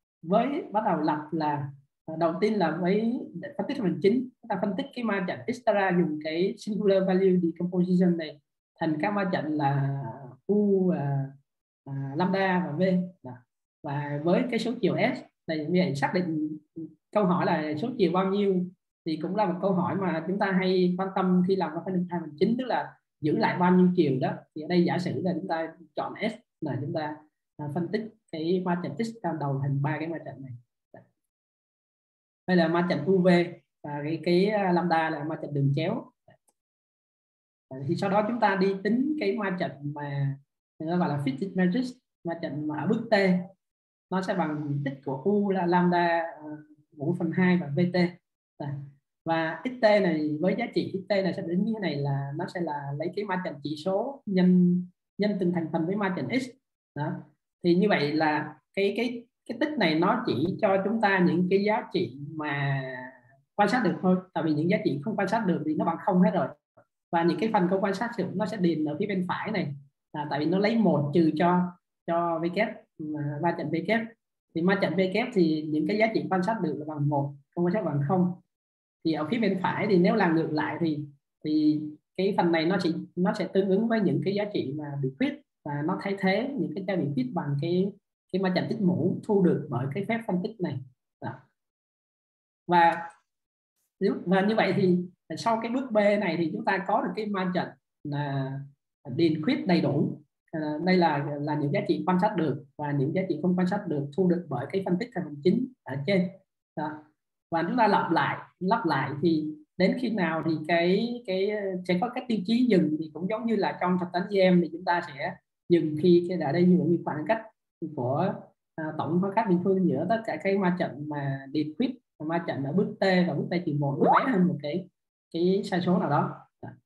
lập là đầu tiên là với phân tích phần chính, chúng ta phân tích cái ma trận x ra dùng cái singular value decomposition này thành các ma trận là u, lambda và v. Và với cái số chiều s này, như vậy xác định câu hỏi là số chiều bao nhiêu thì cũng là một câu hỏi mà chúng ta hay quan tâm khi làm phân tích phần chính, tức là giữ lại bao nhiêu chiều đó. Thì ở đây giả sử là chúng ta chọn s là chúng ta phân tích cái ma trận x ban đầu thành 3 cái ma trận này. Đây là ma trận UV, và cái lambda là ma trận đường chéo. Thì sau đó chúng ta đi tính cái ma trận mà nó gọi là fitted matrix, ma trận mà ở bước T nó sẽ bằng tích của U là lambda 1/2 và VT. Và XT này với giá trị XT này sẽ đến như thế này, là nó sẽ là lấy cái ma trận chỉ số nhân từng thành phần với ma trận X. Đó. Thì như vậy là cái tích này nó chỉ cho chúng ta những cái giá trị mà quan sát được thôi, tại vì những giá trị không quan sát được thì nó bằng 0 hết rồi. Và những cái phần không quan sát được nó sẽ điền ở phía bên phải này, tại vì nó lấy 1 trừ cho V kép, ma trận V kép. Thì ma trận V kép thì những cái giá trị quan sát được là bằng 1, không quan sát bằng 0. Thì ở phía bên phải thì nếu làm ngược lại thì cái phần này nó sẽ tương ứng với những cái giá trị mà bị khuyết, và nó thay thế những cái giá bị khuyết bằng cái ma trận tích mũ thu được bởi cái phép phân tích này. Đó. Và như vậy thì sau cái bước B này thì chúng ta có được cái ma trận là điền khuyết đầy đủ. Đây là những giá trị quan sát được và những giá trị không quan sát được thu được bởi cái phân tích thành phần chính ở trên. Đó. Và chúng ta lặp lại thì đến khi nào thì cái sẽ có các tiêu chí dừng, thì cũng giống như là trong thuật toán GM thì chúng ta sẽ dừng khi ở đây như khoảng cách của tổng khoảng cách bình phương giữa tất cả cái ma trận mà điền khuyết và ma trận ở bước T và bước T-1 nó bé hơn một cái sai số nào đó.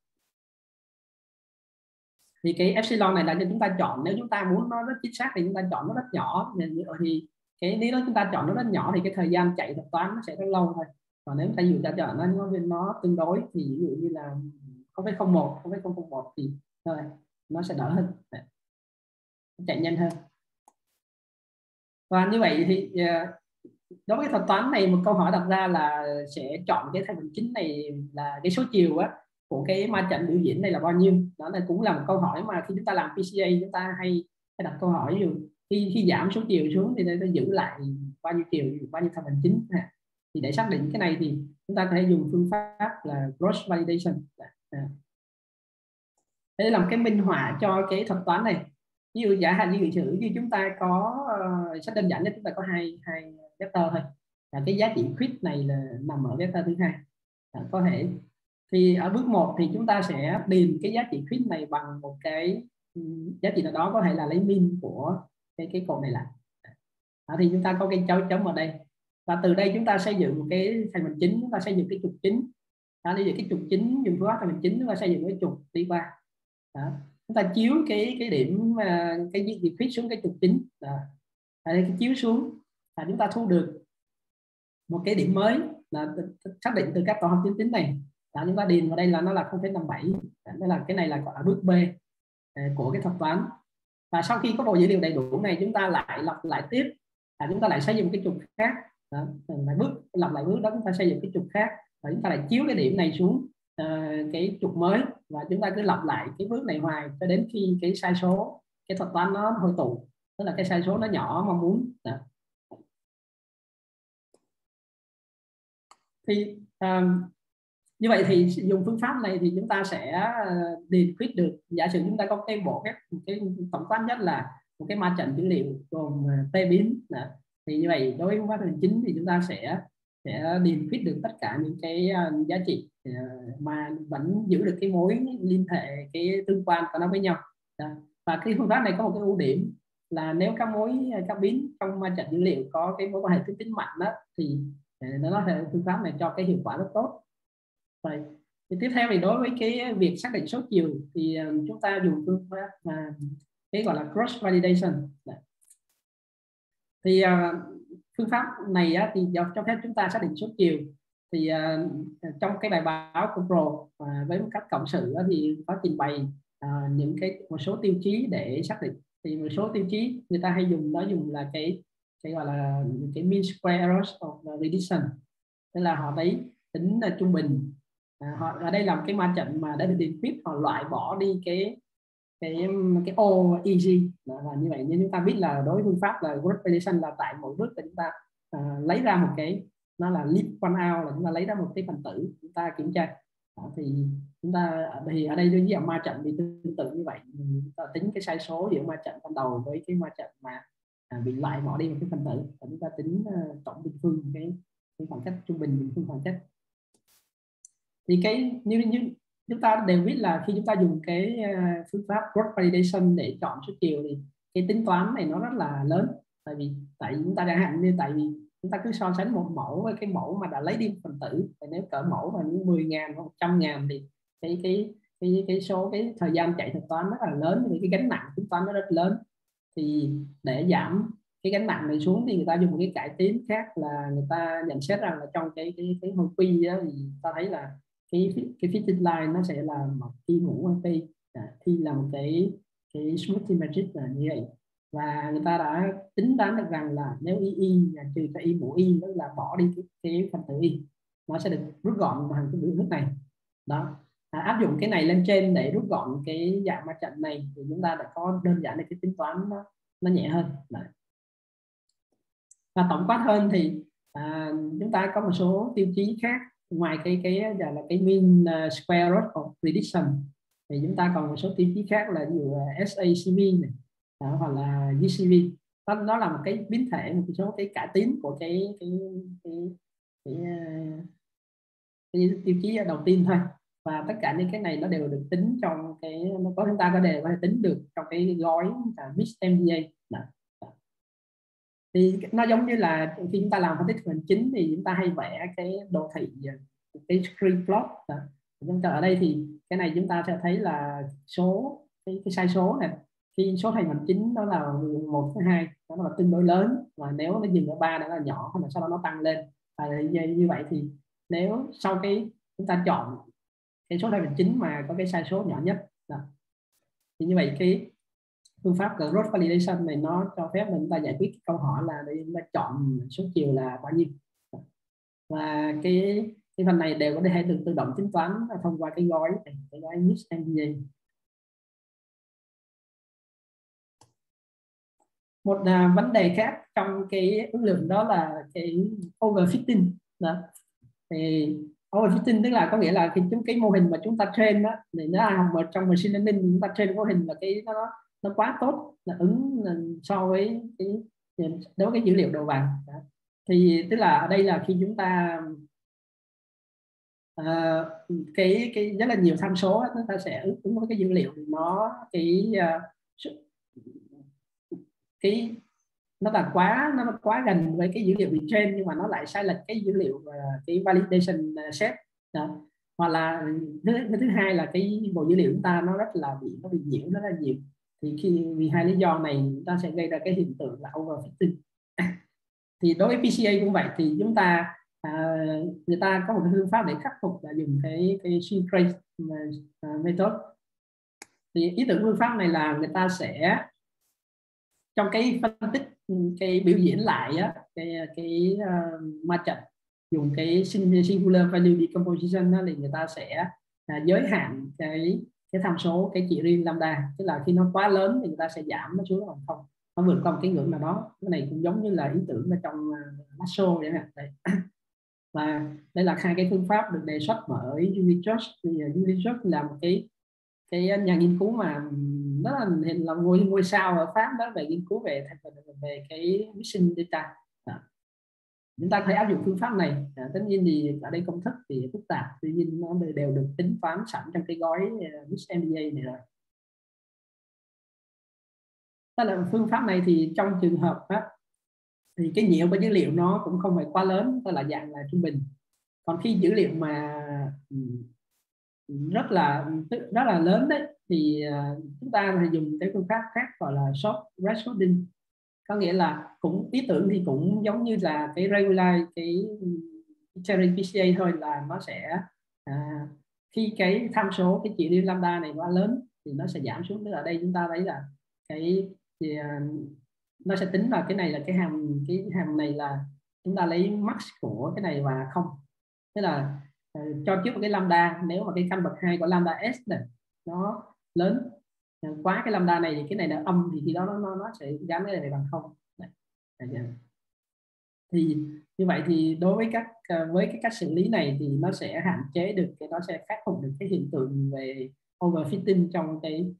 Thì cái epsilon này là cho chúng ta chọn, nếu chúng ta muốn nó rất chính xác thì chúng ta chọn nó rất nhỏ, thì cái nếu chúng ta chọn nó rất nhỏ thì cái thời gian chạy thuật toán nó sẽ rất lâu thôi. Còn nếu chúng ta chọn nó tương đối thì ví dụ như là 0,01 0,001 thì rồi nó sẽ đỡ hơn, chạy nhanh hơn. Và như vậy thì đối với thuật toán này, một câu hỏi đặt ra là sẽ chọn cái thành phần chính này là cái số chiều á của cái ma trận biểu diễn này là bao nhiêu. Đó là cũng là một câu hỏi mà khi chúng ta làm PCA chúng ta hay đặt câu hỏi, ví dụ khi giảm số chiều xuống thì ta giữ lại bao nhiêu chiều, bao nhiêu thành phần chính. Thì để xác định cái này thì chúng ta có thể dùng phương pháp là cross validation. Đây là một cái minh họa cho cái thuật toán này. Ví dụ giả hạn như như chúng ta có sách đơn giản nhất chúng ta có hai vector thôi. Cái giá trị khuyết này là nằm ở vector thứ hai. Có thể thì ở bước 1 thì chúng ta sẽ điền cái giá trị khuyết này bằng một cái giá trị nào đó, có thể là lấy min của cái cột này lại. Thì chúng ta có cái dấu chấm ở đây, và từ đây chúng ta xây dựng một cái thành phần chính, chúng ta xây dựng cái trục chính. Bây giờ cái trục chính dùng phương pháp thành phần chính chúng ta xây dựng cái trục đi qua. Chúng ta chiếu cái điểm cái gì khuyết xuống cái trục chính. Cái chiếu xuống chúng ta thu được một cái điểm mới là xác định từ các tổ hợp tuyến tính này. Chúng ta điền vào đây là nó là 0,57. Đây là cái này là gọi là bước B của cái thuật toán. Và sau khi có bộ dữ liệu đầy đủ này, chúng ta lại lặp lại tiếp, chúng ta lại xây dựng cái trục khác. Lặp lại bước đó, chúng ta xây dựng cái trục khác và chúng ta lại chiếu cái điểm này xuống cái trục mới, và chúng ta cứ lặp lại cái bước này hoài cho đến khi cái sai số cái thuật toán nó hội tụ, tức là cái sai số nó nhỏ mong muốn. Thì như vậy thì dùng phương pháp này thì chúng ta sẽ điền khuyết được. Giả sử chúng ta có cái bộ cái tổng quát nhất là một cái ma trận dữ liệu gồm t biến, thì như vậy đối với phương pháp thành chính thì chúng ta sẽ điền khuyết được tất cả những cái giá trị mà vẫn giữ được cái mối liên hệ, cái tương quan của nó với nhau. Và cái phương pháp này có một cái ưu điểm là nếu các biến trong ma trận dữ liệu có cái mối quan hệ tính mạnh đó, thì nó sẽ phương pháp này cho cái hiệu quả rất tốt. Rồi thì tiếp theo thì đối với cái việc xác định số chiều thì chúng ta dùng phương pháp mà cái gọi là cross validation. Thì phương pháp này thì cho phép chúng ta xác định số chiều. Thì trong cái bài báo của Pro với một cách cộng sự thì có trình bày một số tiêu chí để xác định. Thì một số tiêu chí người ta hay dùng là cái gọi là cái mean square errors of prediction, tức là họ lấy tính trung bình. Họ ở đây làm cái ma trận mà đã được điền khuyết, họ loại bỏ đi cái O easy. Và như vậy như chúng ta biết là đối với phương pháp là cross validation là tại mỗi bước thì chúng ta lấy ra một cái, nó là leave one out, là chúng ta lấy ra một cái phần tử chúng ta kiểm tra. Thì chúng ta thì ở đây với dạng ma trận thì tương tự như vậy, chúng ta tính cái sai số giữa ma trận ban đầu với cái ma trận mà bị loại bỏ đi một cái phần tử, và chúng ta tính tổng bình phương cái khoảng cách trung bình bình phương khoảng cách. Thì cái như chúng ta đều biết là khi chúng ta dùng cái phương pháp cross validation để chọn số chiều thì cái tính toán này nó rất là lớn. Tại chúng ta chẳng hạn như tại vì chúng ta cứ so sánh một mẫu với cái mẫu mà đã lấy đi phần tử, và nếu cỡ mẫu mà những 10.000 hoặc 100.000 thì cái số cái thời gian chạy thuật toán rất là lớn, vì cái gánh nặng tính toán nó rất lớn. Thì để giảm cái gánh nặng này xuống thì người ta dùng một cái cải tiến khác, là người ta nhận xét rằng là trong cái hồi quy đó thì ta thấy là cái fitted line nó sẽ là một khi mũ pi, khi là một cái smoothing matrix là như vậy. Và người ta đã tính toán được rằng là nếu y trừ cho y mũ y, tức là bỏ đi cái phần tử y, nó sẽ được rút gọn bằng cái biểu thức này. Đó, áp dụng cái này lên trên để rút gọn cái dạng ma trận này thì chúng ta đã có đơn giản được cái tính toán nó nhẹ hơn. Đấy. Và tổng quát hơn thì chúng ta có một số tiêu chí khác ngoài cái là cái mean square root of prediction, thì chúng ta còn một số tiêu chí khác là ví dụ SACV này, hoặc là GCV. Nó là một cái biến thể, một số cái cải tiến của cái tiêu chí đầu tiên thôi. Và tất cả những cái này nó đều được tính trong cái, nó có chúng ta có thể tính được trong cái gói mixed MDA. Thì nó giống như là khi chúng ta làm phân tích hình chính thì chúng ta hay vẽ cái đồ thị, cái screen plot. Chúng ta ở đây thì cái này chúng ta sẽ thấy là số cái sai số này, khi số thành phần chính đó là 1 với 2 nó là tương đối lớn, và nếu nó dừng ở 3 đó là nhỏ, và sau đó nó tăng lên. Và như vậy thì nếu sau cái chúng ta chọn cái số thành phần chính mà có cái sai số nhỏ nhất. Đó. Thì như vậy cái phương pháp cross validation này nó cho phép mình ta giải quyết câu hỏi là để chúng ta chọn số chiều là bao nhiêu, và cái phần này đều có thể được tự động tính toán thông qua cái gói Mix MBA. Một vấn đề khác trong cái ứng dụng đó là cái overfitting. Đó. Thì overfitting tức là có nghĩa là khi cái mô hình mà chúng ta train đó, thì nó là một trong machine learning, chúng ta train mô hình là cái nó quá tốt, là ứng so với đối với cái dữ liệu đầu vào. Thì tức là ở đây là khi chúng ta cái rất là nhiều tham số, chúng ta sẽ ứng với cái dữ liệu thì nó nó quá gần với cái dữ liệu bị train, nhưng mà nó lại sai lệch cái dữ liệu và cái validation set đó. Hoặc là thứ hai là cái bộ dữ liệu chúng ta nó bị nhiễu rất là nhiều, thì vì hai lý do này chúng ta sẽ gây ra cái hiện tượng là overfitting. Thì đối với PCA cũng vậy, thì chúng ta người ta có một cái phương pháp để khắc phục là dùng cái shrink rate method. Thì ý tưởng phương pháp này là người ta sẽ trong cái phân tích, cái biểu diễn lại á, cái ma trận dùng cái singular value decomposition đó, thì người ta sẽ giới hạn cái tham số, cái chỉ riêng lambda, tức là khi nó quá lớn thì người ta sẽ giảm nó xuống bằng không, nó vượt qua một cái ngưỡng nào đó. Cái này cũng giống như là ý tưởng ở trong Lasso vậy nè. Và đây là hai cái phương pháp được đề xuất bởi Julie George. Thì Julie George là một cái nhà nghiên cứu mà rất là ngôi sao ở Pháp đó, về nghiên cứu về cái missing data. Chúng ta có thể áp dụng phương pháp này. Tất nhiên thì ở đây công thức thì phức tạp, tuy nhiên nó đều được tính toán sẵn trong cái gói Mix MBA này rồi. Tức là phương pháp này thì trong trường hợp đó, thì cái nhiễu của dữ liệu nó cũng không phải quá lớn, tức là dạng là trung bình. Còn khi dữ liệu mà rất là lớn đấy, thì chúng ta phải dùng cái phương pháp khác gọi là short thresholding. Có nghĩa là cũng ý tưởng thì cũng giống như là cái regular, cái cherry PCA thôi, là nó sẽ khi cái tham số, cái chỉ riêng lambda này quá lớn thì nó sẽ giảm xuống. Tức là ở đây chúng ta thấy là nó sẽ tính là cái này là cái hàm này là chúng ta lấy max của cái này và không, tức là cho trước một cái lambda, nếu mà cái căn bậc 2 của lambda s này nó lớn quá cái lambda này thì cái này là âm, thì khi đó nó sẽ gắn cái này bằng không. Thì như vậy thì đối với cái cách xử lý này thì nó sẽ hạn chế được nó sẽ khắc phục được cái hiện tượng về overfitting trong cái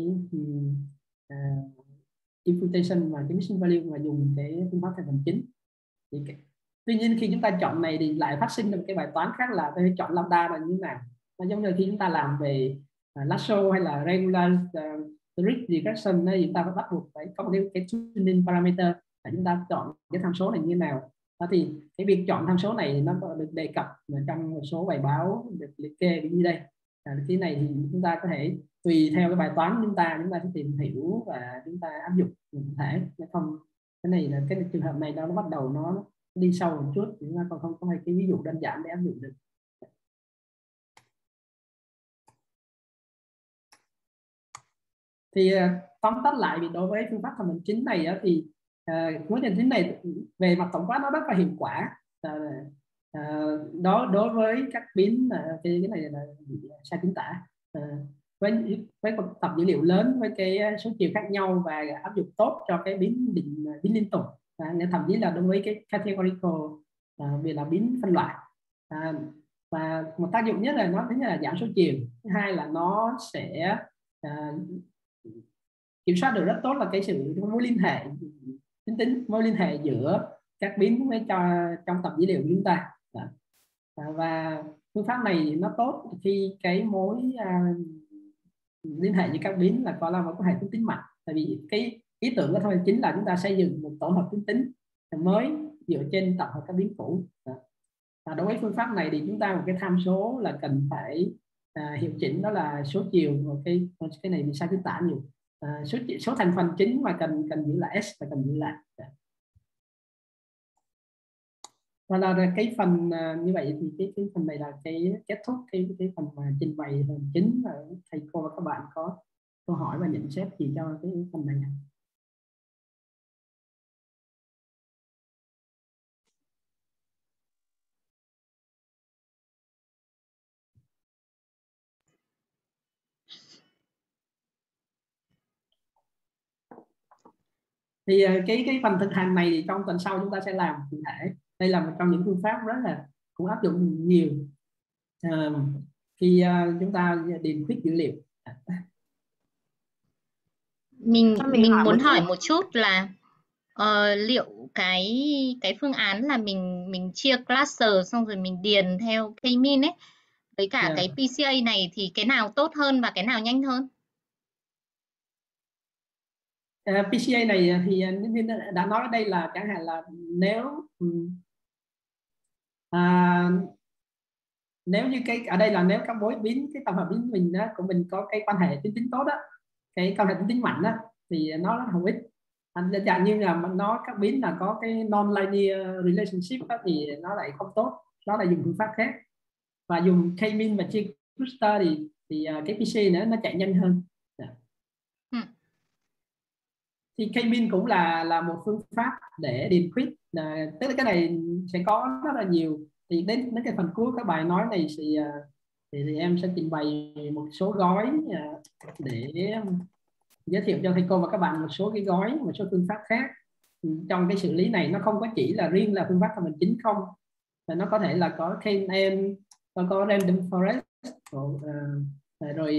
imputation và cái missing value mà dùng cái phương pháp thành phần chính. Tuy nhiên khi chúng ta chọn này thì lại phát sinh được cái bài toán khác là tôi chọn lambda là như thế nào. Nó giống như khi chúng ta làm về Lasso hay là regular regression thì chúng ta bắt buộc phải có một cái tuning parameter là chúng ta chọn cái tham số này như thế nào. Đó thì cái việc chọn tham số này nó được đề cập trong một số bài báo được liệt kê như đây. Cái này thì chúng ta có thể tùy theo cái bài toán chúng ta sẽ tìm hiểu và chúng ta áp dụng cụ thể. Không, cái này là cái trường hợp này nó bắt đầu nó đi sâu một chút, chúng ta còn không có cái ví dụ đơn giản để áp dụng được. Thì tóm tắt lại, vì đối với phương pháp thành phần chính này thì phương pháp chính này về mặt tổng quát nó rất là hiệu quả. Đối với các biến cái này là sai chính tả, với một tập dữ liệu lớn với cái số chiều khác nhau và áp dụng tốt cho cái biến liên tục, thậm chí là đối với cái categorical vì là biến phân loại. Và một tác dụng nhất là nó thứ nhất là giảm số chiều, thứ hai là nó sẽ kiểm soát được rất tốt là cái sự mối liên hệ mối liên hệ giữa các biến với trong tập dữ liệu của chúng ta. Và phương pháp này nó tốt khi cái mối liên hệ với các biến là có hệ tính tính mạnh, tại vì cái ý tưởng của thôi chính là chúng ta xây dựng một tổ hợp tính mới dựa trên tập hợp các biến cũ. Và đối với phương pháp này thì chúng ta một cái tham số là cần phải hiệu chỉnh, đó là số chiều. Cái này thì sai chính tả nhiều. Số thành phần chính mà cần giữ lại s và cần giữ lại. Và là cái phần như vậy thì cái phần này là cái kết thúc cái phần mà trình bày phần chính, và thầy cô và các bạn có câu hỏi và nhận xét gì cho cái phần này. Thì cái phần thực hành này thì trong tuần sau chúng ta sẽ làm cụ thể. Đây là một trong những phương pháp rất là cũng áp dụng nhiều khi chúng ta điền khuyết dữ liệu. Mình muốn hỏi một chút là liệu cái phương án là mình chia cluster xong rồi mình điền theo K-mean ấy với cả cái PCA này thì cái nào tốt hơn và cái nào nhanh hơn? PCA này thì như đã nói ở đây là chẳng hạn là nếu như cái ở đây là nếu các mối biến cái tập hợp biến mình đó, của mình có cái quan hệ tính tốt đó, cái quan hệ tính mạnh đó, thì nó rất hữu ích. Chẳng như là nó các biến là có cái non-linear relationship đó, thì nó lại không tốt, đó là dùng phương pháp khác. Và dùng K-mean và chia cluster thì cái PCA nó chạy nhanh hơn. Thì K-mean cũng là một phương pháp để điền khuyết, tức là cái này sẽ có rất là nhiều. Thì đến cái phần cuối các bài nói này thì em sẽ trình bày một số gói để giới thiệu cho thầy cô và các bạn một số cái gói, một số phương pháp khác trong cái xử lý này. Nó không có chỉ là riêng là phương pháp thẩm định chính không, mà nó có thể là có KNN, có random forest, rồi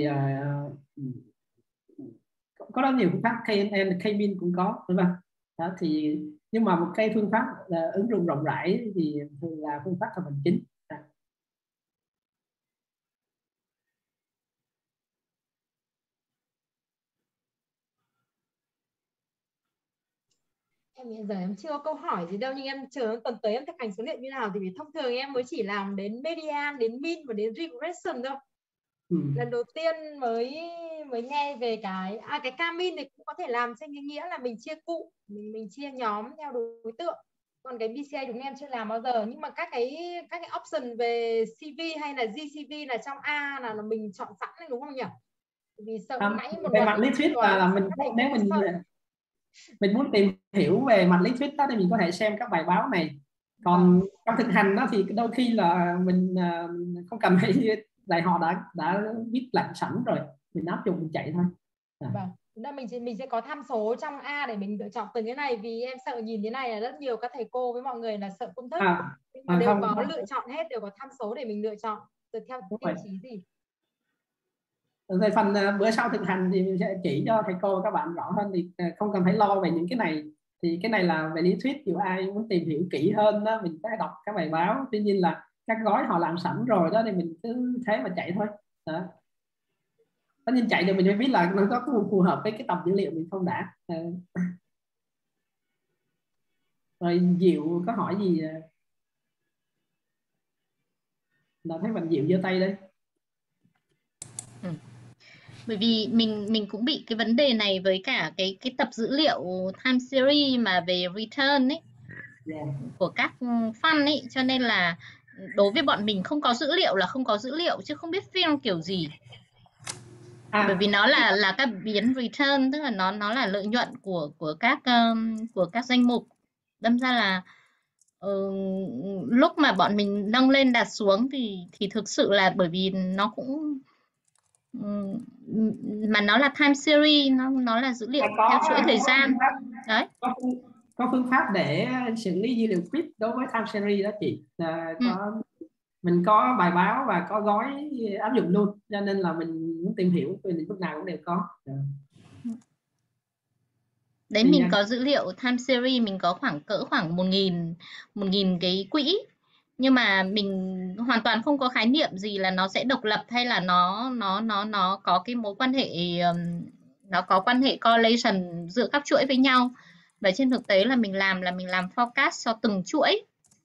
có rất nhiều phương pháp KNN, K-mean cũng có, đúng không? Đó, thì nhưng mà một cái phương pháp là ứng dụng rộng rãi thì thường là phương pháp thẩm định chính. Em hiện giờ em chưa có câu hỏi gì đâu, nhưng em chờ tuần tới em thực hành số liệu như nào, thì vì thông thường em mới chỉ làm đến median, đến mean và đến regression thôi. Lần đầu tiên mới nghe về cái K-mean thì cũng có thể làm trên cái nghĩa là mình chia cụ, mình chia nhóm theo đối tượng. Còn cái BCA đúng em chưa làm bao giờ, nhưng mà các cái option về CV hay là GCV là trong A là mình chọn sẵn đấy, đúng không nhỉ? Vì sợ nãy một về mặt lý thuyết là mình nếu mình muốn tìm hiểu về mặt lý thuyết đó thì mình có thể xem các bài báo này. Còn trong thực hành đó thì đôi khi là mình không cần phải lại họ đã viết lệnh sẵn rồi, mình áp dụng mình chạy thôi. Vâng, nên mình sẽ có tham số trong A để mình lựa chọn từng cái này, vì em sợ nhìn thế này là rất nhiều các thầy cô với mọi người là sợ công thức, đều có lựa chọn hết, đều có tham số để mình lựa chọn từ theo tiêu chí gì. Về phần bữa sau thực hành thì mình sẽ chỉ cho thầy cô và các bạn rõ hơn, thì không cần phải lo về những cái này. Thì cái này là về lý thuyết, dù ai muốn tìm hiểu kỹ hơn đó mình phải đọc các bài báo. Tuy nhiên là các gói họ làm sẵn rồi đó thì mình cứ thế mà chạy thôi đó. Tất nhiên chạy thì mình phải biết là nó có phù hợp với cái tập dữ liệu mình không đã. Rồi Diệu có hỏi gì? Là thấy bạn Diệu giơ tay đây. Bởi vì mình cũng bị cái vấn đề này với cả cái tập dữ liệu time series mà về return ấy, của các fund ấy, cho nên là đối với bọn mình không có dữ liệu là không có dữ liệu, chứ không biết film kiểu gì. Bởi vì nó là các biến return, tức là nó là lợi nhuận của các danh mục. Đâm ra là lúc mà bọn mình nâng lên đặt xuống thì thực sự là bởi vì nó cũng mà nó là time series, nó là dữ liệu theo chuỗi thời gian đấy. Có phương pháp để xử lý dữ liệu quick đối với time series đó chị. Mình có bài báo và có gói áp dụng luôn, cho nên là mình muốn tìm hiểu về lĩnh vực nào cũng đều có. Đấy, mình có dữ liệu time series, mình có khoảng 1.000 cái quỹ, nhưng mà mình hoàn toàn không có khái niệm gì là nó sẽ độc lập hay là nó có cái mối quan hệ, nó có quan hệ correlation giữa các chuỗi với nhau. Và trên thực tế là mình làm forecast cho từng chuỗi.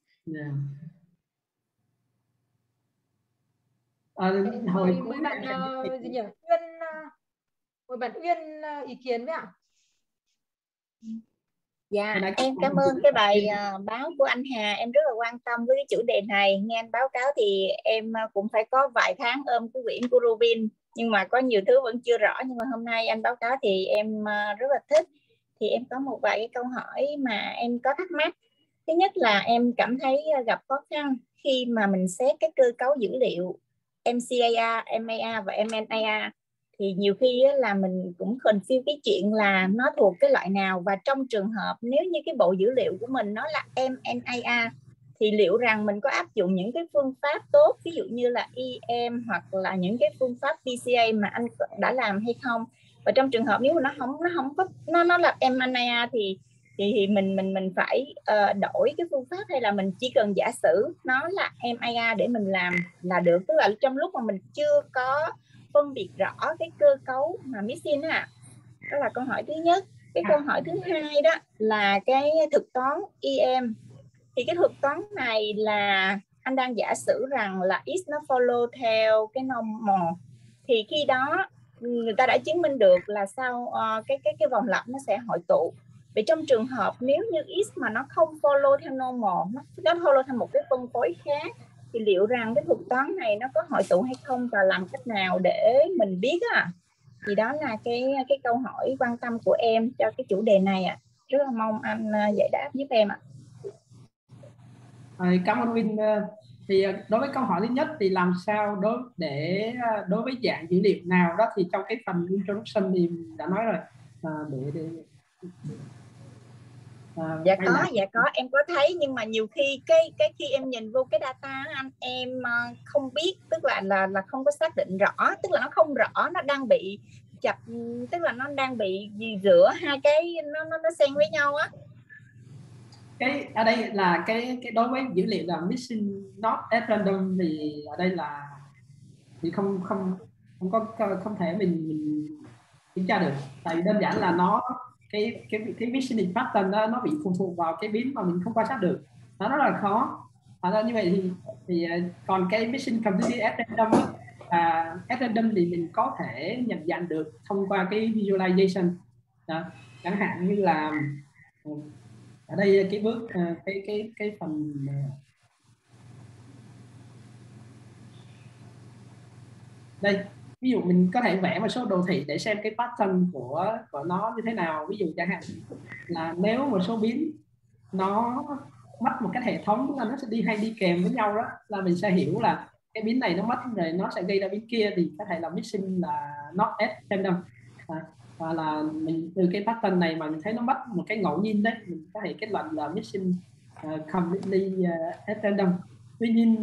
Mời bạn gì nhỉ? Mời bạn Uyên ý kiến với ạ. Dạ, em cảm ơn cái bài báo của anh Hà, em rất là quan tâm với cái chủ đề này. Nghe anh báo cáo thì em cũng phải có vài tháng ôm cái quyển của Rubin, nhưng mà có nhiều thứ vẫn chưa rõ. Nhưng mà hôm nay anh báo cáo thì em rất là thích. Thì em có một vài cái câu hỏi mà em có thắc mắc. Thứ nhất là em cảm thấy gặp khó khăn khi mà mình xét cái cơ cấu dữ liệu MCAR, MAR và MNAR. Thì nhiều khi là mình cũng confuse cái chuyện là nó thuộc cái loại nào, và trong trường hợp nếu như cái bộ dữ liệu của mình nó là MNAR thì liệu rằng mình có áp dụng những cái phương pháp tốt, ví dụ như là EM hoặc là những cái phương pháp PCA mà anh đã làm hay không. Và trong trường hợp nếu mà nó là MNAR thì mình phải đổi cái phương pháp, hay là mình chỉ cần giả sử nó là MAR để mình làm là được, tức là trong lúc mà mình chưa có phân biệt rõ cái cơ cấu mà missing á. Đó là câu hỏi thứ nhất. Cái câu hỏi thứ hai đó là cái thực toán EM. Thì cái thực toán này là anh đang giả sử rằng là X nó follow theo cái normal, thì khi đó người ta đã chứng minh được là sau cái vòng lặp nó sẽ hội tụ. Vậy trong trường hợp nếu như X mà nó không follow theo normal, nó follow theo một cái phân phối khác, thì liệu rằng cái thuật toán này nó có hội tụ hay không, và làm cách nào để mình biết à? Thì đó là cái câu hỏi quan tâm của em cho cái chủ đề này ạ. Rất là mong anh giải đáp giúp em ạ. Cảm ơn Vinh. Thì đối với câu hỏi thứ nhất thì làm sao đối với dạng dữ liệu nào đó, thì trong cái phần introduction thì đã nói rồi. Dạ có em có thấy, nhưng mà nhiều khi khi em nhìn vô cái data anh, em không biết, tức là không có xác định rõ, tức là nó không rõ, nó đang bị chập, tức là nó đang bị gì giữa hai cái nó xen với nhau á. Cái ở đây là cái đối với dữ liệu là missing not at random, thì ở đây là thì không thể mình kiểm tra được, tại vì đơn giản là nó cái missing pattern đó, nó bị phụ thuộc vào cái biến mà mình không quan sát được, nó rất là khó. Như vậy thì còn cái missing completely at random at random thì mình có thể nhận dạng được thông qua cái visualization đó. Chẳng hạn như là ở đây cái bước cái phần đây, ví dụ mình có thể vẽ một số đồ thị để xem cái pattern của nó như thế nào. Ví dụ chẳng hạn là nếu một số biến nó mất một cái hệ thống, là nó sẽ đi kèm với nhau, đó là mình sẽ hiểu là cái biến này nó mất rồi nó sẽ gây ra biến kia, thì có thể là missing là not at random. Và là mình từ cái pattern này mà mình thấy nó mất một cái ngẫu nhiên đấy, mình có thể kết luận là missing completely at random. Tuy nhiên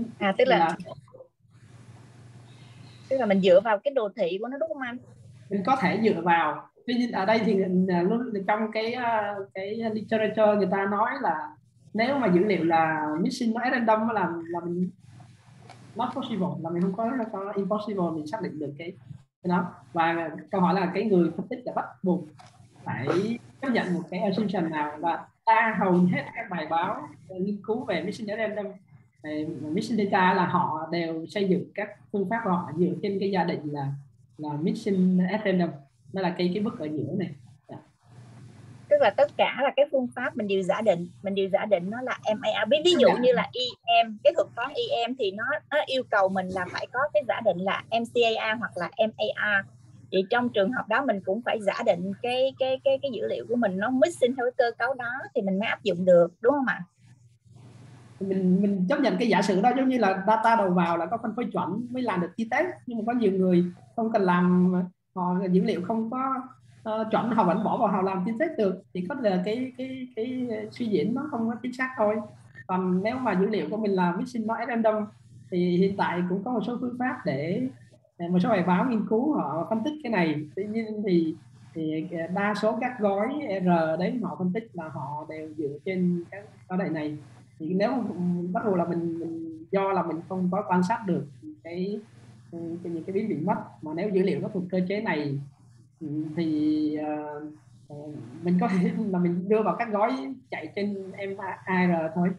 tức là mình dựa vào cái đồ thị của nó, đúng không anh? Mình có thể dựa vào. Tuy nhiên ở đây thì trong cái literature người ta nói là nếu mà dữ liệu là missing at random là mình not possible, là mình không có impossible mình xác định được cái đó. Và câu hỏi là cái người phân tích là bắt buộc phải chấp nhận một cái assumption nào, và hầu hết các bài báo nghiên cứu về missing at random, missing data là họ đều xây dựng các phương pháp của họ dựa trên cái giả định là missing at random. Đó là cái bước ở giữa này. Tức là tất cả là cái phương pháp mình đều giả định nó là MAR. Ví dụ như là EM, cái thuật toán EM thì nó yêu cầu mình là phải có cái giả định là MCAR hoặc là MAR. Thì trong trường hợp đó mình cũng phải giả định cái dữ liệu của mình nó missing theo cái cơ cấu đó thì mình mới áp dụng được, đúng không ạ? Mình chấp nhận cái giả sử đó, giống như là data đầu vào là có phân phối chuẩn mới làm được t-test, nhưng mà có nhiều người không cần làm, họ dữ liệu không có chuẩn, họ vẫn bỏ vào họ làm t-test được, thì có là cái suy diễn nó không có chính xác thôi. Còn nếu mà dữ liệu của mình là missing not at random thì hiện tại cũng có một số phương pháp để một số bài báo nghiên cứu họ phân tích cái này. Tuy nhiên thì đa số các gói R đấy họ phân tích là họ đều dựa trên các gói đại này. Thì nếu bắt đầu là mình do là mình không có quan sát được những cái biến bị mất, mà nếu dữ liệu nó thuộc cơ chế này thì mình có thể là mình đưa vào các gói chạy trên MAR thôi.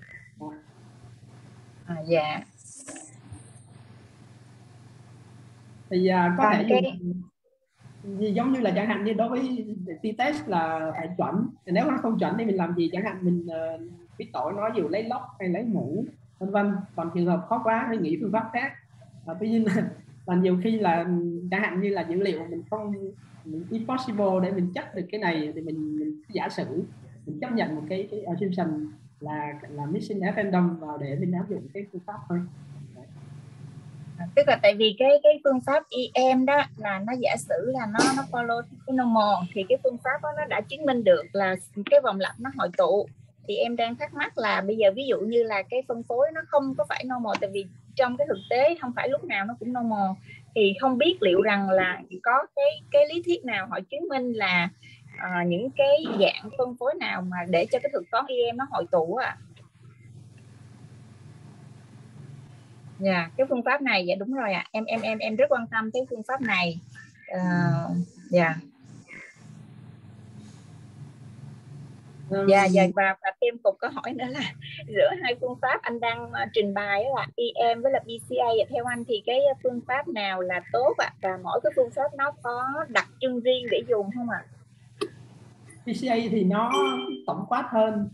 Dạ. Thì có thể giống như là chẳng hạn như đối với t-test là phải chuẩn, nếu nó không chuẩn thì mình làm gì, chẳng hạn mình biết tội nói dù lấy log hay lấy mũ vân vân. Còn trường hợp khó quá thì nghĩ phương pháp khác. Tuy nhiên là nhiều khi là chẳng hạn như là dữ liệu mình không impossible để mình check được cái này, thì mình giả sử mình chấp nhận một cái assumption là missing at random vào để mình áp dụng cái phương pháp thôi. Tức là tại vì cái phương pháp EM đó là nó giả sử là nó follow cái normal, thì cái phương pháp đó nó đã chứng minh được là cái vòng lặp nó hội tụ. Thì em đang thắc mắc là bây giờ ví dụ như là cái phân phối nó không có phải normal, tại vì trong cái thực tế không phải lúc nào nó cũng normal, thì không biết liệu rằng là có cái lý thuyết nào họ chứng minh là những cái dạng phân phối nào mà để cho cái thuật toán EM nó hội tụ à? Dạ, cái phương pháp này, dạ đúng rồi ạ. Em rất quan tâm tới phương pháp này. Dạ. Dạ, và thêm một câu hỏi nữa là giữa hai phương pháp anh đang trình bày là EM với là PCA, theo anh thì cái phương pháp nào là tốt ạ? Và mỗi cái phương pháp nó có đặc trưng riêng để dùng không ạ? PCA thì nó tổng quát hơn.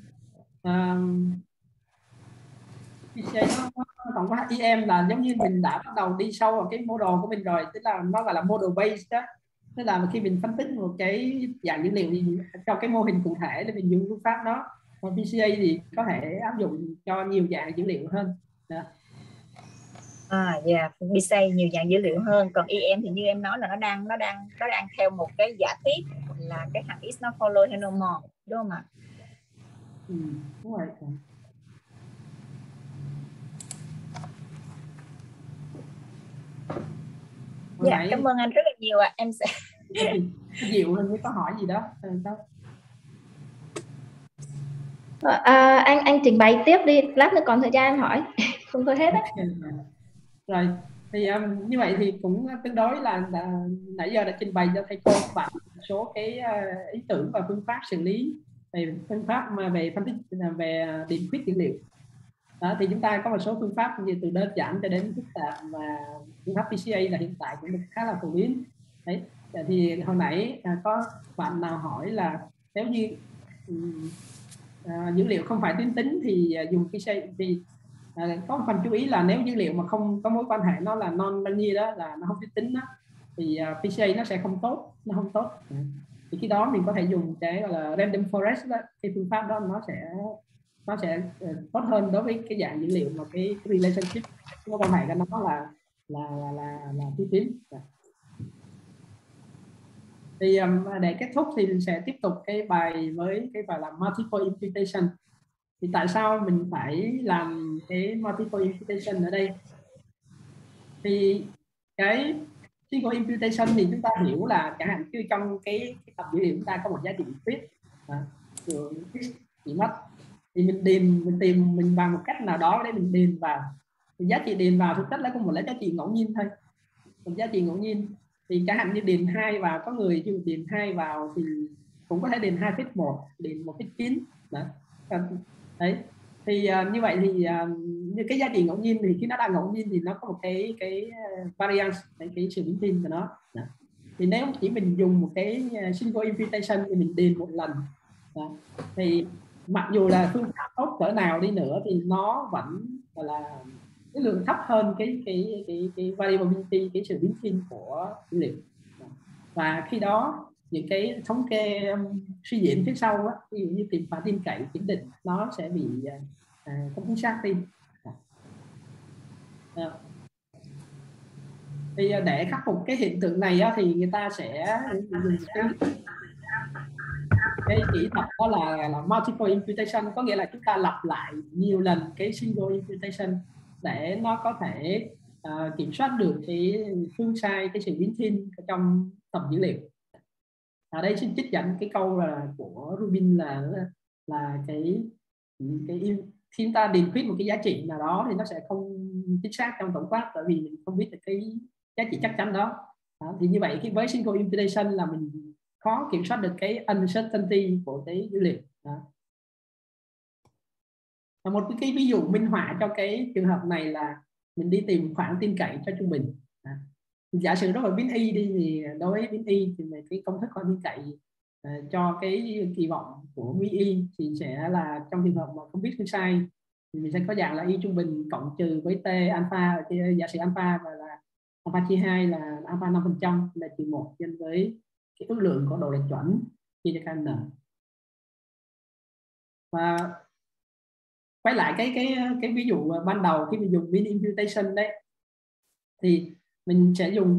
PCA nó tổng quát. EM là giống như mình đã bắt đầu đi sâu vào cái model của mình rồi, tức là nó gọi là model based đó. Tức là khi mình phân tích một cái dạng dữ liệu gì cho cái mô hình cụ thể để mình dùng phương pháp đó. Còn PCA thì có thể áp dụng cho nhiều dạng dữ liệu hơn. PCA nhiều dạng dữ liệu hơn. Còn EM thì như em nói là nó đang theo một cái giả thuyết là cái thằng X nó follow theo normal, đúng không ạ? Đúng rồi. Dạ, cảm ơn anh rất là nhiều ạ. Em sẽ Diệu hơn, có hỏi gì đó. Anh trình bày tiếp đi, lát nữa còn thời gian em hỏi. Không thôi hết á. Rồi thì như vậy thì cũng tương đối là nãy giờ đã trình bày cho thầy cô các bạn một số cái ý tưởng và phương pháp xử lý về phương pháp mà về phân tích về điểm khuyết dữ liệu. Đó, thì chúng ta có một số phương pháp như từ đơn giản cho đến phức tạp, và phương pháp PCA là hiện tại cũng được khá là phổ biến. Đấy, thì hồi nãy có bạn nào hỏi là nếu như dữ liệu không phải tuyến tính thì dùng PCA, thì có một phần chú ý là nếu dữ liệu mà không có mối quan hệ nó là non-linear đó, là nó không tuyến tính đó, thì PCA nó sẽ không tốt, thì khi đó mình có thể dùng cái gọi là random forest đó. Cái phương pháp đó nó sẽ tốt hơn đối với cái dạng dữ liệu mà cái relationship mối quan hệ của nó là tuyến tính. Thì để kết thúc thì mình sẽ tiếp tục cái bài với cái bài là multiple imputation. Thì tại sao mình phải làm cái multiple imputation ở đây? Thì cái single imputation thì chúng ta hiểu là chẳng hạn như trong cái tập dữ liệu chúng ta có một giá trị khuyết bị mất, thì mình bằng một cách nào đó để mình điền vào. Thì giá trị điền vào thực chất là cũng một lấy giá trị ngẫu nhiên thôi, một giá trị ngẫu nhiên. Thì chẳng hạn như điền 2 vào, có người dù điền 2 vào thì cũng có thể điền 2,1, điền 1,9 đấy. Thì như vậy thì như cái giá trị ngẫu nhiên thì khi nó đã ngẫu nhiên thì nó có một cái variance, cái sự biến thiên của nó. Thì nếu chỉ mình dùng một cái single imputation thì mình điền một lần, thì mặc dù là phương pháp tốt cỡ nào đi nữa thì nó vẫn là cái lượng thấp hơn cái variability, cái sự biến thiên của dữ liệu. Và khi đó những cái thống kê suy diễn phía sau á, ví dụ như tìm phản tin cậy, kiểm định, nó sẽ bị không chính xác đi. Thì để khắc phục cái hiện tượng này á, thì người ta sẽ dùng cái kỹ thuật đó là multiple imputation, có nghĩa là chúng ta lặp lại nhiều lần cái single imputation để nó có thể kiểm soát được cái phương sai, cái sự biến thiên trong tập dữ liệu. Ở đây xin trích dẫn cái câu là của Rubin là cái khi chúng ta điền khuyết một cái giá trị nào đó thì nó sẽ không chính xác trong tổng quát, bởi vì mình không biết được cái giá trị chắc chắn đó. Thì như vậy khi với single imputation là mình khó kiểm soát được cái uncertainty của cái dữ liệu. Và một cái ví dụ minh họa cho cái trường hợp này là mình đi tìm khoảng tin cậy cho trung bình. giả sử đối với biến y đi, thì đối với biến y thì cái công thức khoản tin cậy cho cái kỳ vọng của biến y thì sẽ là trong trường hợp mà không biết phương sai thì mình sẽ có dạng là y trung bình cộng trừ với t alpha, giả sử alpha và là alpha chia 2 là alpha 5% là trừ 1 nhân với cái ước lượng của độ lệch chuẩn chia cho kn. Và quay lại cái ví dụ ban đầu khi mình dùng mean imputation đấy, thì mình sẽ dùng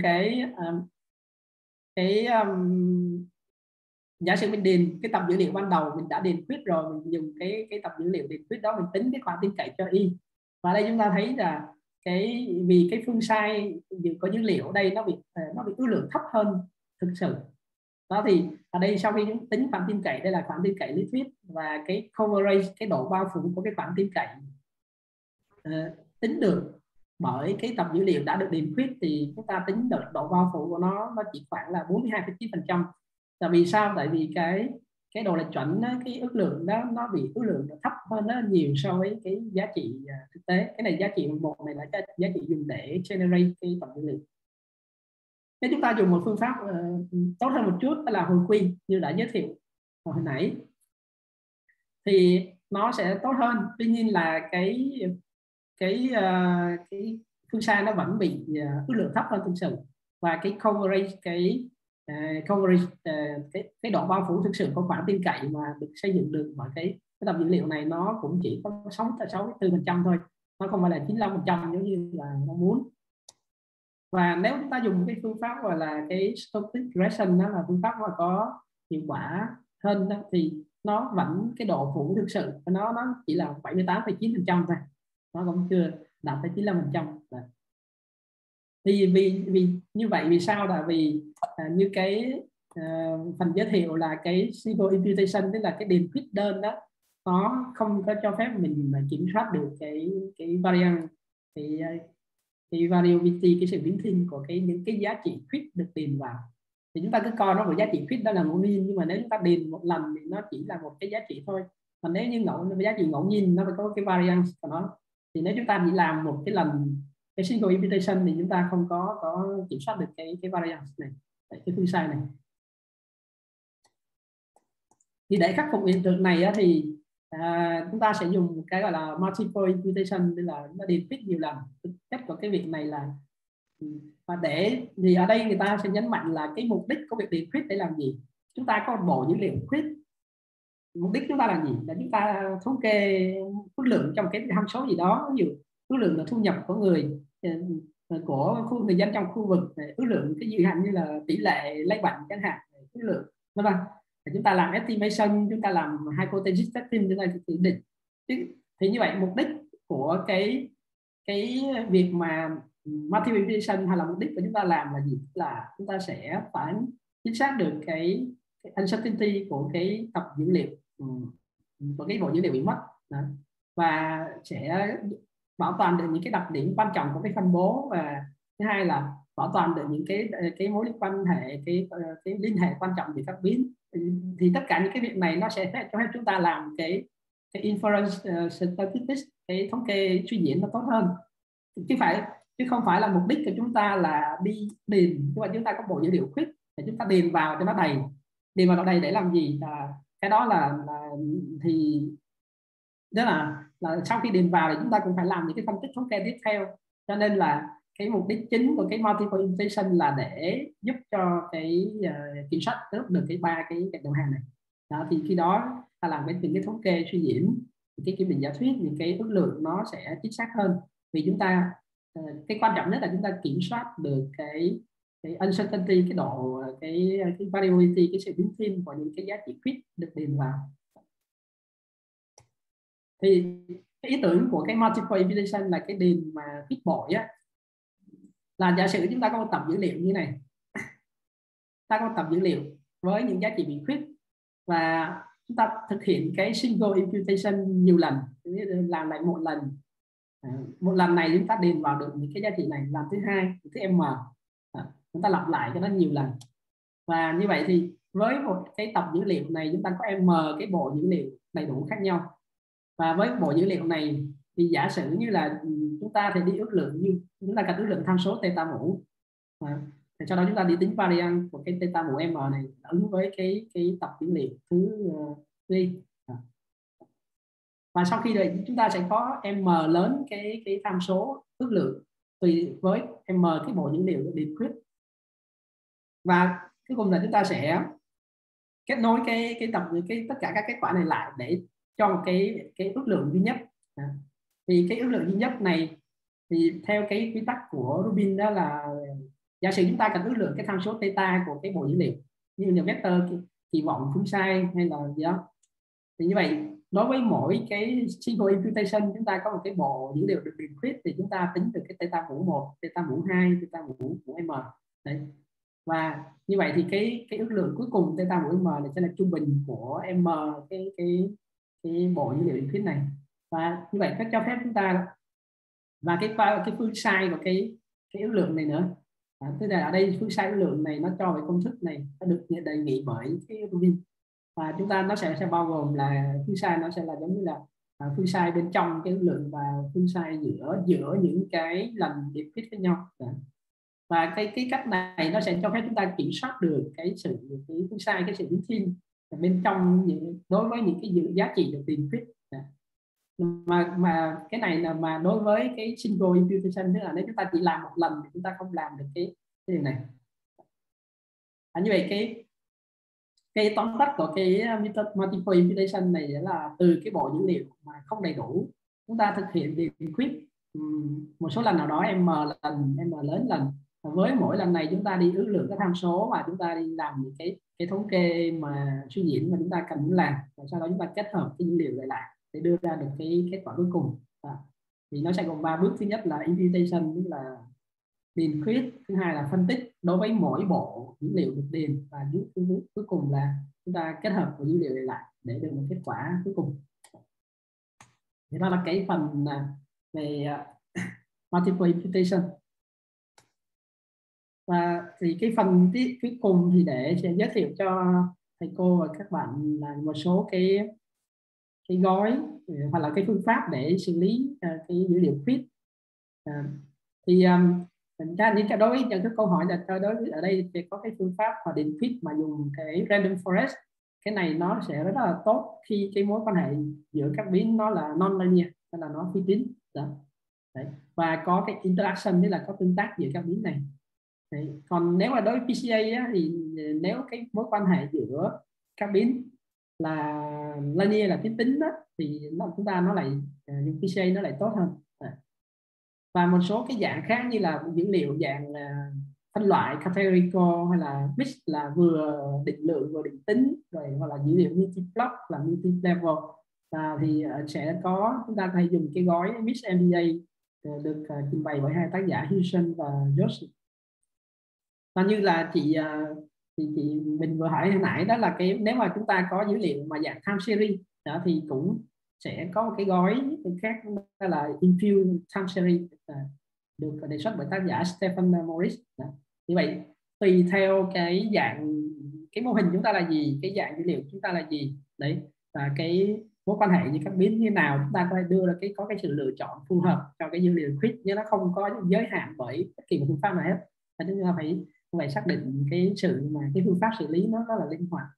giả sử mình điền cái tập dữ liệu ban đầu, mình đã điền khuyết rồi, mình dùng cái tập dữ liệu điền khuyết đó mình tính cái khoản tin cậy cho y. Và đây chúng ta thấy là vì cái phương sai có dữ liệu ở đây nó bị ước lượng thấp hơn thực sự. Đó thì ở đây sau khi chúng tính khoản tin cậy, đây là khoản tin cậy lý thuyết, và cái coverage, cái độ bao phủ của cái khoản tin cậy tính được bởi cái tập dữ liệu đã được điền khuyết, thì chúng ta tính được độ bao phủ của nó chỉ khoảng là 42,9%. Tại vì sao? Tại vì cái độ lệch chuẩn đó, cái ước lượng đó nó bị ước lượng thấp hơn rất nhiều so với cái giá trị thực tế. Cái này giá trị một này là giá trị dùng để generate cái tập dữ liệu. Nếu chúng ta dùng một phương pháp tốt hơn một chút, đó là hồi quy như đã giới thiệu hồi nãy, thì nó sẽ tốt hơn. Tuy nhiên là cái phương sai nó vẫn bị ước lượng thấp hơn thực sự, và cái coverage cái độ bao phủ thực sự của khoản tin cậy mà được xây dựng được bởi cái tập dữ liệu này nó cũng chỉ có 64% thôi, nó không phải là 95% giống như là nó muốn. Và nếu chúng ta dùng cái phương pháp gọi là cái stochastic regression, đó là phương pháp mà có hiệu quả hơn đó, thì nó vẫn cái độ phủ thực sự nó chỉ là 78,9% thôi, nó cũng chưa đạt tới 95%. Thì vì như vậy, vì sao? Là vì như cái phần giới thiệu là cái single imputation, tức là cái điền khuyết đơn đó, nó không có cho phép mình mà kiểm soát được cái variance, cái variability, cái sự biến thiên của những cái giá trị khuyết được điền vào. Thì chúng ta cứ coi nó một giá trị khuyết đó là ngẫu nhiên, nhưng mà nếu chúng ta điền một lần thì nó chỉ là một cái giá trị thôi. Còn nếu như giá trị ngẫu nhiên nó phải có cái variance của nó. Thì nếu chúng ta chỉ làm một cái lần cái single imputation thì chúng ta không có kiểm soát được cái variance này, cái phương sai này. Thì để khắc phục hiện tượng này thì chúng ta sẽ dùng cái gọi là multiple imputation, tức là nó điền khuyết nhiều lần. Thực chất của cái việc này là thì ở đây người ta sẽ nhấn mạnh là cái mục đích của việc điền khuyết để làm gì. Chúng ta có một bộ dữ liệu khuyết, mục đích chúng ta làm gì? Là chúng ta thống kê phước lượng trong cái hàm số gì đó, ví dụ phước lượng là thu nhập của người dân trong khu vực, phước lượng cái dự hạn như là tỷ lệ lây bệnh chẳng hạn, phước lượng vân vân. Chúng ta làm estimation, chúng ta làm hypothesis testing, chúng ta tự định. Thì như vậy mục đích của cái việc mà multiple imputation hay là mục đích của chúng ta làm là gì? Là chúng ta sẽ phải chính xác được cái uncertainty của cái tập dữ liệu, của cái bộ dữ liệu bị mất đó. Và sẽ bảo toàn được những cái đặc điểm quan trọng của cái phân bố, và thứ hai là bảo toàn được những cái mối quan hệ, cái liên hệ quan trọng về các biến. Thì tất cả những cái việc này nó sẽ cho phép chúng ta làm cái inference statistics, cái thống kê suy diễn nó tốt hơn, chứ không phải là mục đích của chúng ta là đi điền. Nhưng mà chúng ta có bộ dữ liệu khuyết để chúng ta điền vào cho nó đầy. Điền vào đầy để làm gì? Cái đó thì đó là sau khi điền vào thì chúng ta cũng phải làm những cái phân tích thống kê tiếp theo. Cho nên là cái mục đích chính của cái multiple imputation là để giúp cho cái kiểm soát được cái ba cái đầu hàng này. Đó, thì khi đó ta làm những cái thống kê suy diễn, cái kiểm định giả thuyết, những cái ước lượng nó sẽ chính xác hơn. Vì chúng ta cái quan trọng nhất là chúng ta kiểm soát được cái uncertainty, cái độ cái variability, cái sự biến thiên của những cái giá trị khuyết được điền vào. Thì cái ý tưởng của cái multiple imputation là cái điền mà khuyết bội á, là giả sử chúng ta có một tập dữ liệu như này, ta có một tập dữ liệu với những giá trị bị khuyết, và chúng ta thực hiện cái single imputation nhiều lần, làm lại một lần này chúng ta điền vào được những cái giá trị này, làm thứ hai, thứ m, chúng ta lặp lại cho nó nhiều lần. Và như vậy thì với một cái tập dữ liệu này chúng ta có m cái bộ dữ liệu đầy đủ khác nhau. Và với bộ dữ liệu này thì giả sử như là chúng ta thì đi ước lượng, như chúng ta cần ước lượng tham số theta mũ, Thì sau đó chúng ta đi tính variance của cái theta mũ m này ứng với cái tập dữ liệu thứ đi. Và sau khi rồi chúng ta sẽ có m lớn cái tham số ước lượng tùy với m cái bộ dữ liệu discrete. Và cuối cùng là chúng ta sẽ kết nối tất cả các kết quả này lại để cho một cái ước lượng duy nhất. Thì cái ước lượng duy nhất này thì theo cái quy tắc của Rubin đó là giả sử chúng ta cần ước lượng cái tham số theta của cái bộ dữ liệu như là vector kỳ vọng phương sai hay là gì đó, thì như vậy đối với mỗi cái single imputation chúng ta có một cái bộ dữ liệu được discrete thì chúng ta tính được cái theta mũ 1, theta mũ 2, theta mũ m. Đấy. Và như vậy thì cái ước lượng cuối cùng theta mũ m này sẽ là trung bình của m cái bộ dữ liệu discrete này. Và như vậy nó cho phép chúng ta và cái phương sai của cái ước lượng này nữa. Tức là ở đây phương sai ước lượng này nó cho về công thức này nó được đề nghị bởi cái Rubin, và chúng ta nó sẽ bao gồm là phương sai nó sẽ là giống như là phương sai bên trong cái ước lượng và phương sai giữa những cái lần discrete với nhau. Và cái cách này nó sẽ cho phép chúng ta kiểm soát được cái phương sai, cái sự biến thiên bên trong đối với những cái giá trị được discrete. Mà cái này là mà đối với cái single imputation, tức là nếu chúng ta chỉ làm một lần thì chúng ta không làm được cái điều này. Như vậy cái tóm tắt của cái multiple imputation này là từ cái bộ dữ liệu mà không đầy đủ, chúng ta thực hiện discrete một số lần nào đó m lớn lần, và với mỗi lần này chúng ta đi ước lượng các tham số và chúng ta đi làm những cái thống kê mà suy diễn mà chúng ta cần làm, và sau đó chúng ta kết hợp cái dữ liệu lại để đưa ra được cái kết quả cuối cùng. Thì nó sẽ gồm 3 bước. Thứ nhất là imputation, tức là discrete. Thứ hai là phân tích đối với mỗi bộ dữ liệu được điền, và cuối cùng là chúng ta kết hợp với dữ liệu lại để được một kết quả cuối cùng. Thì đó là cái phần về multiple imputation. Và thì cái phần cuối cùng thì để sẽ giới thiệu cho thầy cô và các bạn là một số cái gói hoặc là cái phương pháp để xử lý cái dữ liệu fit. Thì đối với những cái câu hỏi là đối với ở đây thì có cái phương pháp mà định fit mà dùng cái random forest. Cái này nó sẽ rất là tốt khi cái mối quan hệ giữa các biến nó là non-linear, tức là nó phi tín. Đấy. Và có cái interaction, tức là có tương tác giữa các biến này. Đấy. Còn nếu mà đối với PCA á, thì nếu cái mối quan hệ giữa các biến là linear, là tín tính đó, thì chúng ta nó lại những PCA nó lại tốt hơn. Và một số cái dạng khác như là dữ liệu dạng phân loại categorical hay là mix, là vừa định lượng vừa định tính, rồi hoặc là dữ liệu multi-block là multi-level, và thì sẽ có chúng ta hay dùng cái gói mix MDA được trình bày bởi hai tác giả Houston và Josh. Và như là chị mình vừa hỏi hồi nãy đó là cái nếu mà chúng ta có dữ liệu mà dạng time series đó, thì cũng sẽ có một cái gói khác đó là infused time series được đề xuất bởi tác giả Stephen Morris. Đó. Như vậy tùy theo cái mô hình chúng ta là gì, cái dạng dữ liệu chúng ta là gì đấy, và cái mối quan hệ như các biến như nào, chúng ta có thể đưa ra có cái sự lựa chọn phù hợp cho cái dữ liệu fit, nhưng nó không có giới hạn bởi bất kỳ một phương pháp nào hết. Và chúng ta phải xác định cái phương pháp xử lý nó rất là linh hoạt.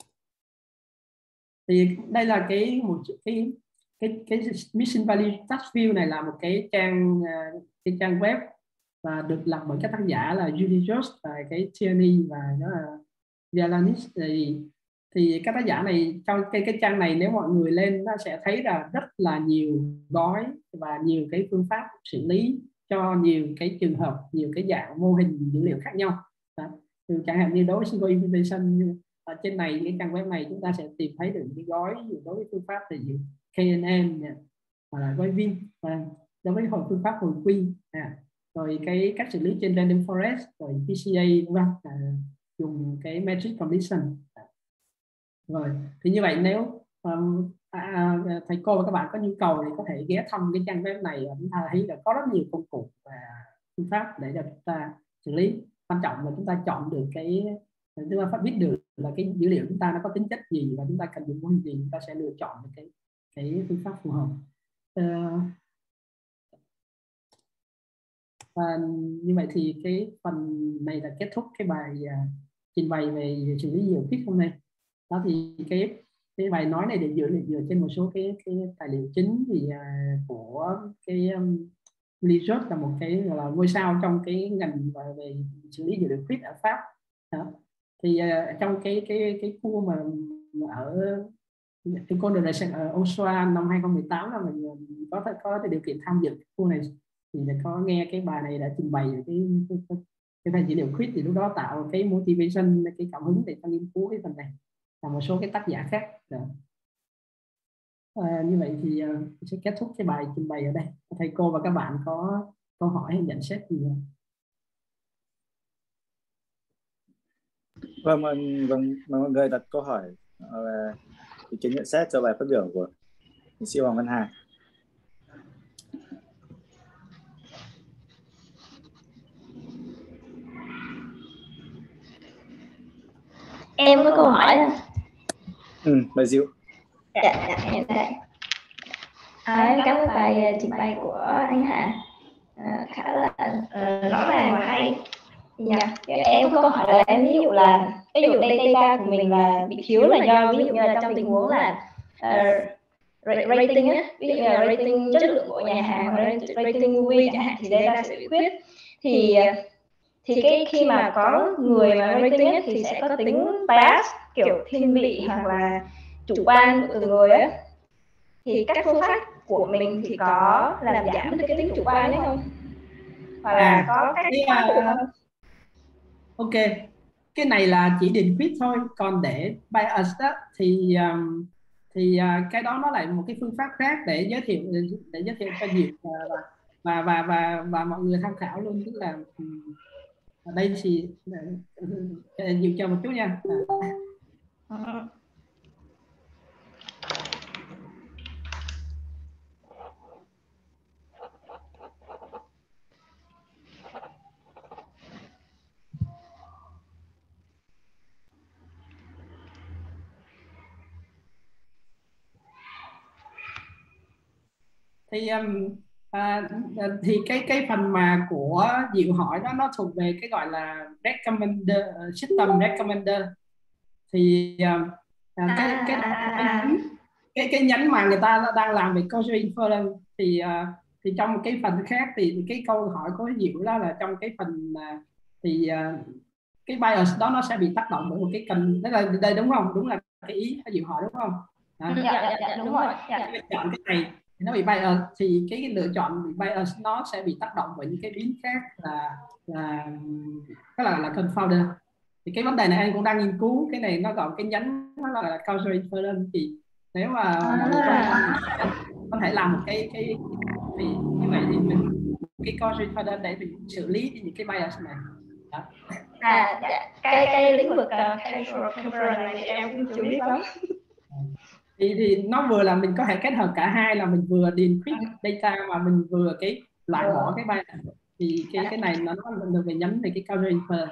Thì đây là cái Mission Value Touch View này là một cái trang web và được lập bởi các tác giả là Judy Jost và cái Tierney và đó là Vialanis. Thì các tác giả này trong cái trang này, nếu mọi người lên nó sẽ thấy là rất là nhiều gói và nhiều cái phương pháp xử lý cho nhiều cái trường hợp, nhiều cái dạng mô hình dữ liệu khác nhau. Từ chẳng hạn như đối với single imputation ở trên này, cái trang web này chúng ta sẽ tìm thấy được cái gói đối với phương pháp thì KNN hoặc là gói Vin, và đối với phương pháp hồi quy rồi cái cách xử lý trên random forest, rồi PCA dùng cái metric condition. Rồi thì như vậy nếu thầy cô và các bạn có nhu cầu thì có thể ghé thăm cái trang web này, và chúng ta thấy là có rất nhiều công cụ và phương pháp để cho chúng ta xử lý. Quan trọng là chúng ta chọn được chúng ta phải biết được là cái dữ liệu chúng ta nó có tính chất gì và chúng ta cần dùng mô hình gì, chúng ta sẽ lựa chọn được cái phương pháp phù hợp. Và như vậy thì cái phần này là kết thúc cái bài trình bày về xử lý dữ liệu hôm nay. Đó thì cái bài nói này được dựa trên một số cái tài liệu chính thì của cái Research là một cái gọi là ngôi sao trong cái ngành về xử lý dữ liệu khuyết ở Pháp. Đó. Thì trong cái khu mà ở cái Constellation ở Oslo năm 2018 là mình có cái điều kiện tham dự khu này, thì có nghe cái bài này đã trình bày cái phần dữ liệu khuyết, thì lúc đó tạo cái motivation, cái cảm hứng để ta nghiên cứu cái phần này và một số cái tác giả khác. Như vậy thì sẽ kết thúc cái bài trình bày ở đây. Thầy cô và các bạn có câu hỏi hay nhận xét gì không? Vâng, mọi người đặt câu hỏi ý kiến nhận xét cho bài phát biểu của tiến sĩ Hoàng Văn Hà. Em có câu hỏi không? Mời Diệu. Dạ, em đây. Em cảm ơn bài trình bày của anh Hà, khá là rõ ràng và hay. Em có câu hỏi là em ví dụ data của mình là bị thiếu là do ví dụ như là trong tình huống là rating á, ví dụ như là rating chất lượng của nhà hàng hoặc là rating movie chẳng hạn, thì data sẽ bị khuyết. Thì cái khi mà có người mà rating ấy, thì sẽ có tính bias, kiểu thiên vị hoặc là chủ quan của từng người ấy. Thì các phương pháp của mình thì có làm giảm được cái tính chủ quan đấy không? Hoặc là có cách không? Ok, cái này là chỉ điền khuyết thôi, còn để bias đó thì cái đó nó lại một cái phương pháp khác để giới thiệu cho Diệu và mọi người tham khảo luôn. Tức là ở đây thì Diệu chờ một chút nha. Thì cái phần mà của Diệu hỏi đó nó thuộc về cái gọi là recommender, system recommender. Thì cái nhánh mà người ta đang làm về causal inference thì trong cái phần khác thì cái câu hỏi của Diệu đó là trong cái phần thì cái bias đó nó sẽ bị tác động bởi một cái cần, đó là đây đúng không? Đúng là cái ý Diệu hỏi đúng không? Dạ, đúng rồi. Chọn cái này nó bị bias thì cái lựa chọn bị bias nó sẽ bị tác động bởi những cái biến khác là confounder. Thì cái vấn đề này anh cũng đang nghiên cứu, cái này nó gọi cái nhánh nó là causal inference. Thì nếu mà có thể làm một cái thì như vậy thì mình cái causal inference để mình xử lý những cái bias này. Đó. Cái lĩnh vực causal inference này thì em cũng chưa biết lắm. Thì nó vừa là mình có thể kết hợp cả hai, là mình vừa điền quick data mà mình vừa cái loại bỏ cái bias. Thì cái này nó được về nhánh về cái causal inference.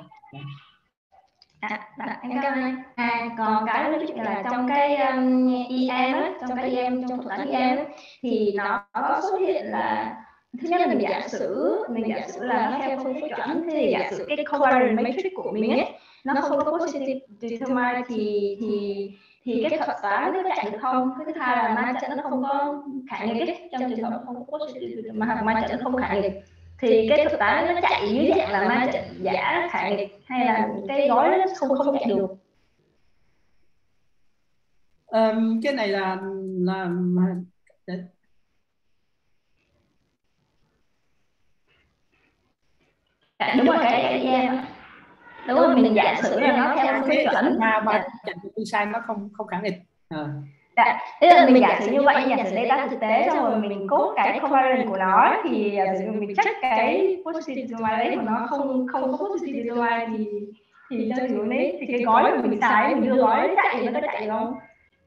Em cảm ơn. Còn cái ví dụ là trong cái EM á, trong thuật toán EM thì nó có xuất hiện là thứ nhất là mình giả sử là nó theo phương pháp chuẩn, thì giả sử cái covariance matrix của mình ấy nó không có positive determinant thì cái thuật toán nó chạy được không? Cái thứ hai là ma trận nó không có khả nghịch ấy, trong trường hợp không có positive determinant, ma trận không khả nghịch thì cái thuật toán nó chạy dưới dạng là ma trận giả khả nghịch, hay là cái gói nó không chạy được? Cái này là đúng rồi, cái EM đúng rồi, mình giả sử là nó theo phương pháp chuẩn mà trận sai nó không khả nghịch. Thế là mình giả sử như vậy, giả sử data thực tế xong rồi mình code cái covariance của nó thì mình check cái positive determinant đấy mà nó không có positive determinant thì cho dù đấy thì cái gói của mình xài, mình đưa gói chạy thì nó có chạy không?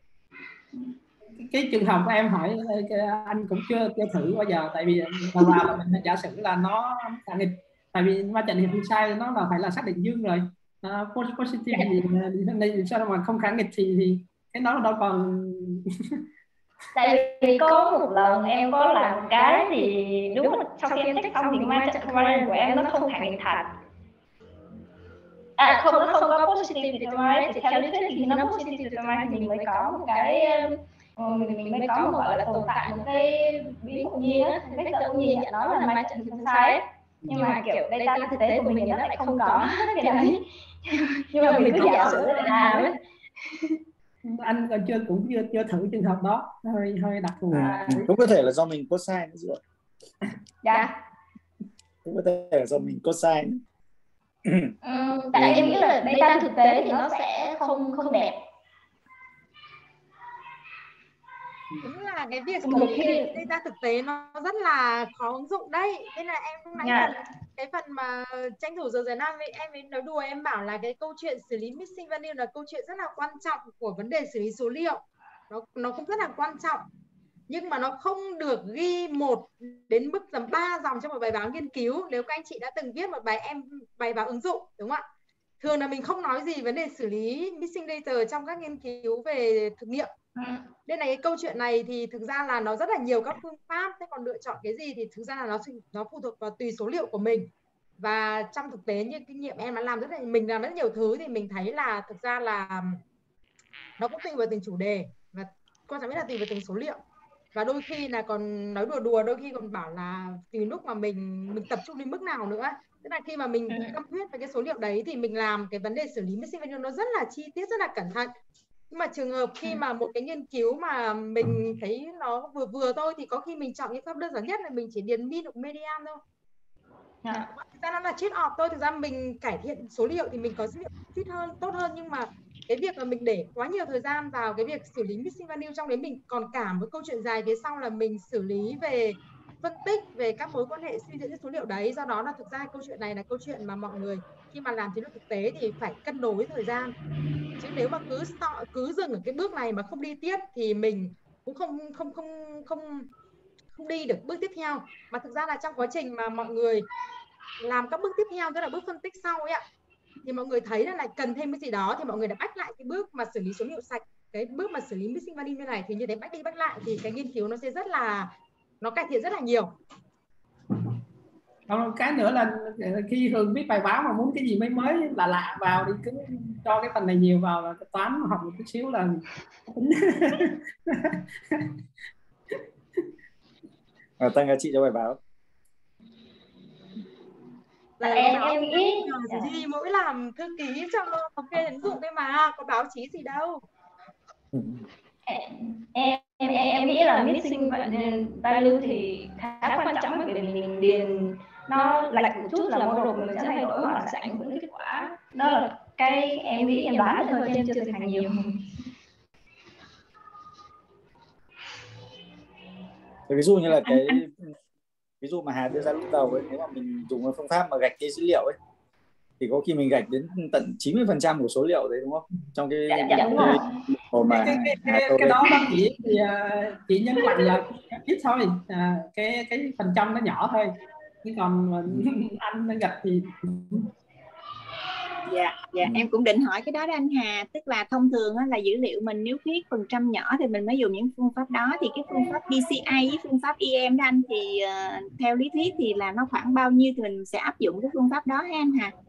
Cái trường hợp của em hỏi anh cũng chưa thử bao giờ, tại vì là mình giả sử là nó khả nghịch, tại vì ma trận hiệp sai nó là phải là xác định dương rồi. Positive thì sao mà không khả nghịch thì cái đó đâu còn Tại vì có một lần em có làm cái thì đúng là sau khi em check xong thì margin requirement của em nó không thành thật. Không, nó không có positive requirement, thì theo lý thuyết thì nó positive requirement thì mình mới có một cái mình mới có một gọi là tồn tại một cái biến ngẫu nhiên á, vector ngẫu nhiên nhận nó là margin sai ấy. Nhưng mà kiểu data thực tế của mình thì nó lại không có cái đấy. Nhưng mà mình cứ giả sử để làm ấy. Anh còn chưa thử trường hợp đó, hơi đặc thù. Cũng có thể là do mình code sai nữa chứ ạ. Dạ. Cũng có thể là do mình code sai nữa. Tại em nghĩ là data thực tế thì nó sẽ không đẹp. Đúng là cái việc xử lý data thực tế nó rất là khó ứng dụng đấy. Nên là em cũng nãy cái phần mà tranh thủ giờ năm em ấy nói đùa, em bảo là cái câu chuyện xử lý missing value là câu chuyện rất là quan trọng của vấn đề xử lý số liệu. Nó cũng rất là quan trọng, nhưng mà nó không được ghi 1 đến mức tầm 3 dòng trong một bài báo nghiên cứu. Nếu các anh chị đã từng viết một bài báo ứng dụng, đúng không ạ? Thường là mình không nói gì vấn đề xử lý missing data trong các nghiên cứu về thực nghiệm. Nên là cái câu chuyện này thì thực ra là nó rất là nhiều các phương pháp. Thế còn lựa chọn cái gì thì thực ra là nó phụ thuộc vào tùy số liệu của mình. Và trong thực tế như kinh nghiệm em đã làm mình làm rất nhiều thứ thì mình thấy là thực ra là nó cũng tùy vào từng chủ đề và quan trọng nhất là tùy vào từng số liệu. Và đôi khi là còn nói đùa, đôi khi còn bảo là tùy lúc mà mình tập trung đến mức nào nữa. Tức là khi mà mình tâm huyết với cái số liệu đấy thì mình làm cái vấn đề xử lý missing value nó rất là chi tiết, rất là cẩn thận. Nhưng mà trường hợp khi mà một cái nghiên cứu mà mình thấy nó vừa thôi thì có khi mình chọn cái pháp đơn giản nhất là mình chỉ điền mean hoặc median thôi. Thực ra nó là trade off thôi. Thực ra mình cải thiện số liệu thì mình có dữ liệu fit hơn, tốt hơn, nhưng mà cái việc mà mình để quá nhiều thời gian vào cái việc xử lý missing value, trong đấy mình còn cả một câu chuyện dài phía sau là mình xử lý về phân tích về các mối quan hệ suy diễn số liệu đấy. Do đó là thực ra câu chuyện này là câu chuyện mà mọi người khi mà làm chiến lược thực tế thì phải cân đối thời gian. Chứ nếu mà cứ dừng ở cái bước này mà không đi tiếp thì mình cũng không đi được bước tiếp theo. Mà thực ra là trong quá trình mà mọi người làm các bước tiếp theo, tức là bước phân tích sau ấy ạ, thì mọi người thấy là cần thêm cái gì đó thì mọi người đã back lại cái bước mà xử lý số liệu sạch, cái bước mà xử lý missing value như này, thì như thế back đi back lại thì cái nghiên cứu nó sẽ nó cải thiện rất là nhiều. Còn cái nữa là khi Hường viết bài báo mà muốn cái gì mới lạ vào thì cứ cho cái phần này nhiều vào, là toán học một chút xíu là tăng giá trị cho bài báo. Em nghĩ gì mỗi làm thư ký cho thống kê ứng dụng thôi mà, có báo chí gì đâu. Em nghĩ là missing value thì khá quan trọng, bởi vì mình điền nó lệch một chút là model mình sẽ thay đổi hoặc là sẽ ảnh hưởng đến kết quả. Đó là cái em nghĩ, em đoán thôi chứ em chưa thực hành nhiều. Ví dụ như là ví dụ mà Hà đưa ra lúc đầu ấy, nếu mà mình dùng phương pháp mà gạch cái dữ liệu ấy thì có khi mình gạch đến tận 90% của số liệu đấy, đúng không? Trong cái đúng rồi. Mà cái đó chỉ nhấn mạnh là ít thôi, cái phần trăm nó nhỏ thôi, chứ còn anh gạch thì Dạ, em cũng định hỏi cái đó anh Hà, tức là thông thường là dữ liệu mình nếu viết phần trăm nhỏ thì mình mới dùng những phương pháp đó, thì cái phương pháp DCA với phương pháp EM đó anh, thì theo lý thuyết thì là nó khoảng bao nhiêu thì mình sẽ áp dụng cái phương pháp đó ha anh Hà?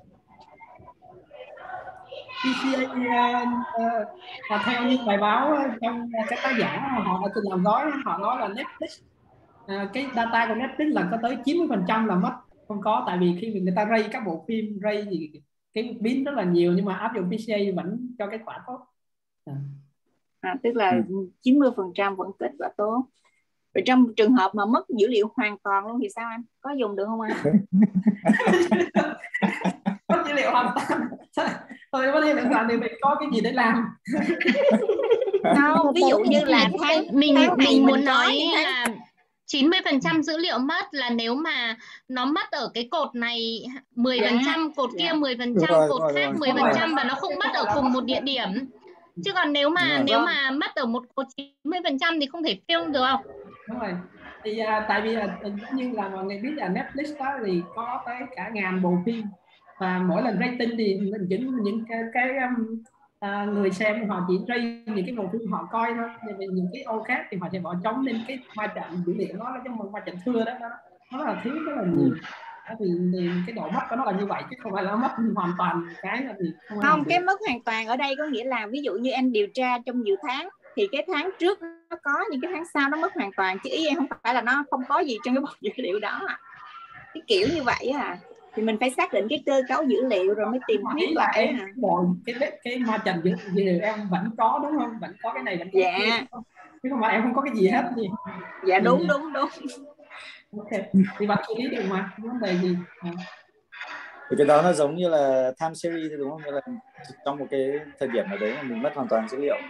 DCA là theo như bài báo trong các tác giả họ đã từng làm gói, họ nói là Netflix, cái data của Netflix là có tới 90% là mất, không có, tại vì khi người ta ray các bộ phim ray thì cái biến rất là nhiều, nhưng mà áp dụng PCA vẫn cho kết quả tốt. Tức là 90% vẫn kết quả tốt. Rồi trong trường hợp mà mất dữ liệu hoàn toàn luôn thì sao anh? Có dùng được không anh? Mất dữ liệu hoàn toàn thôi, có thể là thì mình có cái gì để làm. Không, ví dụ như là mình muốn nói là 90% dữ liệu mất là nếu mà nó mất ở cái cột này 10%, cột kia 10%, cột khác 10% và nó không mất ở cùng một địa điểm. Chứ còn nếu mà mất ở một cột 90% thì không thể film được không? Đúng rồi. Thì tại vì như là mọi người biết là Netflix đó thì có tới cả 1000 bộ phim, và mỗi lần rating thì mình những người xem họ chỉ rate những cái bộ phim họ coi thôi, những cái ô khác thì họ sẽ bỏ trống, nên cái ma trận dữ liệu nó là cái ma trận thưa đó, nó là thiếu rất là nhiều. Thì cái độ mất của nó là như vậy chứ không phải là nó mất hoàn toàn cái là thì không cái mất hoàn toàn ở đây có nghĩa là ví dụ như em điều tra trong nhiều tháng thì cái tháng trước nó có, nhưng cái tháng sau nó mất hoàn toàn, chứ ý em không phải là nó không có gì trong cái bộ dữ liệu đó, cái kiểu như vậy thì mình phải xác định cái cơ cấu dữ liệu rồi mới tìm ý là em cái ma trận dữ liệu em vẫn có đúng không, vẫn có cái này vẫn có dạ cái kia, chứ không phải em không có cái gì hết gì. Dạ thì, đúng. Ok, thì bạn xử lý được mà, vấn đề gì. Thì cái đó nó giống như là time series đúng không, như là trong một cái thời điểm nào đấy mà mình mất hoàn toàn dữ liệu.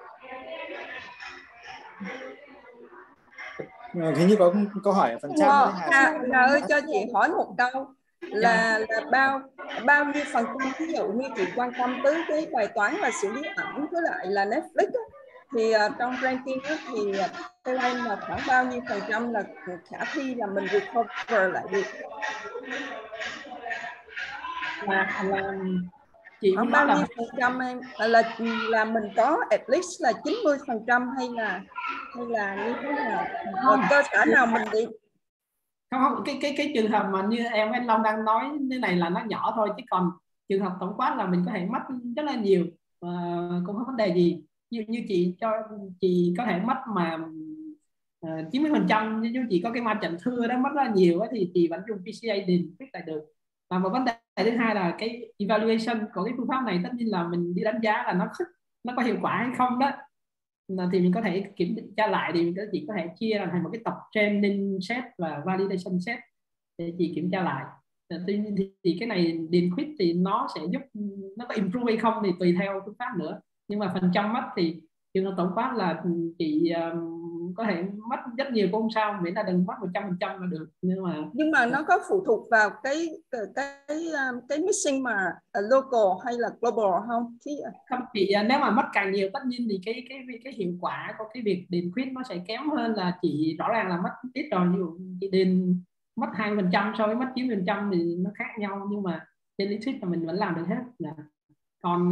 Hình như có câu hỏi ở phần chat. Hà ơi, cho chị hỏi một câu là bao nhiêu phần trăm, ví dụ như chị quan tâm tới cái bài toán là xử lý ảnh với lại là Netflix á, thì trong ranking á, thì theo em là khoảng bao nhiêu phần trăm là khả thi là mình recover lại được? Là chị khoảng bao nhiêu phần trăm em là mình có at least là 90% hay là như thế nào, cơ sở nào mình đi không cái trường hợp mà như em Anh Long đang nói như này là nó nhỏ thôi, chứ còn trường hợp tổng quát là mình có thể mất rất là nhiều, cũng không vấn đề gì. Như chị có thể mất mà 90%, nhưng chị có cái ma trận thưa đó mất rất là nhiều thì chị vẫn dùng PCA điền quyết lại được. Và một vấn đề thứ hai là cái evaluation của cái phương pháp này, tất nhiên là mình đi đánh giá là nó có hiệu quả hay không đó, thì mình có thể kiểm tra lại, thì mình chỉ có thể chia thành một cái tập training set và validation set để chị kiểm tra lại. Tuy nhiên thì cái này điền quiz thì nó sẽ giúp, nó có improve hay không thì tùy theo phương pháp nữa, nhưng mà phần trăm mất thì trường hợp tổng quát là chị có thể mất rất nhiều cũng không sao, miễn là đừng mất 100% là được. Nhưng mà nó có phụ thuộc vào cái missing mà local hay là global không? Không chị, nếu mà mất càng nhiều tất nhiên thì cái hiệu quả của cái việc điền quiz nó sẽ kém hơn là chị rõ ràng là mất ít rồi. Ví dụ chị điền mất 2% so với mất 9% thì nó khác nhau, nhưng mà trên lý thuyết là mình vẫn làm được hết. Còn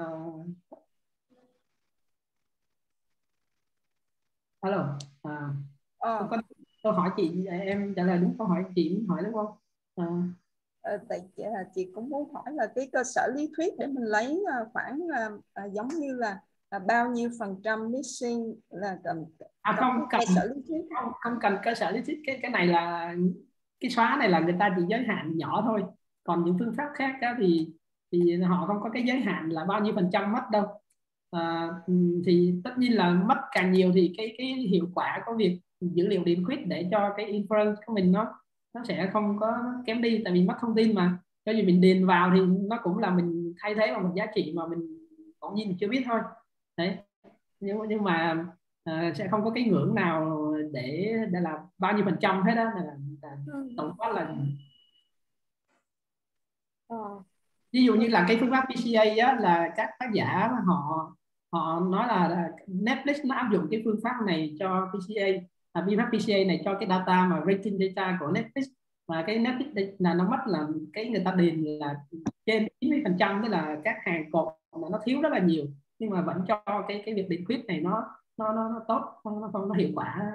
alo, câu hỏi chị, em trả lời đúng câu hỏi chị muốn hỏi đúng không? Tại chị cũng muốn hỏi là cái cơ sở lý thuyết để mình lấy khoảng giống như là bao nhiêu phần trăm missing là cần không cần cơ sở lý thuyết, không cần cơ sở lý thuyết. Cái này là cái xóa này là người ta chỉ giới hạn nhỏ thôi, còn những phương pháp khác đó thì họ không có cái giới hạn là bao nhiêu phần trăm mất đâu. Thì tất nhiên là mất càng nhiều thì cái hiệu quả của việc dữ liệu điền quiz để cho cái inference của mình nó sẽ không có kém đi, tại vì mất thông tin mà, cho dù mình điền vào thì nó cũng là mình thay thế bằng một giá trị mà mình bỗng nhiên chưa biết thôi đấy. Nhưng mà sẽ không có cái ngưỡng nào để là bao nhiêu phần trăm hết đó, là tổng quát là ví dụ như là cái phương pháp PCA á, là các tác giả họ nói là Netflix nó áp dụng cái phương pháp này cho PCA, phương pháp PCA này cho cái data mà rating data của Netflix, và cái Netflix là nó mất là cái người ta điền là trên 90%, tức là các hàng cột mà nó thiếu rất là nhiều, nhưng mà vẫn cho cái việc điền quiz này nó tốt, nó hiệu quả.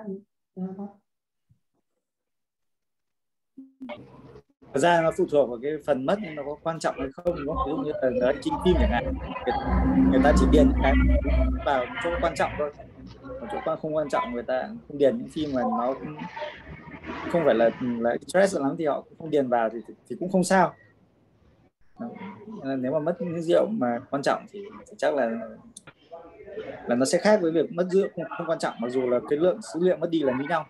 Thật ra nó phụ thuộc vào cái phần mất nó có quan trọng hay không, đúng không? Ví dụ như là nói trên phim chẳng hạn, người ta chỉ điền cái vào chỗ quan trọng thôi, còn chỗ không quan trọng người ta không điền. Những phim mà nó không phải là stress lắm thì họ không điền vào thì cũng không sao. Nếu mà mất những dữ liệu mà quan trọng thì chắc là nó sẽ khác với việc mất dữ liệu không quan trọng, mặc dù là cái lượng dữ liệu mất đi là như nhau.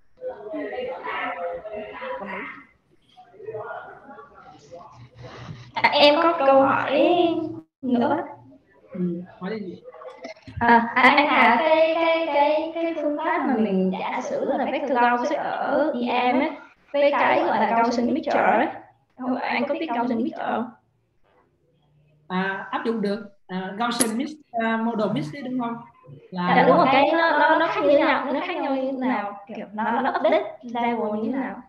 Em có câu hỏi nữa. Hỏi đi gì? Anh Hà, cái phương pháp mà mình giả sử là vector Gaussian ở EM ấy, với cái gọi là Gaussian mixture ấy, anh có biết Gaussian mixture không? Áp dụng được Gaussian mix, model mix đấy đúng không? Là đúng rồi, cái nó khác như thế nào? Nó khác nhau như thế nào? Kiểu nó update level như thế nào?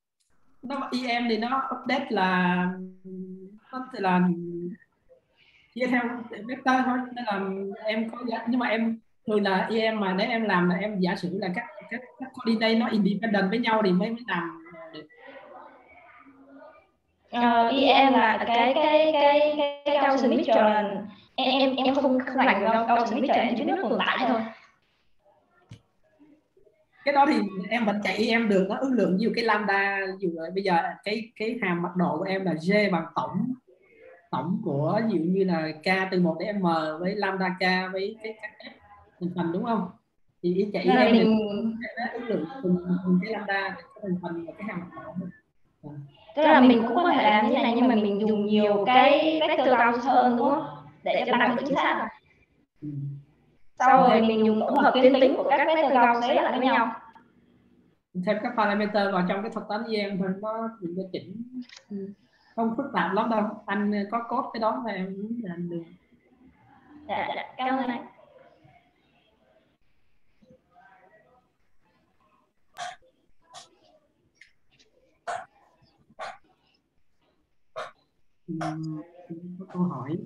Nó EM thì nó update là theo vector thôi, nên là em có nhưng mà em thường là em mà nếu em làm là em giả sử là các coordinate nó independent với nhau thì mới làm được. Em là cái Gaussian mixture, em không rành vào Gaussian mixture, em chỉ biết nó tồn tại thôi. Cái đó thì em vẫn chạy em được, nó ước lượng nhiều cái lambda, dù bây giờ cái hàm mật độ của em là G bằng tổng của ví dụ như là k từ 1 đến m với lambda k với cái f thành phần, đúng không? Thì chạy em thì ước lượng từng cái lambda cái thành phần và cái hàm mật độ. Tức là mình cũng có thể làm như này, nhưng mà mình dùng nhiều cái vector Gauss hơn, đúng không? Để cho tăng độ chính xác. Sau rồi mình dùng tổng hợp tuyến tính của các vector Gauss đấy lại với nhau. Thêm các parameter vào trong cái thuật toán EM thôi, mình có chỉnh không phức tạp lắm đâu. Anh có code cái đó mà em làm được. Dạ, cảm ơn anh. Có câu hỏi.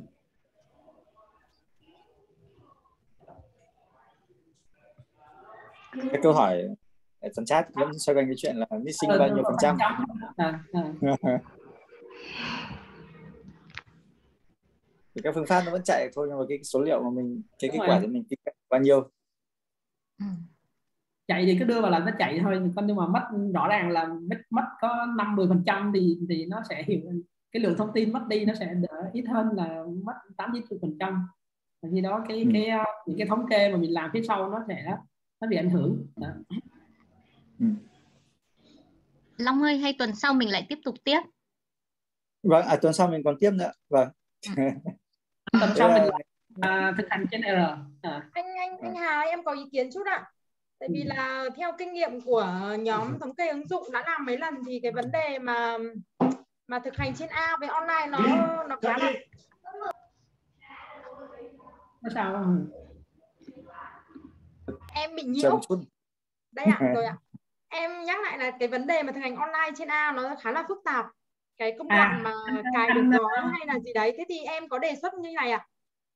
Cái câu hỏi ở phần chat vẫn xoay quanh cái chuyện là missing bao nhiêu phần trăm. Thì các phương pháp nó vẫn chạy thôi, nhưng mà cái số liệu mà mình cái kết quả thì mình tính bao nhiêu. Chạy thì cứ đưa vào là nó chạy thôi, nhưng mà mất rõ ràng là mất có 50% thì nó sẽ hiểu cái lượng thông tin mất đi nó sẽ đỡ ít hơn là mất 80%. Khi đó những cái thống kê mà mình làm phía sau nó bị ảnh hưởng. Long ơi, hay tuần sau mình lại tiếp tục tiếp? Vâng, tuần sau mình còn tiếp nữa. Vâng. Tuần sau mình thực hành trên R. Anh Hà, em có ý kiến chút ạ. Tại vì là theo kinh nghiệm của nhóm thống kê ứng dụng đã làm mấy lần thì cái vấn đề mà thực hành trên A với online nó khá là sao? Em bị nhiễu. Đây ạ, rồi ạ. Em nhắc lại là cái vấn đề mà thực hành online trên A nó khá là phức tạp. Cái công đoạn mà cài được gói hay là gì đấy. Thế thì em có đề xuất như này ạ.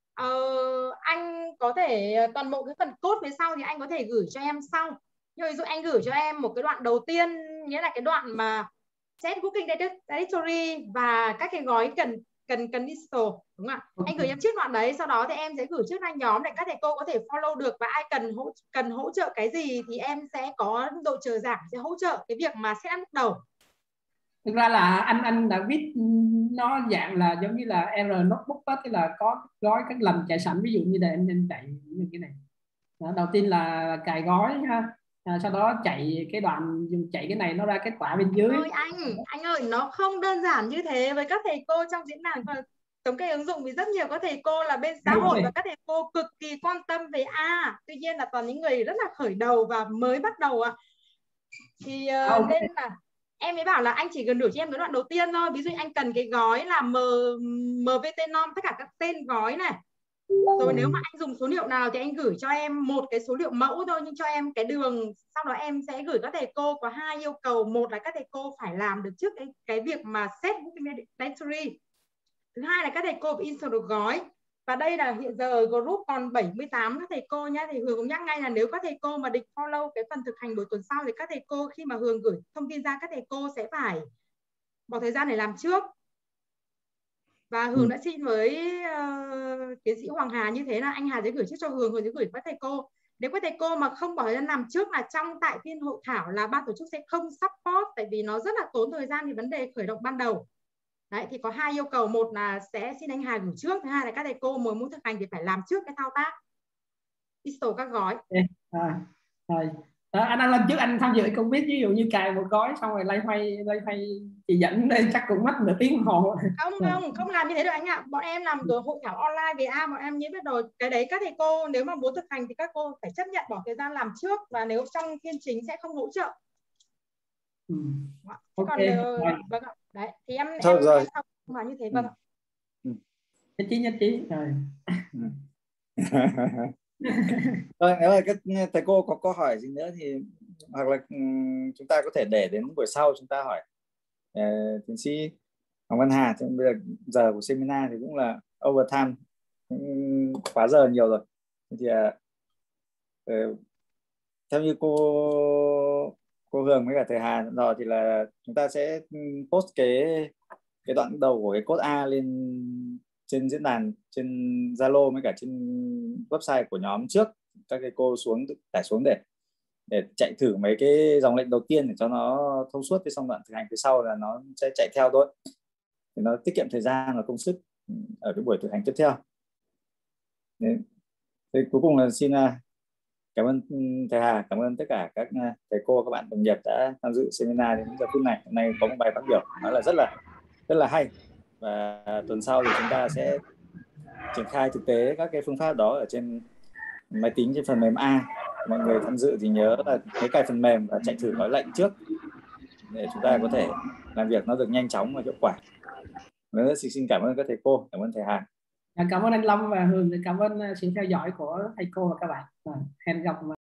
Anh có thể toàn bộ cái phần code phía sau thì anh có thể gửi cho em sau. Nhưng ví dụ anh gửi cho em một cái đoạn đầu tiên, nghĩa là cái đoạn mà set booking directory và các cái gói cần install, đúng không ạ? Anh gửi em trước đoạn đấy, sau đó thì em sẽ gửi trước ra nhóm để các thầy cô có thể follow được, và ai cần hỗ trợ cái gì thì em sẽ có đội trợ giảng sẽ hỗ trợ cái việc mà set up lúc đầu. Thực ra là anh đã viết nó dạng là giống như là R notebook đó, tức là có gói các lần chạy sẵn, ví dụ như là em chạy như cái này đó, đầu tiên là cài gói ha, sau đó chạy cái đoạn dùng chạy cái này nó ra kết quả bên dưới. Anh ơi, nó không đơn giản như thế với các thầy cô trong diễn đàn thống kê ứng dụng, vì rất nhiều các thầy cô là bên xã hội và các thầy cô cực kỳ quan tâm về A, tuy nhiên là toàn những người rất là khởi đầu và mới bắt đầu thì nên là em mới bảo là anh chỉ cần gửi cho em cái đoạn đầu tiên thôi. Ví dụ anh cần cái gói là MVT norm, tất cả các tên gói này. Rồi nếu mà anh dùng số liệu nào thì anh gửi cho em một cái số liệu mẫu thôi, nhưng cho em cái đường. Sau đó em sẽ gửi các thầy cô có 2 yêu cầu. Một là các thầy cô phải làm được trước cái việc mà set booking directory. Thứ hai là các thầy cô phải install được gói. Và đây là hiện giờ ở group còn 78 các thầy cô nhá. Thì Hường cũng nhắc ngay là nếu các thầy cô mà định follow cái phần thực hành buổi tuần sau thì các thầy cô khi mà Hường gửi thông tin ra, các thầy cô sẽ phải bỏ thời gian để làm trước. Và Hường đã xin với tiến sĩ Hoàng Hà như thế là anh Hà sẽ gửi trước cho Hường, Hường sẽ gửi các thầy cô. Nếu các thầy cô mà không bỏ thời gian làm trước là tại phiên hội thảo là ban tổ chức sẽ không support, tại vì nó rất là tốn thời gian vì vấn đề khởi động ban đầu. Đấy, thì có 2 yêu cầu, một là sẽ xin anh Hà gửi trước, thứ hai là các thầy cô mới muốn thực hành thì phải làm trước cái thao tác install các gói. Rồi. Anh làm trước, anh tham dự cũng biết, ví dụ như cài một gói xong rồi lay hoay chị dẫn đây chắc cũng mất nửa tiếng đồng hồ. Không làm như thế được anh ạ. Bọn em làm rồi hội thảo online về A, bọn em nhớ biết rồi. Cái đấy các thầy cô nếu mà muốn thực hành thì các cô phải chấp nhận bỏ thời gian làm trước, và nếu trong phiên chính sẽ không hỗ trợ. Okay. Vâng ạ. Đấy thì em rồi. mà như thế. Vâng ạ. Nhất trí rồi. Rồi, nếu mà các thầy cô có câu hỏi gì nữa thì hoặc là chúng ta có thể để đến buổi sau chúng ta hỏi tiến sĩ Hoàng Văn Hà. Bây giờ của seminar thì cũng là overtime quá giờ nhiều rồi. Thì theo như cô Hường với cả thầy Hà rồi thì là chúng ta sẽ post cái đoạn đầu của cái code A lên trên diễn đàn, trên Zalo với cả trên website của nhóm trước, các cái cô tải xuống để chạy thử mấy cái dòng lệnh đầu tiên để cho nó thông suốt, cái xong đoạn thực hành phía sau là nó sẽ chạy theo thôi, thì nó tiết kiệm thời gian và công sức ở cái buổi thực hành tiếp theo. Thì cuối cùng là xin cảm ơn thầy Hà, cảm ơn tất cả các thầy cô, các bạn đồng nghiệp đã tham dự seminar đến giờ phút này. Hôm nay có một bài phát biểu nói là rất là hay, và tuần sau thì chúng ta sẽ triển khai thực tế các cái phương pháp đó ở trên máy tính, trên phần mềm A. Mọi người tham dự thì nhớ là nhớ cài phần mềm và chạy thử gói lệnh trước để chúng ta có thể làm việc nó được nhanh chóng và hiệu quả. Xin cảm ơn các thầy cô, cảm ơn thầy Hà. Cảm ơn anh Long và Hường, cảm ơn sự theo dõi của thầy cô và các bạn. Hẹn gặp